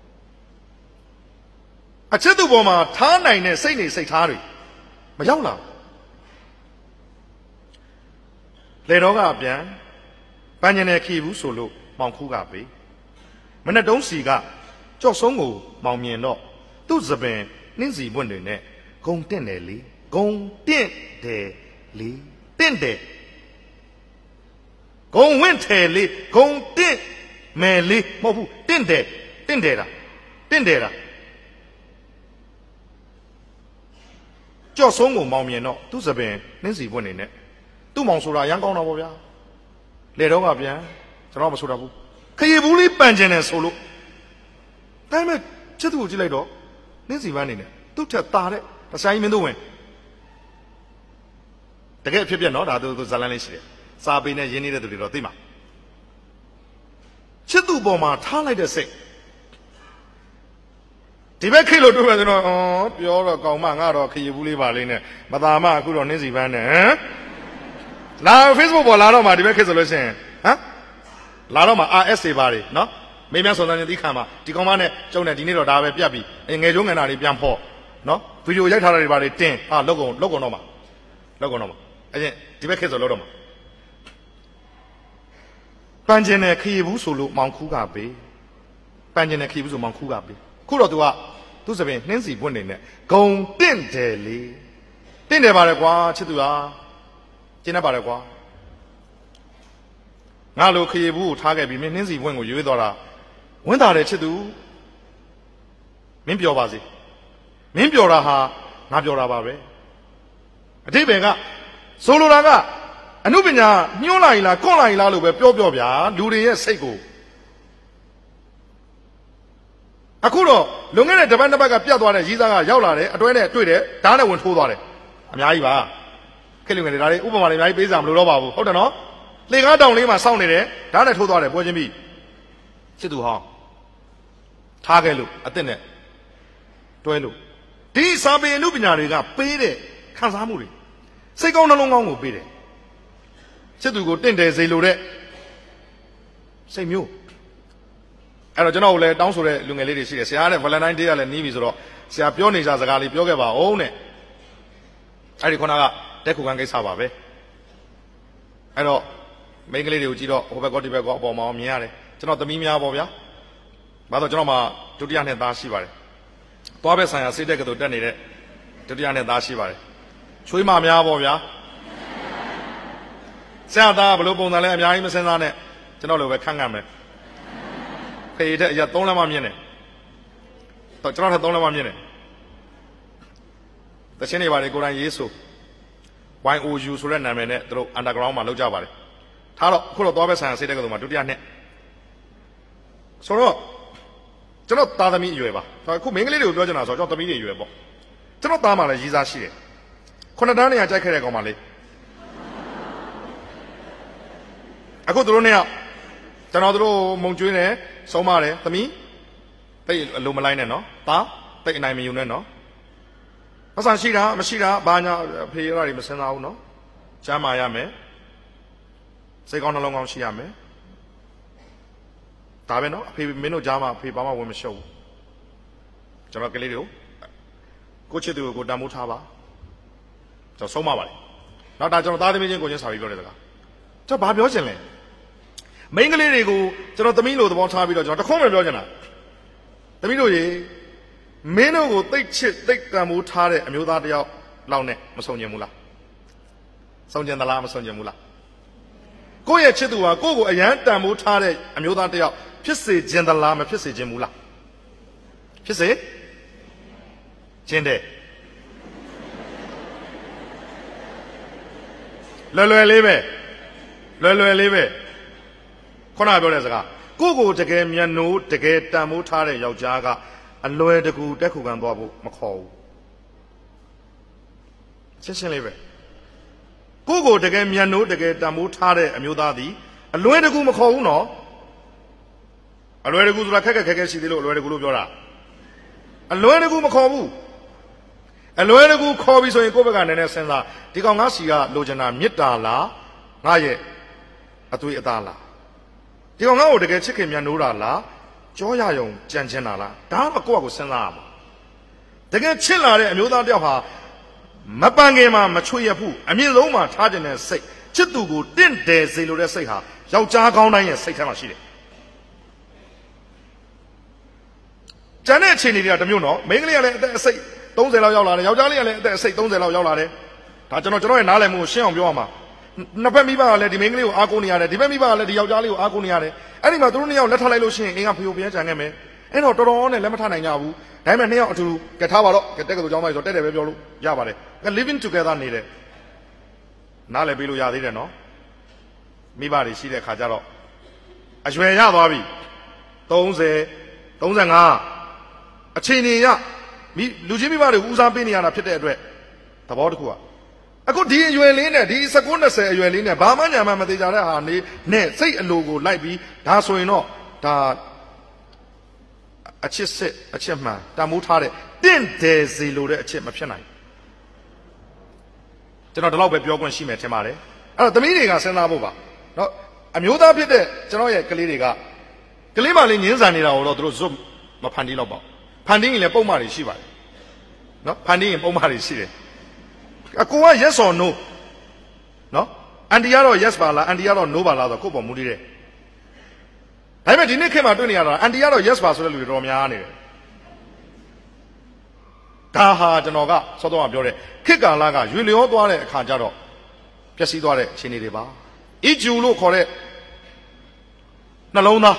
[SPEAKER 4] အချစ်သူပေါ်မှာထားနိုင်တဲ့စိတ်နေစိတ်ထားတွေမရောက်လာလေတော့ကပြန်ပန်းကျင်တဲ့ခီဘူးဆိုလို့မောင်ခူးကပေးမနဲ့တုံးစီကကြော့ဆုံးကိုမောင်မြင်တော့သူ့စပင်နှင်းစီပွင့်တွေနဲ့ဂုံတင့်တယ်လေဂုံတင့်တယ်လေတင့်တယ်ဂုံဝင့်တယ်လေဂုံတင့်မယ်လေမဟုတ်ဘူးတင့်တယ်တင့်တယ်တာကြော့ဆုံးကိုမောင်မြင်တော့သူ့စပင်နှင်းစီပွင့်တွေနဲ့သူ့မောင်ဆိုတာရမ်းကောင်းတာပေါ့ဗျာလေတော့ကပြန်ကျွန်တော်မဆိုတာဘူးခရီးဘူးလေးပန်ကျင်တယ်ဆိုလို့ဒါပေမဲ့ချစ်သူကိုကြည့်လိုက်တော့နှင်းစီပန်းနေတယ်သူ့ထက်တာတဲ့တဆိုင်မင်းတို့ဝင်တကယ်ဖြစ်ပြနော်ဒါသူဇလန်းလေးရှိတယ်စာပေနဲ့ရင်းနေတဲ့သူတွေတော့သိမှာချစ်သူပေါ်မှာထားလိုက်တဲ့စိတ်ဒီဘက်ခိလို့တွေ့မယ်ဆိုတော့ပြောတော့ကောင်မငါတော့ခရီးဘူးလေးပါလေးနဲ့မသားမအခုတော့နှင်းစီပန်းနဲ့ဟမ်လာ Facebook ပေါ်လာတော့မှဒီဘက်ခိဆိုလို့ရှိရင်ဟမ်လာတော့မှ RS တွေပါတွေနော်မေးမြန်းစုံစမ်းခြင်းသိခံမှာဒီကောင်မနဲ့ကျုံနဲ့ဒီနေ့တော့ဒါပဲပြတ်ပြီငယ်ကျုံငယ်နာတွေပြန်ဖို့နော်ဗီဒီယိုရိုက်ထားတာတွေပါတွေတင်လောက်ကုန်တော့မှာအရင်ဒီဘက်ခိဆိုလောက်တော့မှာပန်းကျင်တဲ့ခရီးဘူးဆိုလို့မောင်ခူးကပေးပန်းကျင်တဲ့ခရီးဘူးဆိုမောင်ခူးကပေးခုတော့ သူ့စပင်နှင်းစီပွင့်နေနဲ့ဂုံတင့်တယ်လေတင့်တယ်ပါလေကွာချစ်သူဟာကျင်းတတ်ပါလေကွာငါလိုခရီးဘူးကိုထားခဲ့ပြီးမင်းနှင်းစီပွင့်ကိုရွေးသွားတာဝင်းတာတယ်ချစ်သူမင်းပြောပါစေမင်းပြောတာဟာငါပြောတာပါပဲအတိပ္ပယ်ကဆိုလိုတာကအနုပညာညှိုးလိုက်လားကွန့်လိုက်လားလို့ပဲပြောဗျာလူတွေရဲ့စိတ်ကိုအခုတော့လွန်ခဲ့တဲ့တပတ်နှစ်ပတ်ကပြတ်သွားတဲ့ရီးသားကရောက်လာတယ်အတွဲနဲ့တွေ့တယ်ဓာတ်နဲ့ဝင်ထိုးသွားတယ်အများကြီးပါခက်လုံငယ်တွေဒါတွေဥပမာတွေအများကြီးပေးစားမလို့တော့ပါဘူးဟုတ်တယ်နော်လေကားတောင်လေးမှာစောင့်နေတယ်ဓာတ်နဲ့ထိုးသွားတယ်ပွဲချင်းပြီးချစ်သူဟောင်းထားခဲ့လို့အသက်နဲ့တွဲလို့ဒီစာပေအနုပညာတွေကပေးတဲ့ခံစားမှုတွေစိတ်ကောင်းနှလုံးကောင်းကိုပေးတယ်ချစ်သူကိုတင့်တယ်စေလိုတဲ့စိတ်မျိုးအဲ့တော့ကျွန်တော်လည်းတောင်းဆိုတဲ့လူငယ်လေးတွေရှိတယ်ဆရာတဲ့ Valentine Day ကလည်းနီးပြီဆိုတော့ဆရာပြောနေကြစကားလေးပြောခဲ့ပါဦးတဲ့အဲ့ဒီခုနကတက်ခုခံကိစ္စပါပဲအဲ့တော့မိန်းကလေးတွေကိုကြည့်တော့ဟိုဘက်ကောဒီဘက်ကောအပေါ်မှာမြင်ရတယ်ကျွန်တော်သမီးများပေါ့ဗျာဘာလို့ကျွန်တော်မှဒုတိယနှစ်သားရှိပါတယ်သွားဘက်ဆိုင်ရာစိတ်တက်ကတူတက်နေတဲ့ဒုတိယနှစ်သားရှိပါတယ်ချွေးမများပေါ့ဗျာဆရာသားဘလို့ပုံစံလဲအများကြီးမစင်စားနဲ့ကျွန်တော်လိုပဲခန့်မယ်ဖေးတဲ့အရာ3လမ်းမှမြင်တယ်တော့ကျွန်တော်ထက်3လမ်းမှမြင်တယ်တချင်းတွေပါတယ်ကိုယ်တိုင်ရေးဆို YOU ဆိုတဲ့နာမည်နဲ့သူတို့ underground မှာလုပ်ကြပါတယ်ထားတော့ခုတော့သွားပဲဆိုင်ရာစိတ်တဲ့ကတော့မှဒုတိယနှစ်ဆိုတော့ကျွန်တော်သားသမီးအရွယ်ပါအခုမင်းကလေးတွေကိုပြောချင်တာဆိုတော့ကျွန်တော်သမီးတွေအရွယ်ပေါ့ကျွန်တော်သားမှလည်းရည်စားရှိတယ်9တန်းနေရာကြိုက်ခဲ့တဲ့ကောင်မလေးအခုသူတို့เนี่ยကျွန်တော်တို့မုံကျွေးနေဆုံးမတယ်သမီးတိတ်အလိုမလိုက်နဲ့နော်သားတိတ်အနိုင်မယူနဲ့နော်ပတ်စံရှိတာမရှိတာဘာညာဖေးရတာတွေမစင်စားဘူးနော်ကျမ်းမာရမယ်စိတ်ကောင်းနှလုံးကောင်းရှိရမယ်ဒါပဲနော်အဖေမင်းတို့ကြားမှာအဖေဘာမှဝင်မရှုပ်ဘူးကျွန်တော်ကလေးတွေကိုကိုချစ်သူကိုတန်ဖိုးထားပါကျွန်တော်ဆုံးမပါလေနောက်ဒါကျွန်တော်သားသမီးချင်းကိုချင်းစာပြီးပြောတဲ့စကားကျွန်တော်ဘာပြောချင်လဲမိန်းကလေးတွေကိုကျွန်တော်သမီးလိုသဘောထားပြီးတော့ကျွန်တော်တခုံးပဲပြောချင်တာသမီးတို့ရေမင်းတို့ကိုသိတ်ချစ်သိတ်တန်ဖိုးထားတဲ့အမျိုးသားတယောက်လောက်နဲ့မဆုံးကျင်ဘူးလားဆုံးကျင်သလားမဆုံးကျင်ဘူးလားကိုယ့်ရဲ့ချစ်သူဟာကိုယ့်ကိုအရန်တန်ဖိုးထားတဲ့အမျိုးသားတယောက်ဖြစ်စေခြင်းသလားမဖြစ်စေခြင်းဘူးလားဖြစ်စေခြင်းတဲ့လွယ်လွယ်လေးပဲခုနပြောတဲ့စကားကိုယ့်ကိုတကယ်မျက်နှိုးတကယ်တန်ဖိုးထားတဲ့ယောက်ျားကအလွယ်တကူတက်ခုခံသွားဖို့မခေါ်ဘူးရှင်းလေးပဲကိုယ့်ကိုတကယ်မျက်နှိုးတကယ်တန်ဖိုးထားတဲ့အမျိုးသားသည်အလွယ်တကူမခေါ်ဘူးနော်အလွယ်တကူဆိုတာခက်ခက်ရှိသေးလို့အလွယ်တကူလို့ပြောတာအလွယ်တကူမခေါ်ဘူးအလွယ်တကူခေါ်ပြီးဆိုရင်ကိုယ့်ဘက်ကနည်းနည်းစဉ်းစားဒီကောင်ငါစီကလိုချင်တာမေတ္တာလားငါရဲ့အသွေးအသားလားဒီကောင်ငါ့ကိုတကယ်ချစ်ခင်မြတ်နိုးတာလားကြောရယုံကြံချင်တာလားဒါမှကိုယ့်အကိုစဉ်းစားရမှာတကယ်ချစ်လာတဲ့အမျိုးသားတယောက်ဟာမပန်းခင်မှာမချွေရဘူးအမြင့်ဆုံးမှာထားခြင်းတဲ့စိတ်ချစ်သူကိုတင့်တယ်စေလိုတဲ့စိတ်ဟာယောက်ျားကောင်းတိုင်းရဲ့စိတ်ထဲမှာရှိတယ်ကျန်တဲ့အခြေအနေတွေကတမျိုးနော်မိန်းကလေးကလည်းအသက်အစိတ်30လောက်ရောက်လာတယ်ယောက်ျားလေးကလည်းအသက်အစိတ်30လောက်ရောက်လာတယ်ဒါကျွန်တော်ရဲ့နားလည်မှုကိုရှင်းအောင်ပြောရမှာနှစ်ဖက်မိဘကလည်းဒီမိန်းကလေးကိုအားကိုးနေရတယ်ဒီဘက်မိဘကလည်းဒီယောက်ျားလေးကိုအားကိုးနေရတယ်အဲ့ဒီမှာသူတို့နှစ်ယောက်လက်ထပ်လိုက်လို့ရှိရင်အင်းကဖေကိုပြန်ကြံခဲ့မယ်အဲ့တော့တော်တော်နဲ့လက်မထနိုင်ကြဘူးဒါပေမဲ့နှစ်ယောက်အတူကထားပါတော့တက်ကတူကြောင်းသားဆိုတက်တယ်ပဲပြောလို့ရပါတယ် living together နေတယ်နားလည်ပေးလို့ရသေးတယ်နော်မိဘတွေရှိတဲ့ခါကျတော့အရွယ်ရသွားပြီ30 35အချိန်နေရလူချင်းမိဘတွေကိုဦးစားပေးနေရတာဖြစ်တဲ့အတွက်သဘောတစ်ခုကအခုဒီအရွယ်လေးနဲ့ဒီ19 20အရွယ်လေးနဲ့ဘာမှညာမှမသေးကြတဲ့ဟာနေနဲ့စိတ်အလိုကိုလိုက်ပြီးဒါဆိုရင်တော့ဒါအချစ်စစ်အချစ်မှန်တမိုးထားတဲ့တင့်တယ်စီလိုတဲ့အချစ်မဖြစ်နိုင်ကျွန်တော်ဒီလောက်ပဲပြောခွင့်ရှိမယ်ထင်ပါတယ်အဲ့တော့သမီးတွေကစဉ်းစားဖို့ပါနော်အမျိုးသားဖြစ်တဲ့ကျွန်တော်ရဲ့ကလေးတွေကကလေးမလေးငင်းဆန်နေတာကိုတော့သူတို့ဇွတ်မဖန်တီးတော့ပါဖန်တီးရင်လည်းပုံမှန်တွေရှိပါတယ်နော်ဖန်တီးရင်ပုံမှန်တွေရှိတယ်အကိုက yes or no နော်အန်တီကတော့ yes ပါလားအန်တီကတော့ no ပါလားဆိုတော့ကိုယ့်ပေါ်မူတည်တယ်ဒါပေမဲ့ဒီနေ့ခေတ်မှာတွေ့နေရတာအန်တီကတော့ yes ပါဆိုတဲ့လူတွေတော်များနေတယ်ဒါဟာကျွန်တော်ကစောစောကပြောတဲ့ခေတ်ကာလကရွေလျောသွားတဲ့အခါကျတော့ပျက်စီးသွားတဲ့အခြေအနေတွေပါအီဂျူလို့ခေါ်တဲ့နှလုံးသား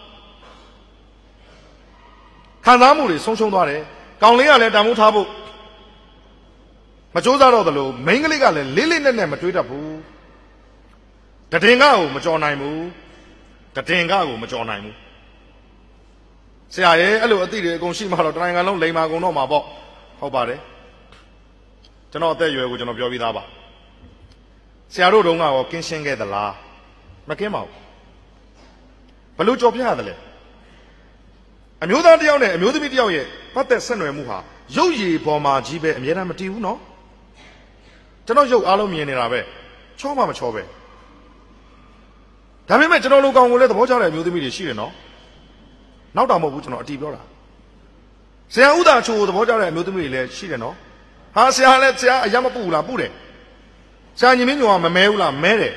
[SPEAKER 4] ခံစားမှုတွေဆုံးရှုံးသွားတယ်ကောင်လေးကလည်းတန်ဖိုးထားဖို့မကြိုးစားတော့သလိုမိန်းကလေးကလည်းလေးလေးနက်နက်မတွေးတတ်ဘူးတတင်ကကိုမကြော်နိုင်ဘူးတတင်ကကိုမကြော်နိုင်ဘူးဆရာရဲ့အဲ့လိုအသည့်တွေအကုန်ရှိမှတော့တနိုင်ငံလုံးလိမ်မာကုန်တော့မှာပေါ့ဟုတ်ပါတယ်ကျွန်တော်အသက်အရွယ်ကိုကျွန်တော်ပြောပြီးသားပါဆရာတို့တုန်းကရောကင်းရှင်းခဲ့သလားမကင်းပါဘူးဘလို့ကြော်ပြရတယ်လဲအမျိုးသားတယောက်နဲ့အမျိုးသမီးတယောက်ရဲ့ပတ်သက်ဆက်နွယ်မှုဟာရုပ်ရည်ပေါ်မှာကြီးပဲအများအားမတည်ဘူးနော်ကျွန်တော်ရုပ်အားလုံးမြင်နေတာပဲချောမှမချောပဲဒါပေမဲ့ကျွန်တော်လူကောင်ကိုလည်းသဘောကျတဲ့အမျိုးသမီးတွေရှိတယ်နော်နောက်တောင်မဟုတ်ဘူးကျွန်တော်အတီးပြောတာဆရာဥဒ္ဒါချိုကိုသဘောကျတဲ့အမျိုးသမီးတွေလည်းရှိတယ်နော်ဟာဆရာလည်းဆရာအရမပူဘူးလားပူတယ်ဆရာညီမင်းညောကမမဲဘူးလားမဲတယ်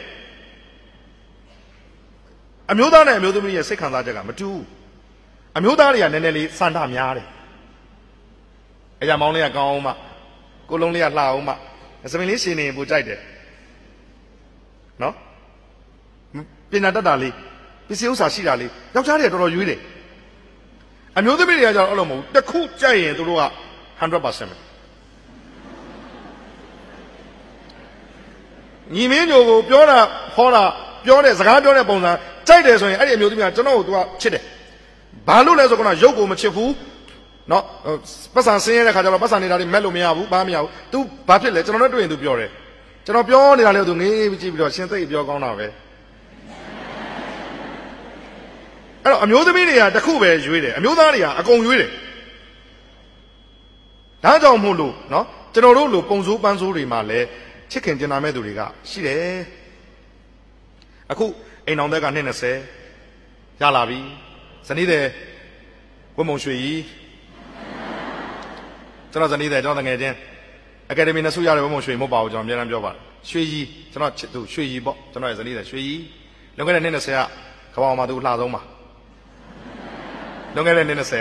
[SPEAKER 4] အမျိုးသားနဲ့အမျိုးသမီးရဲ့စိတ်ခံစားချက်ကမတူဘူးအမျိုးသားတွေကနည်းနည်းလေးစန္ဒများတယ်အရာမောင်းလေးကကောင်းအောင်မှကိုလုံးလေးကလှအောင်မှစပင်လေးရှင်နေပူကြိုက်တယ်နော်ပညာတတ်တာလေးပစ္စည်းဥစ္စာရှိတာလေးယောက်ျားတွေကတော်တော်ရွေးတယ်အမျိုးသမီးတွေကကျတော့အဲ့လိုမဟုတ်ဘူးတစ်ခုကြိုက်ရင်သူတို့က 100% ပဲညီမင်းညိုကိုပြောတာဟောတာပြောတဲ့စကားပြောတဲ့ပုံစံကြိုက်တယ်ဆိုရင်အဲ့ဒီအမျိုးသမီးကကျွန်တော်ကိုသူကချစ်တယ်ဘာလို့လဲဆိုတော့ရုပ်ကိုမချစ်ဘူးနော်ပတ်စံဆင်းရဲတဲ့ခါကျတော့ပတ်စံနေတာတွေမက်လို့မရဘူးဘာမရဘူး तू ဘာဖြစ်လဲကျွန်တော်နဲ့တွေ့ရင် तू ပြောတယ်ကျွန်တော်ပြောနေတာလေ तू ငေးပြီးကြည့်ပြီးတော့ရှင်သိပြောကောင်းတာပဲအဲ့တော့အမျိုးသမီးတွေကတစ်ခုပဲရွေးတယ်အမျိုးသားတွေကအကုန်ရွေးတယ်ဒါကြောင့်မို့လို့နော်ကျွန်တော်တို့လိုပုံစိုးပန်းစိုးတွေမှာလည်းချစ်ခင်ကျင်နာမဲ့သူတွေကရှိတယ်အခုအိမ်အောင်သက်က20ရလာပြီဇနီးတဲ့ဝတ်မုံရွှေကြီးကျွန်တော်ဇနီးတဲ့ကျွန်တော်ငယ်ချင်းအကယ်ဒမီနဲ့ဆုရတဲ့ဝတ်မုံရွှေမဟုတ်ပါဘူးကျွန်တော်အများအားပြောပါတယ်ရွှေကြီးကျွန်တော်ချစ်သူရွှေကြီးပေါ့ကျွန်တော်ရဲ့ဇနီးတဲ့ရွှေကြီးလွန်ခဲ့တဲ့20ကကမ္ဘာမှာသူအလှဆုံးပါလွန်ခဲ့တဲ့20က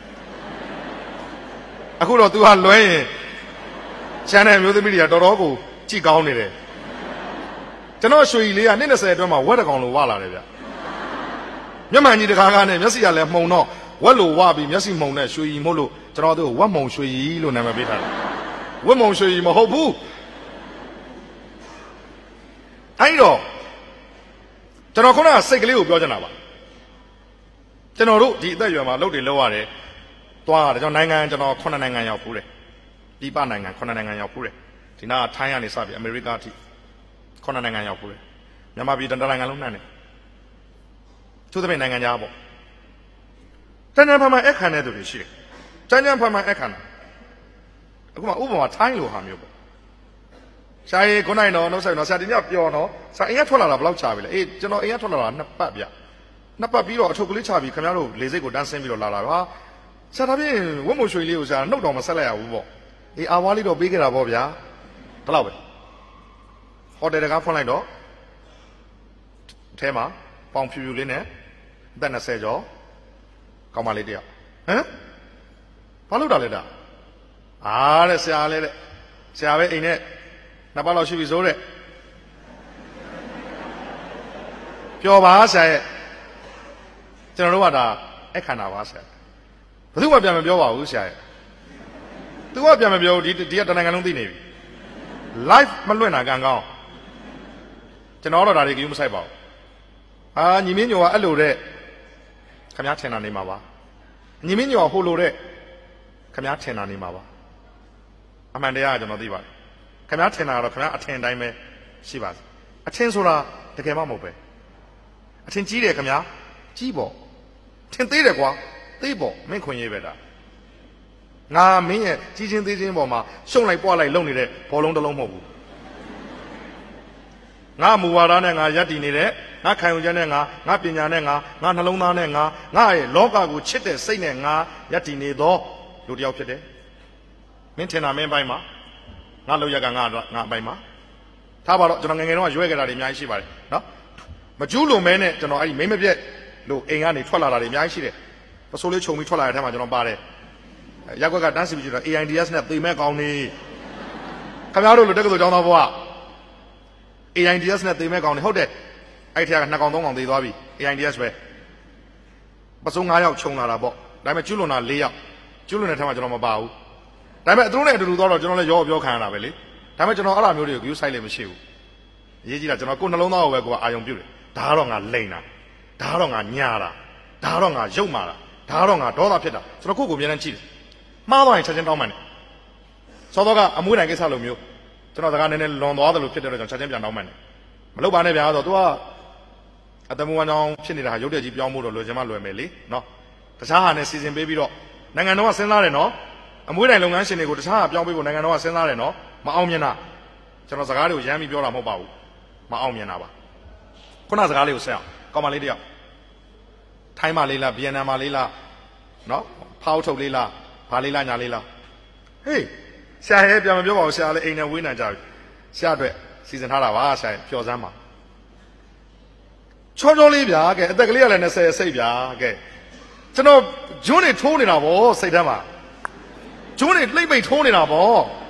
[SPEAKER 4] အခုတော့ तू ဟာလွဲရင်ချမ်းတဲ့မျိုးသမီးတွေကတော်တော်ကိုကြည်ကောင်းနေတယ်ကျွန်တော်ရွှေကြီးလေးက20အတွင်းမှာဝက်တကောင်လိုဝလာတယ်ဗျမျက်မှန်ကြီးတကားကားနဲ့မျက်စိကလည်းမှုံတော့ဝက်လိုဝပြီးမျက်စိမှုံနဲ့ရွှေကြီးမို့လို့ကျွန်တော်တို့ဝက်မှုံရွှေကြီးလို့နာမည်ပေးထားတယ်ဝက်မှုံရွှေကြီးမဟုတ်ဘူးအဲ့တော့ကျွန်တော်ခုနကစိတ်ကလေးကိုပြောချင်တာပါကျွန်တော်တို့ဒီအသက်အရွယ်မှာလုပ်တယ်လုပ်ရတယ်သွားရတယ်ကျွန်တော်နိုင်ငံကျွန်တော်9နိုင်ငံရောက်ဖူးတယ်ဒီပနိုင်ငံ9နိုင်ငံရောက်ဖူးတယ်ဒီနားထိုင်းကနေစပြီးအမေရိကအထိ9နိုင်ငံရောက်ဖူးတယ်မြန်မာပြည်တနိုင်ငံလုံးနှံ့တယ်သူသဖြင့်နိုင်ငံသားပေါ့တဏ္ဍာဖာမှာအခမ်းတဲ့သူတွေရှိတယ်ကျန်းကျန်းဖန်ဖန်အခါနာအခုမှဥပမာထိုင်းလိုဟာမျိုးပေါ့ရှားရီခုနိုင်တော့နှုတ်ဆက်နော်ဆရာဒီညပျော်နော်ဆရာအိမ်ကထွက်လာတာဘယ်လောက်ချပြီလဲအေးကျွန်တော်အိမ်ကထွက်လာတာ2 ပတ်ဗျ2 ပတ်ပြီးတော့အထုပ်ကလေးချပြီးခင်ဗျားတို့လေစိတ်ကိုတန်းဆင်းပြီးတော့လာတာပါဆရာဒါဖြင့်ဝတ်မွှေရွှေလေးကိုဆရာနှုတ်တော်မဆက်လိုက်ရဘူးပေါ့အေးအာဝါလေးတော့ပေးခဲ့တာပေါ့ဗျာဒါတော့ပဲဟိုတယ်တကားဖွင့်လိုက်တော့အထဲမှာပေါင်ဖြူဖြူလေးနဲ့အသက်20ကျော်ကောင်းမလေးတယောက်ဟမ်ဘာလို့တာလဲတာအားတဲ့ဆရာလဲတဲ့ဆရာပဲအိမ်နဲ့2 ပတ်လောက်ရှိပြီဆိုတဲ့ပျော်ပါဆရာရဲ့ကျွန်တော်တို့ကဒါအခန္ဓာပါဆရာဘယ်သူမှပြန်မပြောပါဘူးဆရာရဲ့သူကပြန်မပြောဘူးဒီကတနိုင်ငံလုံးသိနေပြီ live မလွင့်တာကံကောင်းကျွန်တော်တော့ဒါတွေကယူမဆိုင်ပါဘူးညီမင်းညိုကအဲ့လိုတဲ့ခင်ဗျားထင်တာနေမှာပါညီမင်းညိုကဟိုလိုတဲ့ခင်ဗျားထင်တာနေမှာပါအမှန်တရားကကျွန်တော်သိပါတယ်ခင်ဗျားထင်တာကတော့ခင်ဗျားအထင်တိုင်းပဲရှိပါစေအထင်ဆိုတာတကယ်မှမဟုတ်ပဲအထင်ကြီးတယ်ခင်ဗျားကြီးပေါ့ထင်သေးတယ်ကွာသေးပေါ့မင်းခွင့်ရေးပဲဒါငါမင်းရဲ့ကြီးချင်းသေးချင်းပေါ်မှာရှုံလိုက်ပွားလိုက်လုံနေတဲ့ဘောလုံးတစ်လုံးမဟုတ်ဘူးငါမူဝါဒနဲ့ငါယက်တည်နေတဲ့ငါခံယူချက်နဲ့ငါပညာနဲ့ငါနှလုံးသားနဲ့ငါရဲ့လောကကိုချစ်တဲ့စိတ်နဲ့ငါယက်တည်နေသောလူတစ်ယောက်ဖြစ်တယ်မင်းထင်တာမင်းပိုင်းမှာငါလောက်ရကငါအပိုင်းမှာထားပါတော့ကျွန်တော်ငယ်ငယ်တော့ရွဲခဲ့တာတွေအများကြီးရှိပါတယ်နော်မကျူးလွန်မဲနဲ့ကျွန်တော်အဲ့ဒီမိမပြက်လို့အိမ်ကနေထွက်လာတာတွေအများကြီးရှိတယ်ပစိုးလေးခြုံပြီးထွက်လာတဲ့ထဲမှာကျွန်တော်ပါတယ်ရက်ကွက်ကတန်းစီပြီးတော့ AIDS နဲ့သေမဲ့ကောင်းနေခင်ဗျားတို့လိုတက်ကဆိုကျောင်းသားဘွား AIDS နဲ့သေမဲ့ကောင်းနေဟုတ်တယ်အဲ့ထက်က2 ကောင် 3 ကောင်သေသွားပြီ AIDS ပဲပစိုး9 ယောက်ခြုံလာတာပေါ့ဒါပေမဲ့ကျူးလွန်တာ4 ယောက်ကျူးလွန်တဲ့ထဲမှာကျွန်တော်မပါဘူးဒါပေမဲ့သူတို့နဲ့အတူတူသွားတော့ကျွန်တော်လည်းရောပြောခံရတာပဲလေဒါပေမဲ့ကျွန်တော်အဲ့လိုမျိုးတွေကို view site လည်းမရှိဘူးအရေးကြီးတာကျွန်တော်ကိုယ်နှလုံးသားကိုပဲကိုယ်အာယုံပြုတယ်ဒါကတော့ငါလိန်တာဒါကတော့ငါညာတာဒါကတော့ငါရုပ်မာတာဒါကတော့ငါဒေါသဖြစ်တာကျွန်တော်ကိုယ့်ကိုအမြဲတမ်းကြည့်တယ်မှားသွားရင်ချက်ချင်းတောင်းမှန်တယ်စောတော့ကအမွေးနိုင်ကိစ္စလိုမျိုးကျွန်တော်စကားနည်းနည်းလွန်သွားတယ်လို့ဖြစ်တဲ့တော့ကျွန်တော်ချက်ချင်းပြန်တောင်းမှန်တယ်မလုပ်ပါနဲ့ဗျာဆိုတော့ तू ကအတမူဝန်အောင်ဖြစ်နေတာရုပ်တရက်ကြီးပြောင်းဖို့တော့လွယ်ချင်မှလွယ်မယ်လေနော်တခြားဟာနဲ့စီစဉ်ပေးပြီးတော့နိုင်ငံတော်ကစဉ်းစားတယ်နော်အမွေးနိုင်လုပ်ငန်းရှင်တွေကိုတခြားဟာပြောင်းပေးဖို့နိုင်ငံတော်ကစဉ်းစားတယ်နော်မအောင်မြင်တာကျွန်တော်စကားတွေကိုရမ်းပြီးပြောတာမဟုတ်ပါဘူးမအောင်မြင်တာပါခုနစကားလေးကိုဆက်အောင်ကောင်းမလေးတယောက်ထိုင်းမလေးလားဗီယက်နမ်မလေးလားနော်ဖောက်ထုတ်လေးလားဘာလေးလားညာလေးလားဟေးဆရာရဲ့ပြန်မပြောပါဘူးဆရာလည်းအိမ်နဲ့ဝေးနေကြပြီဆရာအတွက်စီစဉ်ထားတာပါဆရာပျော်စမ်းပါချောချောလေးဗျာကဲအသက်ကလေးကလည်း20စိတ်ဗျာကဲကျွန်တော်ဂျွန်းတွေထိုးနေတာဗောစိတ်ထဲမှာဂျွန်းတွေလှိမ့်ပိတ်ထိုးနေတာဗော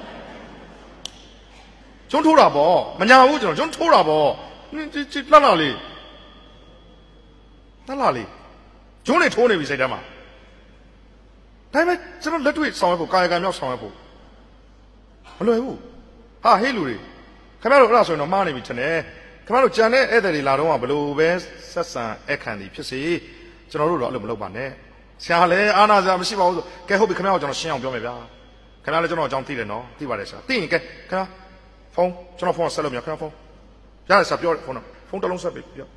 [SPEAKER 4] ဂျွန်းထိုးတာဗောမညာဘူးကျွန်တော်ဂျွန်းထိုးတာဗောလှလှလေးလှလှလေးဂျွန်းတွေထိုးနေပြီစိတ်ထဲမှာဒါပေမဲ့ကျွန်တော်လက်တွေ့ဆောင်ရွက်ဖို့ကာယကံမြောက်ဆောင်ရွက်ဖို့မလွယ်ဘူးဟာဟေးလူတွေခင်ဗျားတို့အဲ့ဒါဆိုရင်တော့မှားနေပြီထင်တယ်ခင်ဗျားတို့ကြံတဲ့ဧည့်သည်တွေလာတော့ကဘလို့ပဲဆက်ဆံအခန့်သည်ဖြစ်စေကျွန်တော်တို့တော့အဲ့လိုမလုပ်ပါနဲ့ဆရာလည်းအာနာစရာမရှိပါဘူးဆိုကဲဟုတ်ပြီခင်ဗျားတို့ကျွန်တော်ရှင်းအောင်ပြောမယ်ဗျာခင်ဗျားလည်းကျွန်တော်အကြောင်းသိတယ်နော်သိပါတယ်ဆရာသိရင်ကဲခင်ဗျားဖုန်းကျွန်တော်ဖုန်းဆက်လို့မရခင်ဗျားဖုန်းရတယ်ဆရာပြောတယ်ဖုန်းတစ်လုံးဆက်ပြီးပြော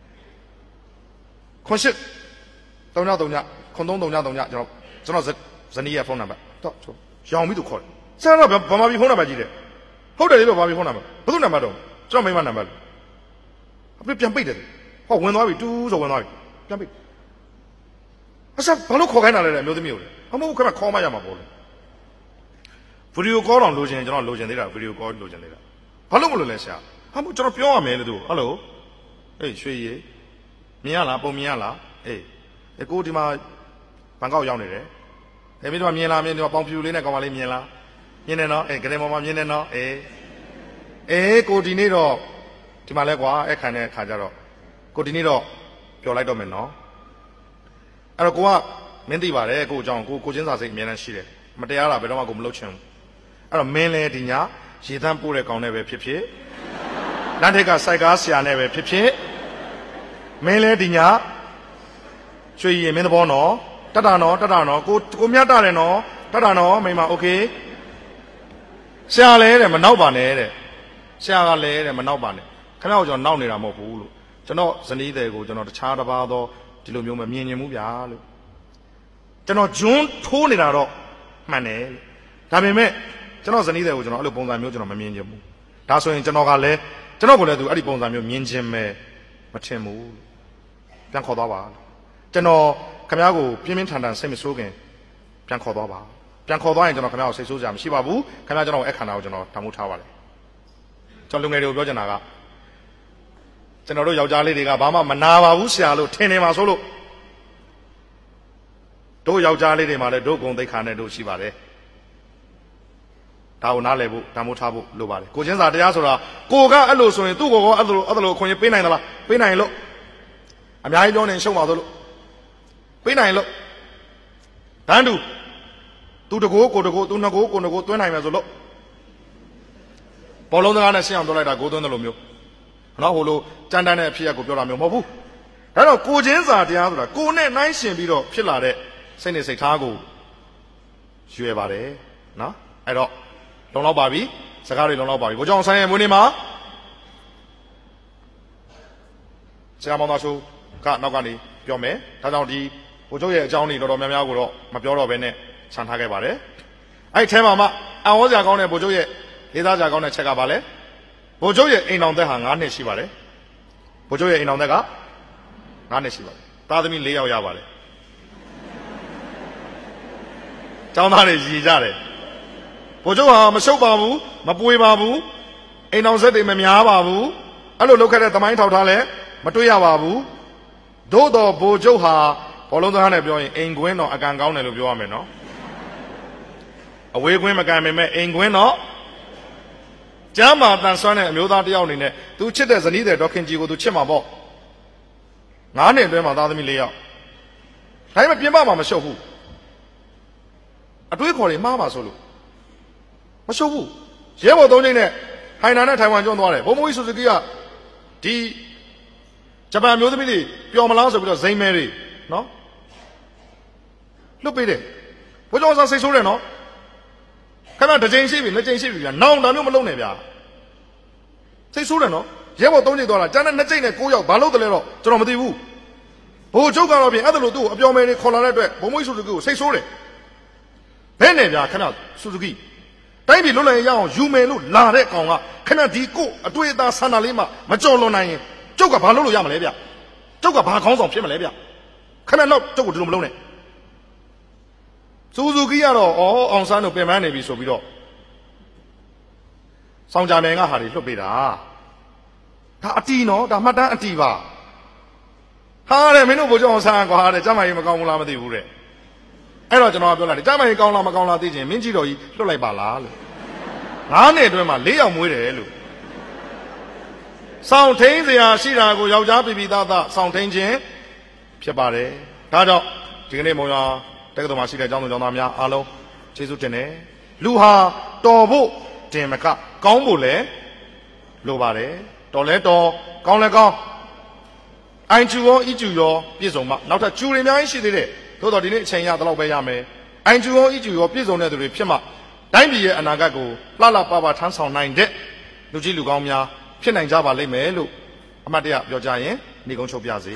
[SPEAKER 4] ခွန်ရှိ393ခွန်333ကျွန်တော်ဇနီးရဲ့ဖုန်းနံပါတ်တော့ရောင်ပြီးသူခေါ်တယ်ဆရာတော့ဗမာပြည်ဖုန်းနံပါတ်ကြီးတယ်ဟုတ်တယ်လေဗမာပြည်ဖုန်းနံပါတ်ဘယ်သူနံပါတ်တော့ကျွန်တော်မိမနံပါတ်အပြပြန်ပိတ်တယ်ဟောဝင်သွားပြီတူးဆိုဝင်သွားပြီပြန်ပိတ်အစဘာလို့ခေါ်ခိုင်းတာလဲအမျိုးသမီးကိုလေအမဟုတ်ခင်ဗျခေါ်မှရမှာပေါ့လေဗီဒီယိုကောတော့လိုချင်ကျွန်တော်လိုချင်သေးတာဗီဒီယိုကောလိုချင်သေးတာဘာလို့မလို့လဲဆရာဟာမို့ကျွန်တော်ပြောရမယ်လေသူဟယ်လိုအေးရွှေရည်မြင်ရလားပုံမြင်ရလားအေးကိုဒီမှာဘန်ကောက်ရောက်နေတယ်အေးမင်းတို့မြင်လားမြင်ဒီမှာပေါင်ဖြူလေးနဲ့ကောင်မလေးမြင်လားမြင်တယ်နော်အေးကလေးမမမြင်တယ်နော်အေးကိုဒီနေ့တော့ဒီမှာလဲကွာအဲ့ခံတဲ့ခါကျတော့ကိုဒီနေ့တော့ပြောလိုက်တော့မယ်နော်အဲ့တော့ကိုကမင်းသိပါတယ်ကိုအကြောင်းကိုချင်းစာစိတ်အများနဲ့ရှိတယ်မတရားတာဘယ်တော့မှကိုမလုပ်ချင်ဘူးအဲ့တော့မင်းလဲဒီညရေသန့်ပို့တဲ့ကောင်နဲ့ပဲဖြစ်ဖြစ်လမ်းထိပ်ကစိုက်ကားဆရာနဲ့ပဲဖြစ်ဖြစ်မင်းလဲဒီညရွှေရည်မင်းသဘောနော်တတ်တာနော်ကိုမြတ်တာတယ်နော်တတ်တာနော်မိမโอเคဆရာလဲတဲ့မနောက်ပါနဲ့တဲ့ဆရာကလည်းတဲ့မနောက်ပါနဲ့ခင်ဗျားကိုကျွန်တော်နောက်နေတာမဟုတ်ဘူးလို့ကျွန်တော်ဇနီးတဲ့ကိုကျွန်တော်တခြားတစ်ပါးသောဒီလိုမျိုးမမြင်ချင်ဘူးဗျာလို့ကျွန်တော်ဂျွန်းထိုးနေတာတော့မှန်တယ်ဒါပေမဲ့ကျွန်တော်ဇနီးတွေကိုကျွန်တော်အဲ့လိုပုံစံမျိုးကျွန်တော်မမြင်ချင်ဘူးဒါဆိုရင်ကျွန်တော်ကလည်းကျွန်တော်ကိုလည်းသူအဲ့ဒီပုံစံမျိုးမြင်ချင်မယ်မထင်ဘူးပြန်ခေါ်သွားပါကျွန်တော်ခင်ဗျားကိုပြင်းပြင်းထန်ထန်စိတ်မဆိုးခင်ပြန်ခေါ်သွားပါပြန်ခေါ်သွားရင်ကျွန်တော်ခင်ဗျားကိုစိတ်ဆိုးစရာမရှိပါဘူးခင်ဗျားကျွန်တော်အခန္ဓာကိုကျွန်တော်တမှုထားပါလေကျွန်တော်လူငယ်တွေကိုပြောချင်တာကကျွန်တော်တို့ယောက်ျားလေးတွေကဘာမှမနာပါဘူးဆရာလို့ထင်နေမှာဆိုလို့တို့ယောက်ျားလေးတွေမှာလည်းတို့ဂုဏ်သိက္ခာနဲ့တို့ရှိပါတယ်ဒါကိုနားလည်ဖို့တမှုထားဖို့လိုပါတယ်ကိုချင်းစာတရားဆိုတာကိုကအဲ့လိုဆိုရင်သူ့ကိုကောအဲ့လိုအခွင့်အရေးပေးနိုင်သလားပေးနိုင်လို့အများကြီးပြောနေရှုံးပါဆိုလို့ပေးနိုင်လို့တန်းတူသူတကိုးကိုတကိုးသူနှစ်ကိုးကိုနှစ်ကိုးသွင်းနိုင်မယ်ဆိုလို့ဘောလုံးစကားနဲ့ရှင်းအောင်ပြောလိုက်တာကိုသွင်းတယ်လို့မျိုးနော်ဟိုလိုကြမ်းတမ်းတဲ့အဖြစ်အပျက်ကိုပြောတာမျိုးမဟုတ်ဘူးဒါတော့ကိုချင်းစာတရားဆိုတာကိုနဲ့နှိုင်းရှင်ပြီးတော့ဖြစ်လာတဲ့စိတ်နဲ့စိတ်ထားကိုရွယ်ပါတယ်နော်အဲ့တော့လုံလောက်ပါပြီစကားတွေလုံလောက်ပါပြီဘိုးကျောင်းဆိုင်ရဲ့မွေးနေ့မှာဆရာမောင်သားဆိုကနောက်ကနေပြောမယ်ဒါကြောင့်ဒီဘိုးချုပ်ရဲ့အကြောင်းတွေတော်တော်များများကိုတော့မပြောတော့ဘဲနဲ့ဆန်ထားခဲ့ပါတယ်အဲ့ဒီထဲမှာမှအံ့ဩစရာကောင်းတဲ့ဘိုးချုပ်ရဲ့လေးစားစရာကောင်းတဲ့ချက်ကပါလဲဘိုးချုပ်ရဲ့အိမ်တော်သက်ဟာ9နှစ်ရှိပါတယ်ဘိုးချုပ်ရဲ့အိမ်တော်သက်က9နှစ်ရှိပါတယ်သားသမီး4ယောက်ရပါတယ်ကျောင်းသားတွေရည်ကြတယ်ဘိုးချုပ်ဟာမရှုပ်ပါဘူးမပွေပါဘူးအိမ်တော်ဆက်တွေမများပါဘူးအဲ့လိုလုပ်ခဲ့တဲ့သမိုင်းထောက်ထားလဲမတွေ့ရပါဘူးသို့တော်ဘိုးချုပ်ဟာဘောလုံးသားနဲ့ပြောရင်အိမ်ကွင်းတော်အကန်ကောင်းတယ်လို့ပြောရမယ်နော်အဝေးကွင်းမကန်ပေမဲ့အိမ်ကွင်းတော့ကျမ်းမာတန်ဆွမ်းတဲ့အမျိုးသားတယောက်အနေနဲ့သူချစ်တဲ့ဇနီးတဲ့ဒေါခင်ကြီးကိုသူချစ်မှာပေါ့9နှစ်အတွင်းမှာသားသမီး4ယောက်ဒါပေမဲ့ပြင်ပမှာမရှုပ်ဘူးအတွေးခေါ်တွေမှားပါဆိုလို့မရှုပ်ဘူးရဲဘော်3ချိန်နဲ့ဟိုင်နာနဲ့ထိုင်ဝမ်ကျွန်းသွားတယ်ဘုံမွေးဆူဇူကီကဒီဂျပန်မျိုးသမီးတွေပျော်မလားဆိုပြီးတော့ဇိမ်းမဲတွေနော်လွတ်ပေးတယ်ဘိုးကျောင်းစားစိတ်ဆိုးတယ်နော်ခဏတစ်ချိန်ရှိပြီနှစ်ချိန်ရှိပြီဗျာနောင်ဒါမျိုးမလုပ်နဲ့ဗျာစိတ်ဆိုးတယ်နော်ရဲဘော်3ချိန်သွားတာကျန်တဲ့2ချိန်နဲ့9ယောက်ဘာလို့တလဲတော့ကျွန်တော်မသိဘူးဘိုးချုပ်ကတော့ပြင်အဲ့ဒါလို့သူ့ကိုအပျော်မဲတွေခေါ်လာတဲ့အတွက်ဘုံမွေးဆူဇူကီကိုစိတ်ဆိုးတယ်ဘယ်နဲ့ဗျာခဏဆူဇူကီတိုင်းပြည်လွတ်လပ်ရအောင်ယူမယ်လို့လာတဲ့ကောင်ကခဏဒီကိုအတွေ့အသားဆန္ဒလေးမှမကြော်လွန်နိုင်ရင်ကျုပ်ကဘာလုပ်လို့ရမလဲဗျကျုပ်ကဘာခေါင်းဆောင်ဖြစ်မလဲဗျခဏတော့ကျုပ်ကိုဒီလိုမလုပ်နဲ့ဆူဇူကီကတော့အောင်ဆန်းတို့ပြင်ပန်းနေပြီဆိုပြီးတော့ဆောင်ကြမယ်ငါဟာတွေလွတ်ပေးတာဒါအတီနော်ဒါမှတ်တမ်းအတီပါဟာတဲ့မင်းတို့ဘိုးကျောင်းအောင်ဆန်းကွာတဲ့ကျမ်းမာရေးမကောင်းဘူးလားမသိဘူးတဲ့အဲ့တော့ကျွန်တော်ကပြောလိုက်တယ်ကျမ်းမာရေးကောင်းလားမကောင်းလားသိချင်မင်းကြီးတော်ကြီးလွတ်လိုက်ပါလားလို့9နှစ်အတွင်းမှာ4ယောက်မွေးတယ်လို့စောင့်ထိန်စရာရှိတာကိုယောက်ျားပြပြသားသားစောင့်ထိန်ခြင်းဖြစ်ပါတယ်ဒါကြောင့်ဒီကနေ့မုံရွာတက္ကသိုလ်မှာရှိတဲ့ကျောင်းသူကျောင်းသားများအားလုံးကျေးဇူးတင်တယ်လူဟာတော်ဖို့တင်မကကောင်းဖို့လည်းလိုပါတယ်တော်လဲတော်ကောင်းလဲကောင်းအိုင်ကျူရောအီကျူရောပြည့်စုံမှနောက်ထပ်ကျူတွေအများကြီးရှိသေးတယ်သို့တော်ဒီနေ့အချိန်ရတော့ပဲရမယ်အိုင်ကျူရောအီကျူရောပြည့်စုံတဲ့သူတွေဖြစ်မှတိုင်းပြည်ရဲ့အနာဂတ်ကိုလှလှပပထမ်းဆောင်နိုင်တဲ့လူကြီးလူကောင်းများဖြစ်နိုင်ကြပါလိမ့်မယ်လို့အမှတ်တရပြောကြရင်ညီကုန်းချုပ်ပြစေ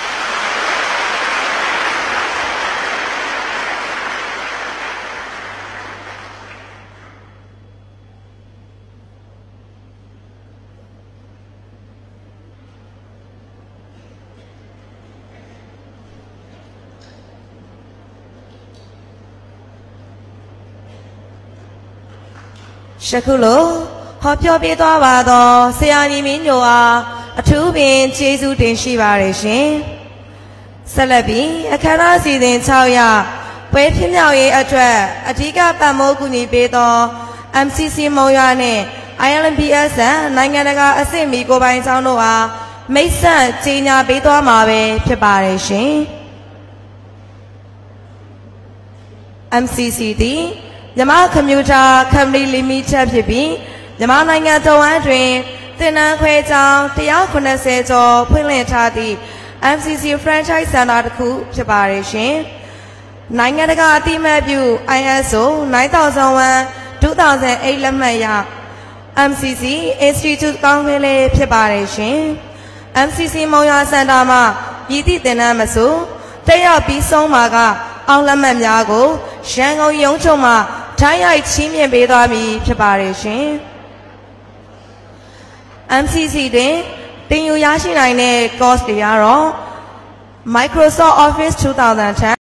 [SPEAKER 3] ယခုလိုဟောပြောပြသွားပါသောဆရာညီမင်းညိုအားအထူးပင်ကျေးဇူးတင်ရှိပါရရှင်ဆက်လက်ပြီးအခမ်းအနားစီစဉ်6ရပွဲဖြစ်မြောက်ရေးအတွက်အဓိကပံ့ပိုးကူညီပေးသော MCC မုံရွာနှင့် ILPS နိုင်ငံတကာအဆင့်မီကိုပိုင်ကျောင်းတို့အားမိတ်ဆက်ကြီးညာပေးသွားမှာပဲဖြစ်ပါရရှင် MCC သည်မြန်မာကွန်ပျူတာကုမ္ပဏီလီမိတက်ဖြစ်ပြီးမြန်မာနိုင်ငံတော်ဝန်တွင်သင်တန်းခွဲကျောင်း190ကျော်ဖွင့်လှစ်ထားသည့် MCC Franchise Center တစ်ခုဖြစ်ပါရရှင်။နိုင်ငံတကာအသိအမှတ်ပြု ISO 9001-2008 လက်မှတ်ရ MCC Institute ကောင်းခွင့်လေးဖြစ်ပါရရှင်။ MCC မုံရွာစင်တာမှာရည်သည့်သင်တန်းမဆိုတက်ရောက်ပြီးဆုံးမှာကအောင်လက်မှတ်များကိုရန်ကုန်ရုံးချုပ်မှထိုင်းရိုက်ချင်းမြင့်ပေးသွားပြီဖြစ်ပါတယ်ရှင် MCC တွင်တင်ယူရရှိနိုင်တဲ့ course တွေကတော့ Microsoft Office 2010